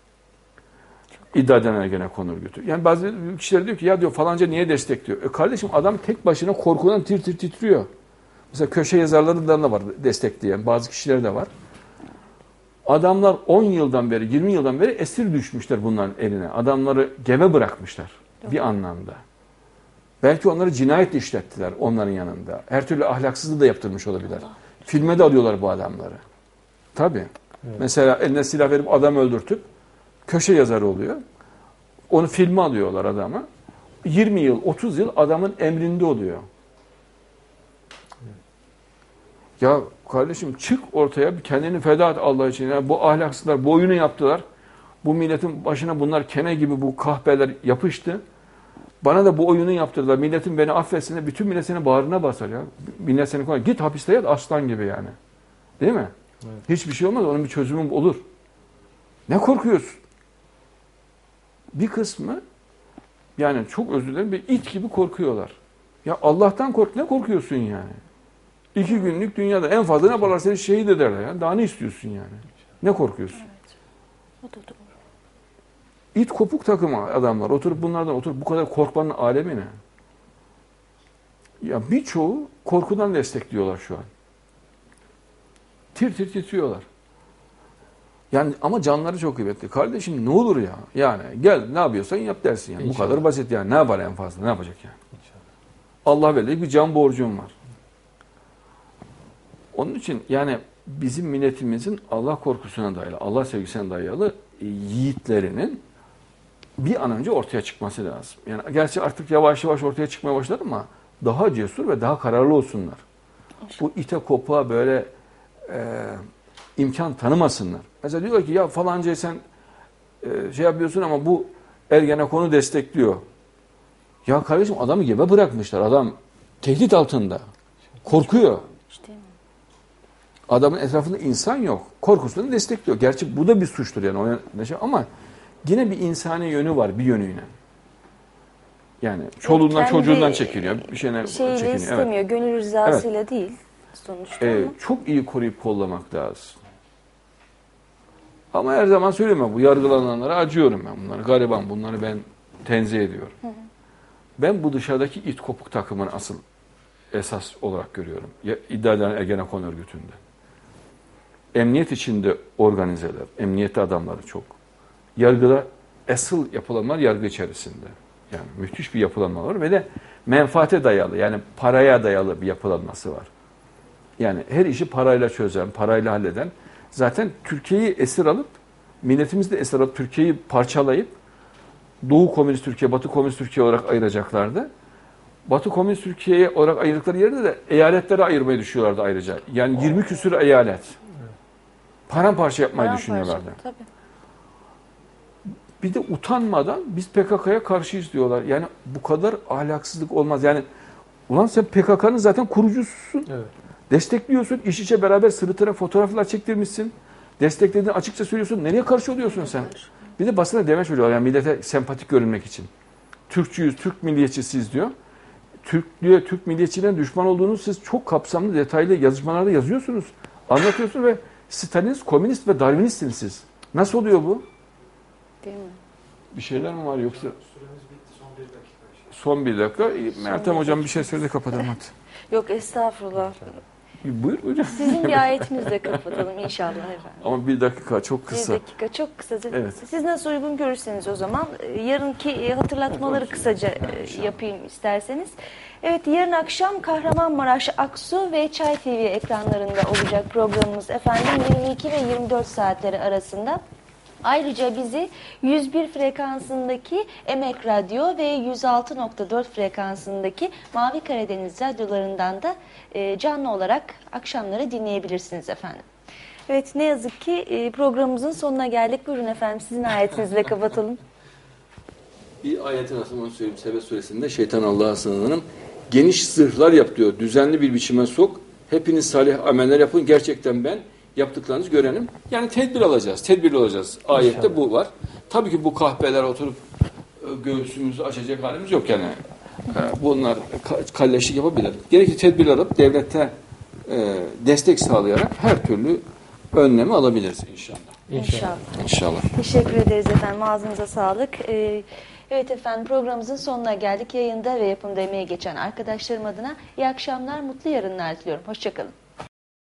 İddia eden Ergenekon örgütü. Yani bazı kişiler diyor ki ya diyor falanca niye destekliyor? E kardeşim adam tek başına korkudan tir tir titriyor. Mesela köşe yazarlarından da var destekleyen bazı kişiler de var. Adamlar on yıldan beri, yirmi yıldan beri esir düşmüşler bunların eline. Adamları gebe bırakmışlar bir anlamda. Belki onları cinayetle işlettiler onların yanında. Her türlü ahlaksızlığı da yaptırmış olabilir. Filme de alıyorlar bu adamları. Tabii. Evet. Mesela eline silah verip adam öldürtüp köşe yazarı oluyor. Onu filme alıyorlar adamı. yirmi yıl, otuz yıl adamın emrinde oluyor. Evet. Ya kardeşim çık ortaya kendini feda et Allah için. Yani bu ahlaksızlar bu oyunu yaptılar. Bu milletin başına bunlar kene gibi bu kahpeler yapıştı. Bana da bu oyunu yaptırdılar. Milletin beni affetsin de bütün millet senin bağrına basar ya. Millet seni koyar. Git hapiste yat aslan gibi yani. Değil mi? Evet. Hiçbir şey olmaz. Onun bir çözümü olur. Ne korkuyorsun? Bir kısmı yani çok özür dilerim bir it gibi korkuyorlar. Ya Allah'tan kork. Ne korkuyorsun yani? İki günlük dünyada en fazla ne yaparlar seni şehit ederler ya. Daha ne istiyorsun yani? Ne korkuyorsun? Evet. O da doğru. İt kopuk takımı adamlar. Oturup bunlardan oturup bu kadar korkmanın alemi ne? Ya birçoğu korkudan destekliyorlar şu an. Tir tir titriyorlar. Yani ama canları çok kıymetli. Kardeşim ne olur ya? Yani gel ne yapıyorsan yap dersin yani. İnşallah. Bu kadar basit yani. Ne yapar en fazla? Ne yapacak yani? İnşallah. Allah belli bir can borcum var. Onun için yani bizim milletimizin Allah korkusuna dayalı, Allah sevgisine dayalı yiğitlerinin bir an önce ortaya çıkması lazım. Yani gerçi artık yavaş yavaş ortaya çıkmaya başladı ama daha cesur ve daha kararlı olsunlar. Bu ite kopuğa böyle e, imkan tanımasınlar. Mesela diyorlar ki ya falancayı sen e, şey yapıyorsun ama bu Ergenekon'u destekliyor. Ya kardeşim adamı gebe bırakmışlar. Adam tehdit altında. Korkuyor. Adamın etrafında insan yok. Korkusunu destekliyor. Gerçi bu da bir suçtur yani. Ama yine bir insani yönü var bir yönüyle. Yani çoluğundan kendi çocuğundan çekiniyor. Bir şeyler şeyle çekiniyor. istemiyor. Evet. Gönül rızasıyla Evet. değil sonuçta. Ee, ama. çok iyi koruyup kollamak lazım. Ama her zaman söylüyorum bu yargılananlara acıyorum ben bunları. Gariban bunları ben tenzih ediyorum. Hı hı. Ben bu dışarıdaki it kopuk takımını asıl esas olarak görüyorum. İddia eden Ergenekon örgütünde. Emniyet içinde organizeler, emniyette adamları çok. Yargıda asıl yapılanmalar yargı içerisinde. Yani müthiş bir yapılanma var ve de menfaate dayalı yani paraya dayalı bir yapılanması var. Yani her işi parayla çözen, parayla halleden. Zaten Türkiye'yi esir alıp, milletimizi de esir alıp Türkiye'yi parçalayıp Doğu Komünist Türkiye, Batı Komünist Türkiye olarak ayıracaklardı. Batı Komünist Türkiye'ye olarak ayırdıkları yerde de eyaletlere ayırmayı düşünüyorlardı ayrıca. Yani yirmi küsur eyalet. Paramparça yapmayı Paramparça, düşünüyorlardı. Tabii. Bir de utanmadan biz P K K'ya karşıyız diyorlar. Yani bu kadar ahlaksızlık olmaz. Yani ulan sen P K K'nın zaten kurucususun. Evet. Destekliyorsun. İş içe beraber sırıtarak fotoğraflar çektirmişsin. Desteklediğini açıkça söylüyorsun. Nereye karşı oluyorsun sen? Bir de basına demeç veriyorlar. Yani millete sempatik görünmek için. Türkçüyüz, Türk milliyetçisiyiz diyor. Türklüğe, Türk milliyetçiliğine düşman olduğunu siz çok kapsamlı, detaylı yazışmalarda yazıyorsunuz. Anlatıyorsunuz ve Stalinist, komünist ve Darwinistsiniz siz. Nasıl oluyor bu? Değil mi? Bir şeyler mi var yoksa? Süremiz bitti. Son bir dakika. Son bir dakika. Meltem bir hocam bir şey söyle kapatalım hadi. Yok estağfurullah. Buyur hocam. Sizin bir ayetinizle kapatalım inşallah efendim. Ama bir dakika çok kısa. Bir dakika çok kısaca. Evet. Siz nasıl uygun görürseniz o zaman e, yarınki e, hatırlatmaları kısaca e, yapayım isterseniz. Evet, yarın akşam Kahramanmaraş, Aksu ve Çay T V ekranlarında olacak programımız efendim yirmi iki ve yirmi dört saatleri arasında. Ayrıca bizi yüz bir frekansındaki Emek Radyo ve yüz altı nokta dört frekansındaki Mavi Karadeniz radyolarından da e, canlı olarak akşamları dinleyebilirsiniz efendim. Evet, ne yazık ki e, programımızın sonuna geldik. Buyurun efendim, sizin ayetinizle kapatalım. Bir ayetin aslında onu söyleyeyim. Sebe suresinde şeytan Allah'a sığınırım. Geniş zırhlar yap diyor. Düzenli bir biçime sok. Hepiniz salih ameller yapın. Gerçekten ben yaptıklarınızı görelim. Yani tedbir alacağız. Tedbirli olacağız. Ayette İnşallah. bu var. Tabii ki bu kahpeler oturup e, göğsümüzü açacak halimiz yok yani. E, Bunlar ka- kalleşlik yapabilir. Gerekli tedbir alıp devlete e, destek sağlayarak her türlü önlemi alabiliriz inşallah. İnşallah. İnşallah. Teşekkür ederiz efendim. Ağzınıza sağlık. Ee, evet efendim, programımızın sonuna geldik. Yayında ve yapımda emeği geçen arkadaşlarım adına iyi akşamlar, mutlu yarınlar diliyorum. Hoşçakalın.